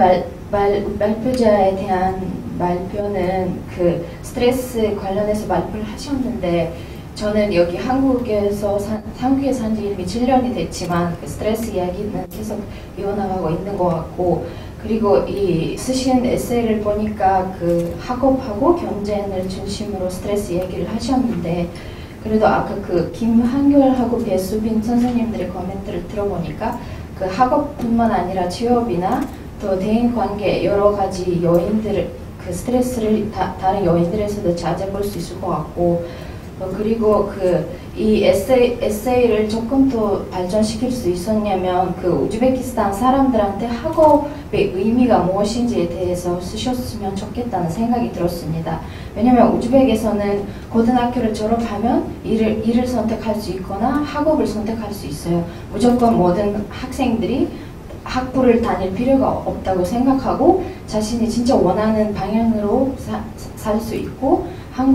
발표자에 대한 발표는 그 스트레스 관련해서 발표를 하셨는데 저는 여기 한국에 산 지 이미 7년이 됐지만 그 스트레스 이야기는 계속 이어나가고 있는 것 같고 그리고 이 쓰신 에세이를 보니까 그 학업하고 경쟁을 중심으로 스트레스 얘기를 하셨는데 그래도 아까 그 김한결하고 배수빈 선생님들의 코멘트를 들어보니까 그 학업뿐만 아니라 취업이나 또 대인관계 여러 가지 요인들 그 스트레스를 다른 요인들에서도 자제볼 수 있을 것 같고 그리고 그 이 에세이를 조금 더 발전시킬 수 있었냐면 그 우즈베키스탄 사람들한테 학업의 의미가 무엇인지에 대해서 쓰셨으면 좋겠다는 생각이 들었습니다. 왜냐하면 우즈벡에서는 고등학교를 졸업하면 일을 선택할 수 있거나 학업을 선택할 수 있어요. 무조건 모든 학생들이 학부를 다닐 필요가 없다고 생각하고 자신이 진짜 원하는 방향으로 살 수 있고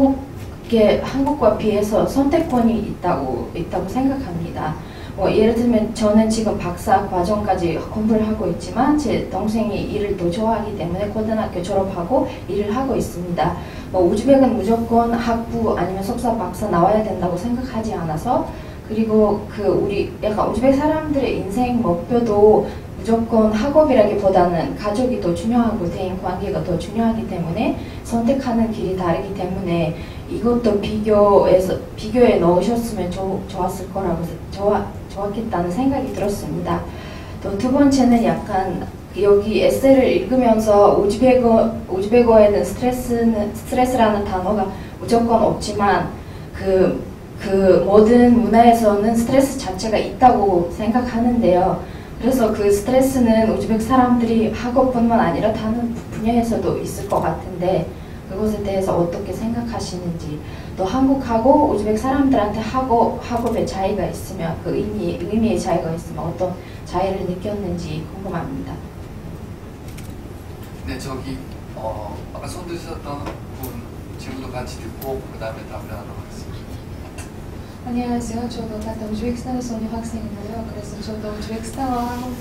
한국과 비해서 선택권이 있다고 생각합니다. 예를 들면 저는 지금 박사 과정까지 공부를 하고 있지만 제 동생이 일을 더 좋아하기 때문에 고등학교 졸업하고 일을 하고 있습니다. 우즈벡은 무조건 학부 아니면 석사 박사 나와야 된다고 생각하지 않아서 그리고 그 우리 약간 우즈벡 사람들의 인생 목표도 무조건 학업이라기보다는 가족이 더 중요하고 대인 관계가 더 중요하기 때문에 선택하는 길이 다르기 때문에 이것도 비교에 넣으셨으면 좋았겠다는 생각이 들었습니다. 또 두 번째는 약간 여기 에세이를 읽으면서 우즈베거에는 스트레스라는 단어가 무조건 없지만 그 모든 문화에서는 스트레스 자체가 있다고 생각하는데요. 그래서 그 스트레스는 우즈벡 사람들이 학업뿐만 아니라 다른 분야에서도 있을 것 같은데 그것에 대해서 어떻게 생각하시는지 또 한국하고 우즈벡 사람들한테 학업의 차이가 있으면 그 의미의 차이가 있으면 어떤 차이를 느꼈는지 궁금합니다. 네, 저기 아까 손 드셨던 분 질문도 같이 듣고 그 다음에 답을 하도록 하겠습니다. 안녕하세요. 저도 같은 우즈베키스탄에서 온 학생인데요. 그래서 저도 우즈베키스탄과 한국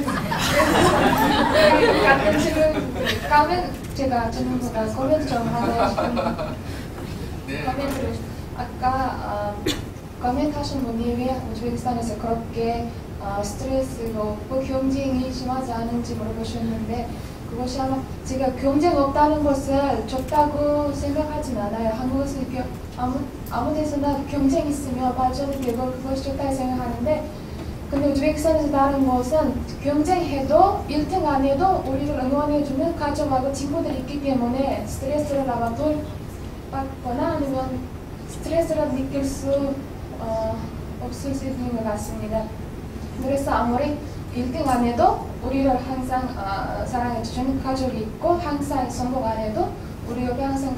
같은 질문 가면 제가 질문보다 코멘트 좀 하고 싶은 코멘트를 아까 코멘트 하신 분이 왜 우즈베키스탄에서 그렇게 스트레스가 없고 경쟁이 심하지 않은지 물어보셨는데 그것이 아마 제가 경쟁 없다는 것을 좋다고 생각하진 않아요. 한국에서 아무 데서나 경쟁 있으며 발전이 되고 그것이 좋다고 생각하는데 근데 우즈베키스탄에서 다른 것은 경쟁해도 1등 안 해도 우리를 응원해주는 가족하고 친구들이 있기 때문에 스트레스를 아마 덜 받거나 아니면 스트레스를 느낄 수 없을 수 있는 것 같습니다. 그래서 아무리 1등 안 해도 우리를 항상 사랑해주는 가족이 있고 항상 성공 안 해도 우리 옆에 항상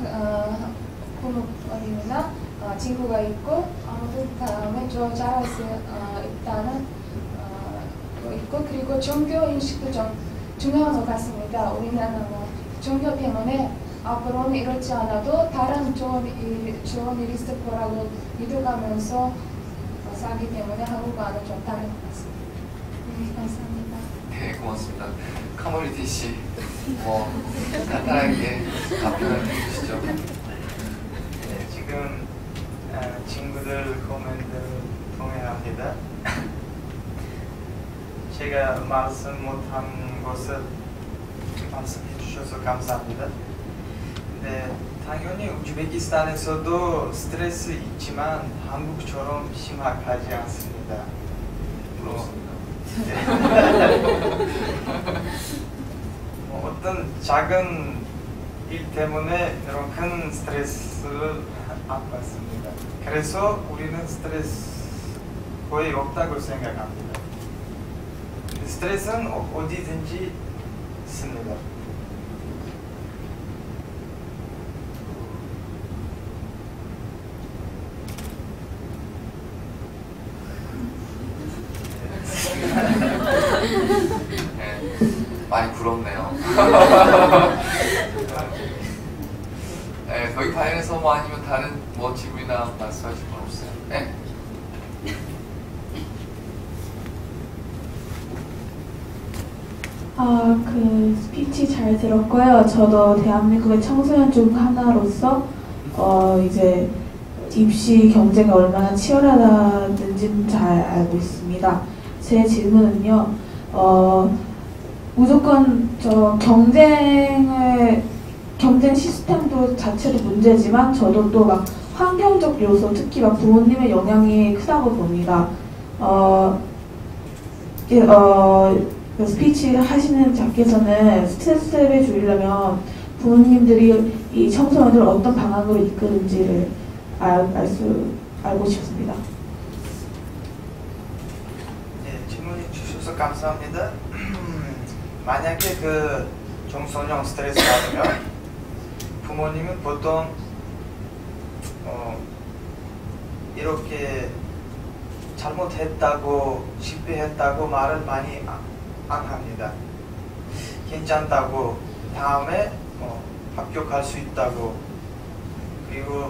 부모님이나 친구가 있고 아무튼 다음에 잘할 수 있다는 거 있고 그리고 종교 인식도 좀 중요한 것 같습니다. 우리나라는 종교 때문에 앞으로는 이렇지 않아도 다른 좋은 일이 있을 거라고 믿어가면서 살기 때문에 한국과는 좀 다른 것 같습니다. 감사합니다. 네, 고맙습니다. 커뮤니티 씨, 간단하게 답변을 해주시죠. 네, 지금 친구들 코멘트를 동의합니다. 제가 말씀 못한 것을 말씀해 주셔서 감사합니다. 네, 당연히 우즈베키스탄에서도 스트레스 있지만 한국처럼 심하지 않습니다. 어떤 작은 일 때문에 이런 큰 스트레스를 안 받습니다. 그래서 우리는 스트레스 거의 없다고 생각합니다. 스트레스는 어디든지 있습니다. 많이 부럽네요. 네, 거기 관련해서 뭐 아니면 다른 뭐 질문이나 말씀하실 분 없어요? 네. 그 스피치 잘 들었고요. 저도 대한민국의 청소년 중 하나로서 이제 입시 경쟁이 얼마나 치열하다는지는 잘 알고 있습니다. 제 질문은요, 무조건 경쟁 시스템도 자체도 문제지만 저도 또 막 환경적 요소, 특히 막 부모님의 영향이 크다고 봅니다. 그 스피치 하시는 자께서는 스트레스를 줄이려면 부모님들이 이 청소년들을 어떤 방향으로 이끄는지를 알고 싶습니다. 네, 질문해 주셔서 감사합니다. 만약에 그 청소년 스트레스 받으면 부모님은 보통 이렇게 잘못했다고 실패했다고 말을 많이 안 합니다. 괜찮다고, 다음에 합격할 수 있다고, 그리고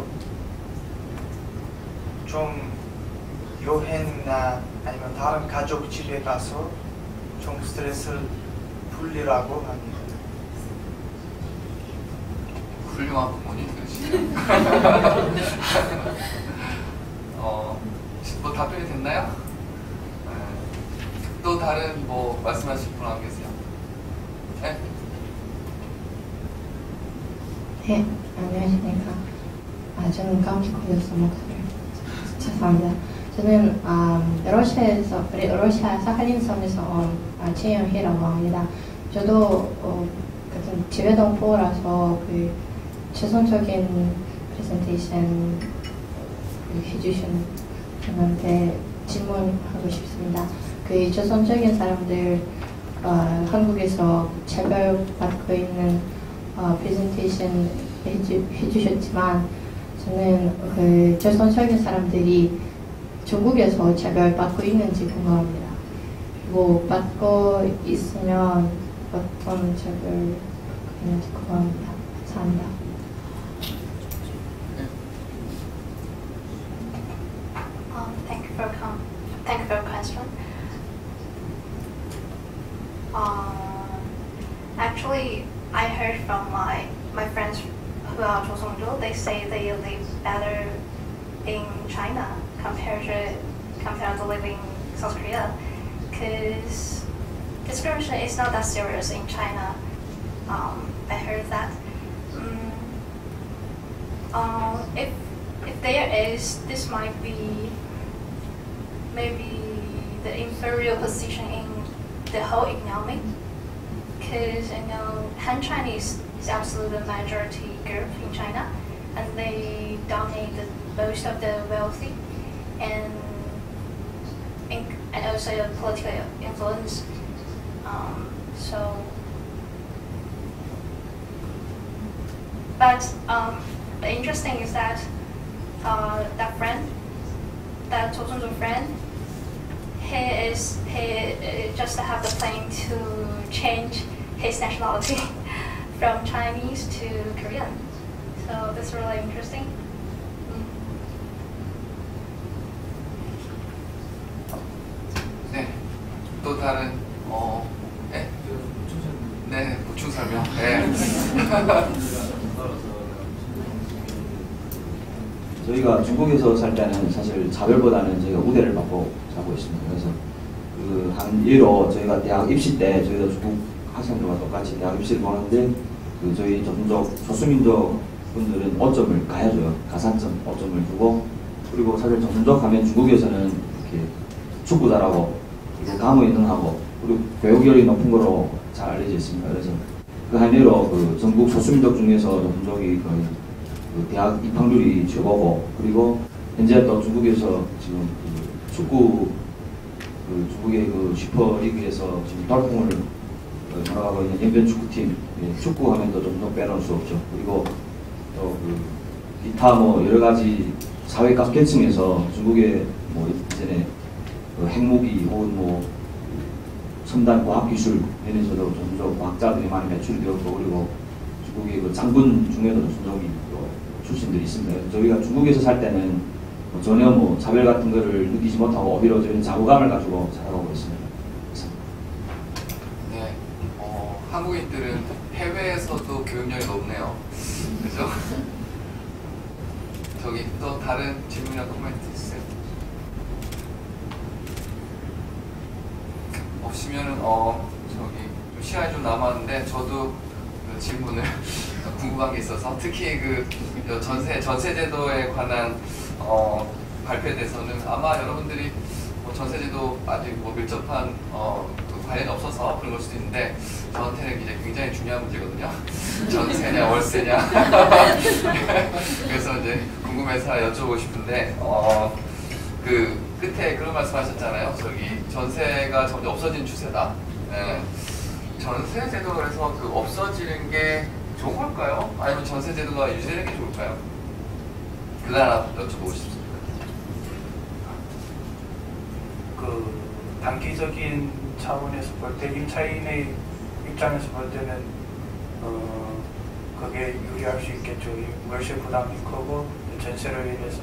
좀 여행이나 아니면 다른 가족 집에 가서 좀 스트레스를 풀리라고 합니다. 훌륭한 부모님 되시네요. 뭐 답변이 됐나요? 또 다른 뭐 말씀하실 분 안 계세요? 네? 네, 안녕하십니까. 저는 감기 걸려서 목소리 죄송합니다. 저는 러시아 사할린 섬에서 온 최영희라고 합니다. 저도 같은 지회동포라서 그 최선적인 프레젠테이션 해주신 분한테 질문하고 싶습니다. 그 조선적인 사람들 한국에서 차별받고 있는 프레젠테이션 해주셨지만 저는 그 조선적인 사람들이 중국에서 차별받고 있는지 궁금합니다. 뭐 받고 있으면 어떤 차별 있는지 궁금합니다. 감사합니다. Thank you for your question. Actually, I heard from my friends who are 조선족. They say they live better in China compared to living in South Korea, because discrimination is not that serious in China. I heard that. If there is, this might be maybe the inferior position in the whole economy, because Han Chinese is absolutely the majority group in China, and they dominate most of the wealthy and also political influence. But the interesting is that that 조선족 friend, he just have the plan to change his nationality from Chinese to Korean. So that's really interesting. 네, 또 다른 네, 네 보충 설명. 네. 저희가 중국에서 살 때는 사실 자별보다는 저희가 우대를 받고 자고 있습니다. 그래서 그 한 예로 저희가 대학 입시 때 저희도 중국 학생들과 똑같이 대학 입시를 보는데 그 저희 조선족 소수민족 분들은 5점을 가해줘요. 가산점 5점을 주고, 그리고 사실 조선족 하면 중국에서는 이렇게 축구 잘하고 그리고 감옥에 능하고 그리고 교육열이 높은 거로 잘 알려져 있습니다. 그래서 그 한 예로 그 전국 소수민족 중에서 조선족이 거의 그 대학 입학률이 최고고, 그리고 현재 또 중국에서 지금 그 축구 그 중국의 그 슈퍼리그에서 지금 돌풍을 돌아가고 있는 연변 축구팀, 축구하면 또 좀 더 빼놓을 수 없죠. 그리고 또 그 기타 뭐 여러 가지 사회 각 계층에서 중국의 뭐 이전에 그 핵무기 혹은 뭐 첨단 과학기술 면에서도 종종 과학자들이 많이 배출이 되었고, 그리고 중국의 그 장군 중에도 종종이 출신들이 있습니다. 저희가 중국에서 살 때는 전혀 차별 같은 거를 느끼지 못하고 오히려 저희는 자부감을 가지고 살아가고 있습니다. 네, 한국인들은 해외에서도 교육열이 높네요. 그죠? 저기 또 다른 질문이나 코멘트 있으세요? 없으면은 저기 좀 시간이 좀 남았는데 저도 그 질문을 궁금한 게 있어서 특히 그 전세제도에 관한 발표에 대해서는 아마 여러분들이 전세제도 아직 밀접한 그 관련이 없어서 그런 걸 수도 있는데 저한테는 이제 굉장히 중요한 문제거든요. 전세냐 월세냐. 그래서 이제 궁금해서 여쭤보고 싶은데 그 끝에 그런 말씀하셨잖아요. 저기 전세가 점점 없어지는 추세다. 네. 전세 제도에서 그 없어지는 게 좋은 걸까요? 아니면 전세 제도가 유지되는 게 좋을까요? 그거 하나 여쭤보고 싶습니다. 그 단기적인 차원에서 볼 때 임차인의 입장에서 볼 때는 그게 유리할 수 있겠죠. 월세 부담이 크고 전세로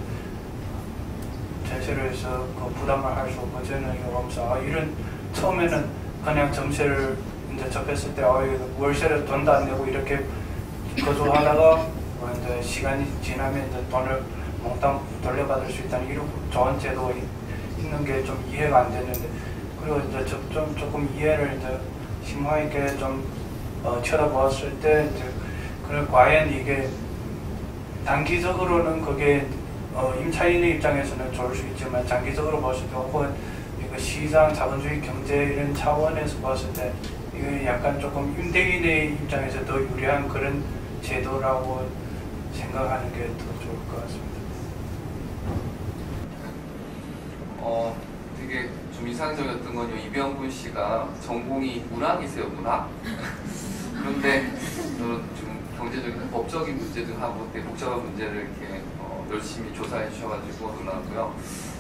해서 그 부담을 할 수 없고 저는 이러면서 이런 처음에는 그냥 전세를 이제 접했을 때 월세를 돈도 안 내고 이렇게 거주하다가 이제 시간이 지나면 이제 돈을 몽땅 돌려받을 수 있다는 이런 좋은 제도가 있는 게 좀 이해가 안 되는데, 그리고 이제 조금 이해를 이제 심화 있게 좀 쳐다보았을 때 이제 그래 과연 이게 단기적으로는 그게 임차인의 입장에서는 좋을 수 있지만 장기적으로 봤을 때 혹은 이거 시장 자본주의 경제 이런 차원에서 봤을 때 이게 약간 조금 임대인의 입장에서 더 유리한 그런 제도라고 생각하는 게 더 좋을 것 같습니다. 되게 좀 인상적이었던 건요. 이병군 씨가 전공이 문학이세요, 문학. 그런데 좀 경제적인 법적인 문제 등 하고 되게 복잡한 문제를 이렇게 열심히 조사해 주셔가지고 놀랐고요.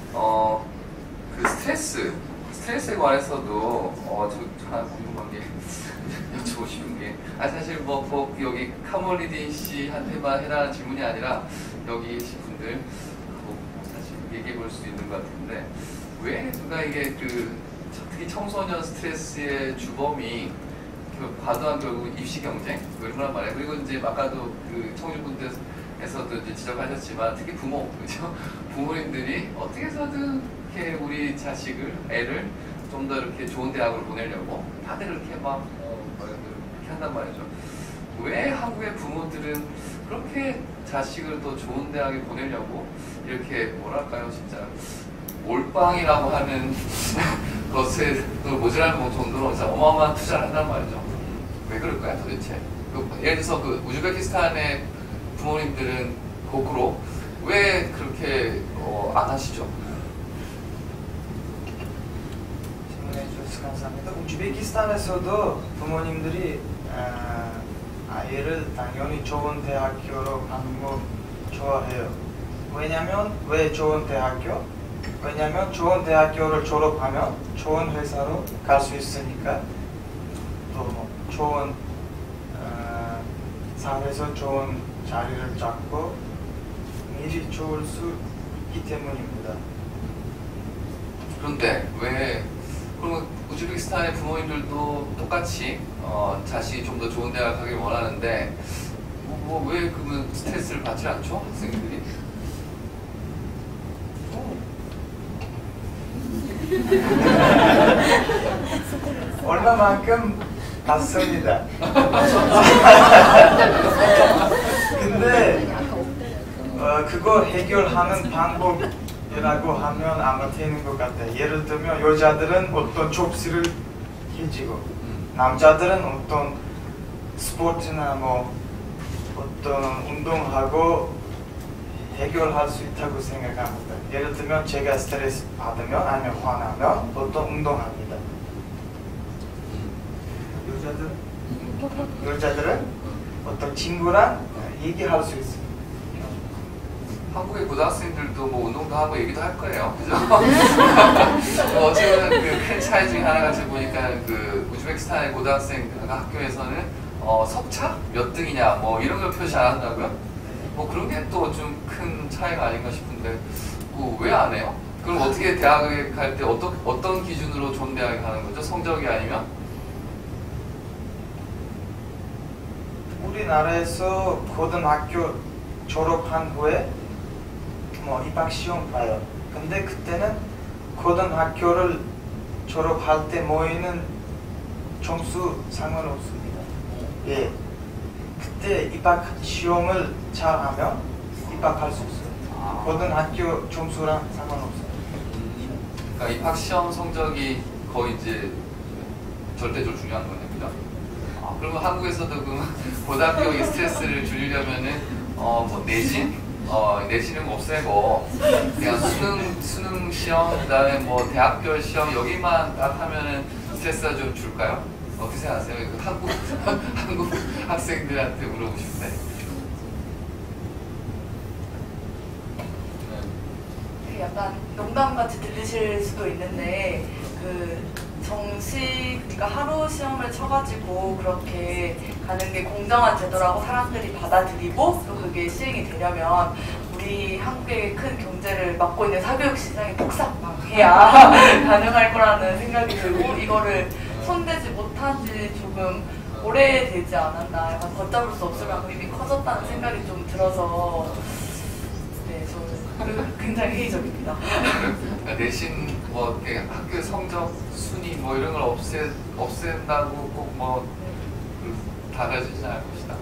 그 스트레스에 관해서도 저 하나 궁금한 게 여쭤보고 싶은 게 사실 여기 카몰리딘 씨한테만 해당하는 질문이 아니라 여기 계신 분들 사실 얘기해 볼 수 있는 것 같은데 왜 누가 이게 특히 청소년 스트레스의 주범이 과도한 결국 입시 경쟁 이런 거란 말이에요. 그리고 이제 아까도 그 청주분들에서도 이제 지적하셨지만 특히 그죠? 부모님들이 어떻게 해서든 이렇게 우리 애를 좀 더 이렇게 좋은 대학으로 보내려고 다들 이렇게 막 이렇게 한단 말이죠. 왜 한국의 부모들은 그렇게 자식을 더 좋은 대학에 보내려고 이렇게 뭐랄까요, 진짜 몰빵이라고 하는 것에 또 모자랄 정도로 진짜 어마어마한 투자를 한단 말이죠. 왜 그럴까요, 도대체? 예를 들어서 그 우즈베키스탄의 부모님들은 거꾸로 왜 그렇게 안 하시죠? 질문해 주셔서 감사합니다. 우즈베키스탄에서도 부모님들이 아이를 당연히 좋은 대학교로 가는 거 좋아해요. 왜 좋은 대학교? 왜냐면 좋은 대학교를 졸업하면 좋은 회사로 갈 수 있으니까, 또 좋은 사회에서 좋은 자리를 잡고 일이 좋을 수 있기 때문입니다. 그런데 왜 그러면 우즈베키스탄의 부모님들도 똑같이 자식이 좀 더 좋은 대학 가길 원하는데 왜 그러면 스트레스를 받지 않죠, 학생들이? 얼마만큼 받습니다. 근데 그거 해결하는 방법이라고 하면 아마 되는 것 같아요. 예를 들면 여자들은 어떤 접시를 해지고 남자들은 어떤 스포츠나 어떤 운동하고 해결할 수 있다고 생각합니다. 예를 들면 제가 스트레스 받으면 아니면 화나면 어떤 운동합니다. 여자들은 어떤 친구랑 얘기할 수 있습니다. 한국의 고등학생들도 뭐 운동도 하고 얘기도 할 거예요. 그죠? 어쨌든 그 큰 차이 중에 하나가 제가 보니까 그 우즈베키스탄의 고등학생 학교에서는 석차 몇 등이냐 뭐 이런 걸 표시 안 한다고요? 뭐 그런 게 또 좀 큰 차이가 아닌가 싶은데 왜 안 해요? 그럼 어떻게 대학에 갈 때 어떤 기준으로 좋은 대학에 가는 거죠? 성적이 아니면? 우리나라에서 고등학교 졸업한 후에 뭐 입학 시험 봐요. 근데 그때는 고등학교를 졸업할 때 모이는 점수 상관없습니다. 예, 그때 입학 시험을 잘하면 입학할 수 있어요. 고등학교 점수랑 상관없어요. 그러니까 입학 시험 성적이 거의 이제 절대적으로 중요한 거네요, 그죠? 그러면 한국에서도 그 고등학교 스트레스를 줄이려면은 뭐 내신, 내신은 없애고 그냥 수능 시험, 그다음에 뭐 대학별 시험 여기만 딱 하면은 스트레스가 좀 줄까요? 어떻게 생각하세요? 한국 학생들한테 물어보고 싶은데. 약간 농담같이 들리실 수도 있는데 그러니까 하루 시험을 쳐가지고 그렇게 가는 게 공정한 제도라고 사람들이 받아들이고 또 그게 시행이 되려면 우리 한국의 큰 경제를 맡고 있는 사교육 시장이 폭삭해야 가능할 거라는 생각이 들고 이거를 손대지 못한 지 조금 오래되지 않았나, 약간 걷잡을 수 없을 만큼 이미 커졌다는 생각이 좀 들어서 네, 저는 굉장히 회의적입니다. 내신 뭐 학교 성적 순위 뭐 이런 걸 없앤다고 꼭 뭐 달라지진 않을 것이다.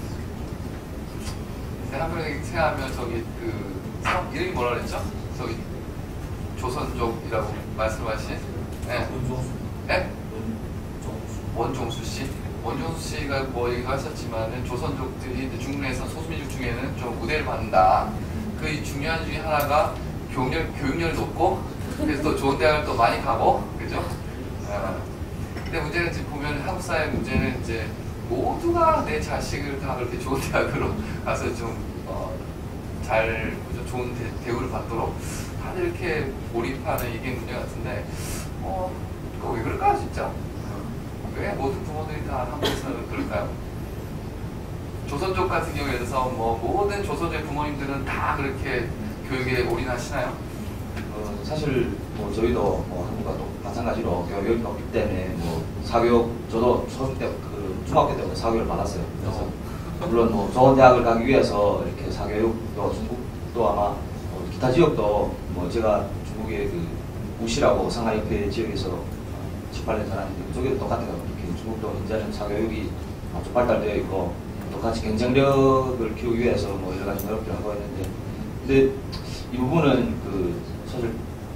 한국에 생각하면 저기 그 이름이 뭐라 그랬죠? 저기 조선족이라고 말씀하신 네? 원종수 씨. 원종수 씨가 뭐 얘기하셨지만은 조선족들이 중국에서 소수민족 중에는 좀 우대를 받는다. 그 중요한 중에 하나가 교육열이 높고 그래서 또 좋은 대학을 또 많이 가고 그죠? 근데 문제는 지금 보면 한국 사회 문제는 이제 모두가 내 자식을 다 그렇게 좋은 대학으로 가서 좀 잘 좋은 대우를 받도록 다들 이렇게 몰입하는 이게 문제 같은데 그거 왜 그럴까요 진짜? 왜 모든 부모들이 다 한국에서는 그럴까요? 조선족 같은 경우에서 뭐 모든 조선족 부모님들은 다 그렇게 교육에 올인하시나요? 사실 뭐 저희도 뭐 한국과 또 마찬가지로 교육이 높기 때문에 뭐 사교육 저도 초등 때 중학교 때부터 사교육을 받았어요. 그래서 물론 뭐 좋은 대학을 가기 위해서 이렇게 사교육도 중국도 아마 기타 지역도 뭐 제가 중국의 그 우시라고 상하이 옆에 지역에서 18년 살았는데 그쪽에도 똑같아요. 이렇게 중국도 현재는 사교육이 아주 발달되어 있고 똑같이 경쟁력을 키우기 위해서 뭐 여러 가지 노력들을 하고 있는데 근데 이 부분은 사실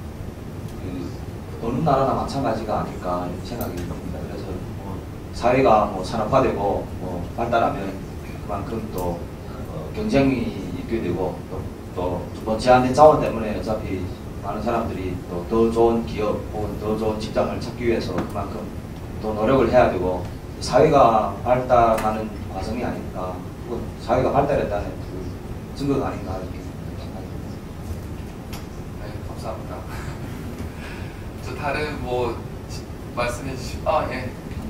어느 나라나 마찬가지가 아닐까 생각이 듭니다. 그래서 뭐 사회가 뭐 산업화되고 뭐 발달하면 그만큼 또 경쟁이 있게 되고 또 제한된 자원 때문에 어차피 많은 사람들이 또 더 좋은 기업 혹은 더 좋은 직장을 찾기 위해서 그만큼 더 노력을 해야 되고 사회가 발달하는 과정이 아닐까 혹은 사회가 발달했다는 그 증거가 아닌가 이렇게 생각합니다. 네, 감사합니다. 저 다른 뭐 말씀해 주시고 예.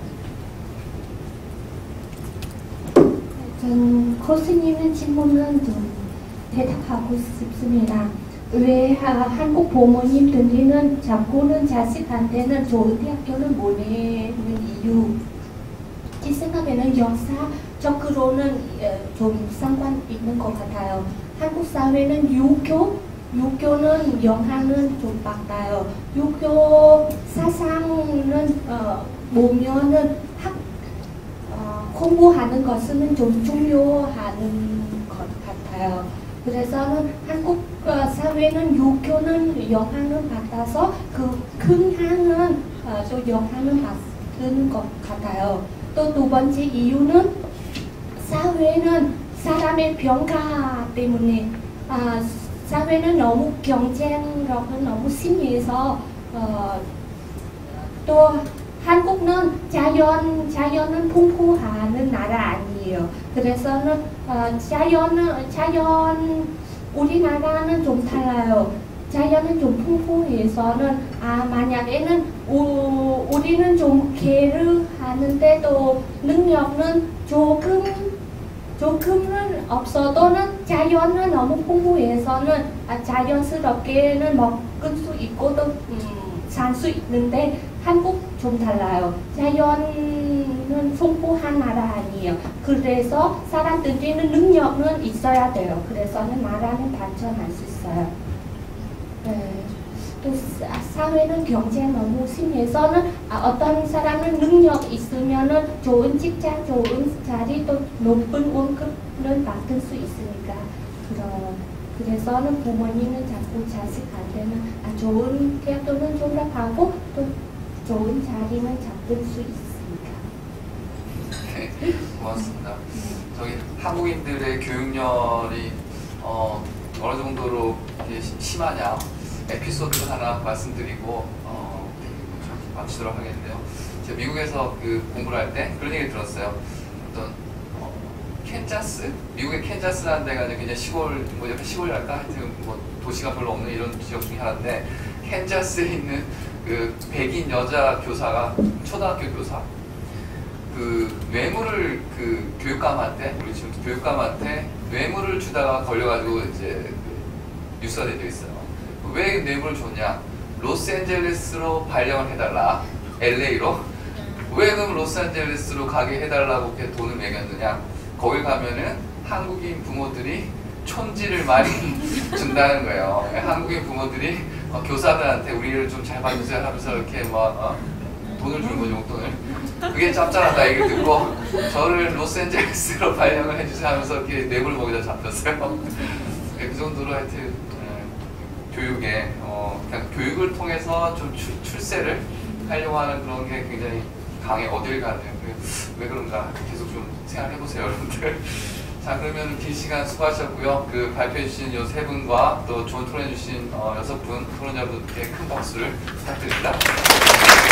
전 코스님의 질문은 좀 대답하고 싶습니다. 왜 한국 부모님들은 자꾸는 자식한테는 좋은 대학교를 보내는 이유? 제 생각에는 역사적으로는 좀 상관 있는 것 같아요. 한국 사회는 유교는 영향은 좀 받아요. 유교 사상은 보면은 공부하는 것은 좀 중요한 것 같아요. 그래서 한국 사회는 유교는 영향을 받아서 그 근황은 또 영향을 받는 것 같아요. 또 두 번째 이유는 사회는 사람의 평가 때문에 사회는 너무 경쟁력은 너무 심해서 또 한국은 자연은 풍부한 나라 아니에요. 그래서는 자연 우리나라는 좀 달라요. 자연은 좀 풍부해서는 만약에는 우리는 좀 게으르하는데도 능력은 조금은 없어도는 자연은 너무 풍부해서는 자연스럽게는 먹을 수 있고 또 살 수 있는데 한국 좀 달라요. 자연은 풍부한 나라 아니에요. 그래서 사람들끼리는 능력은 있어야 돼요. 그래서는 나라는 발전할 수 있어요. 네. 또 사회는 경쟁 너무 심해서는 어떤 사람은 능력 있으면은 좋은 직장, 좋은 자리, 또 높은 월급을 받을 수 있으니까 그래서는 부모님은 자꾸 자식한테는 좋은 대학교는 졸업하고 또 좋은 자리는 잡을 수 있으니까. 네, 고맙습니다. 저희 한국인들의 교육열이 어느 정도로 심하냐 에피소드를 하나 말씀드리고 마치도록 하겠는데요. 제가 미국에서 공부를 할 때 그런 얘기 들었어요. 어떤 캔자스? 미국의 캔자스라는 데가 굉장히 시골, 약간 시골이랄까? 하여튼 도시가 별로 없는 이런 지역 중에 하나인데 캔자스에 있는 백인 여자 교사가 초등학교 교사 뇌물을 교육감한테 우리 지금 교육감한테 뇌물을 주다가 걸려가지고 이제 뉴스가 되어 있어요. 왜 뇌물을 줬냐? 로스앤젤레스로 발령을 해달라. LA로. 왜 그럼 로스앤젤레스로 가게 해달라고 이렇게 돈을 매겼느냐? 거기 가면은 한국인 부모들이 촌지를 많이 준다는 거예요. 한국인 부모들이 교사들한테 우리를 좀 잘 봐주세요 하면서 이렇게 돈을 주는 거죠, 용돈을. 그게 짭짤하다 얘기를 듣고 저를 로스앤젤레스로 발령을 해주세요 하면서 이렇게 뇌물 먹이다 잡혔어요. 그 정도로 하여튼 교육에 그냥 교육을 통해서 좀 출세를 하려고 하는 그런 게 굉장히 강해. 어딜 가든 왜 그런가 계속 좀 생각해보세요, 여러분들. 자, 그러면 긴 시간 수고하셨고요. 발표해주신 이 세 분과 또 좋은 토론해주신 6분 토론자분들께 큰 박수를 부탁드립니다.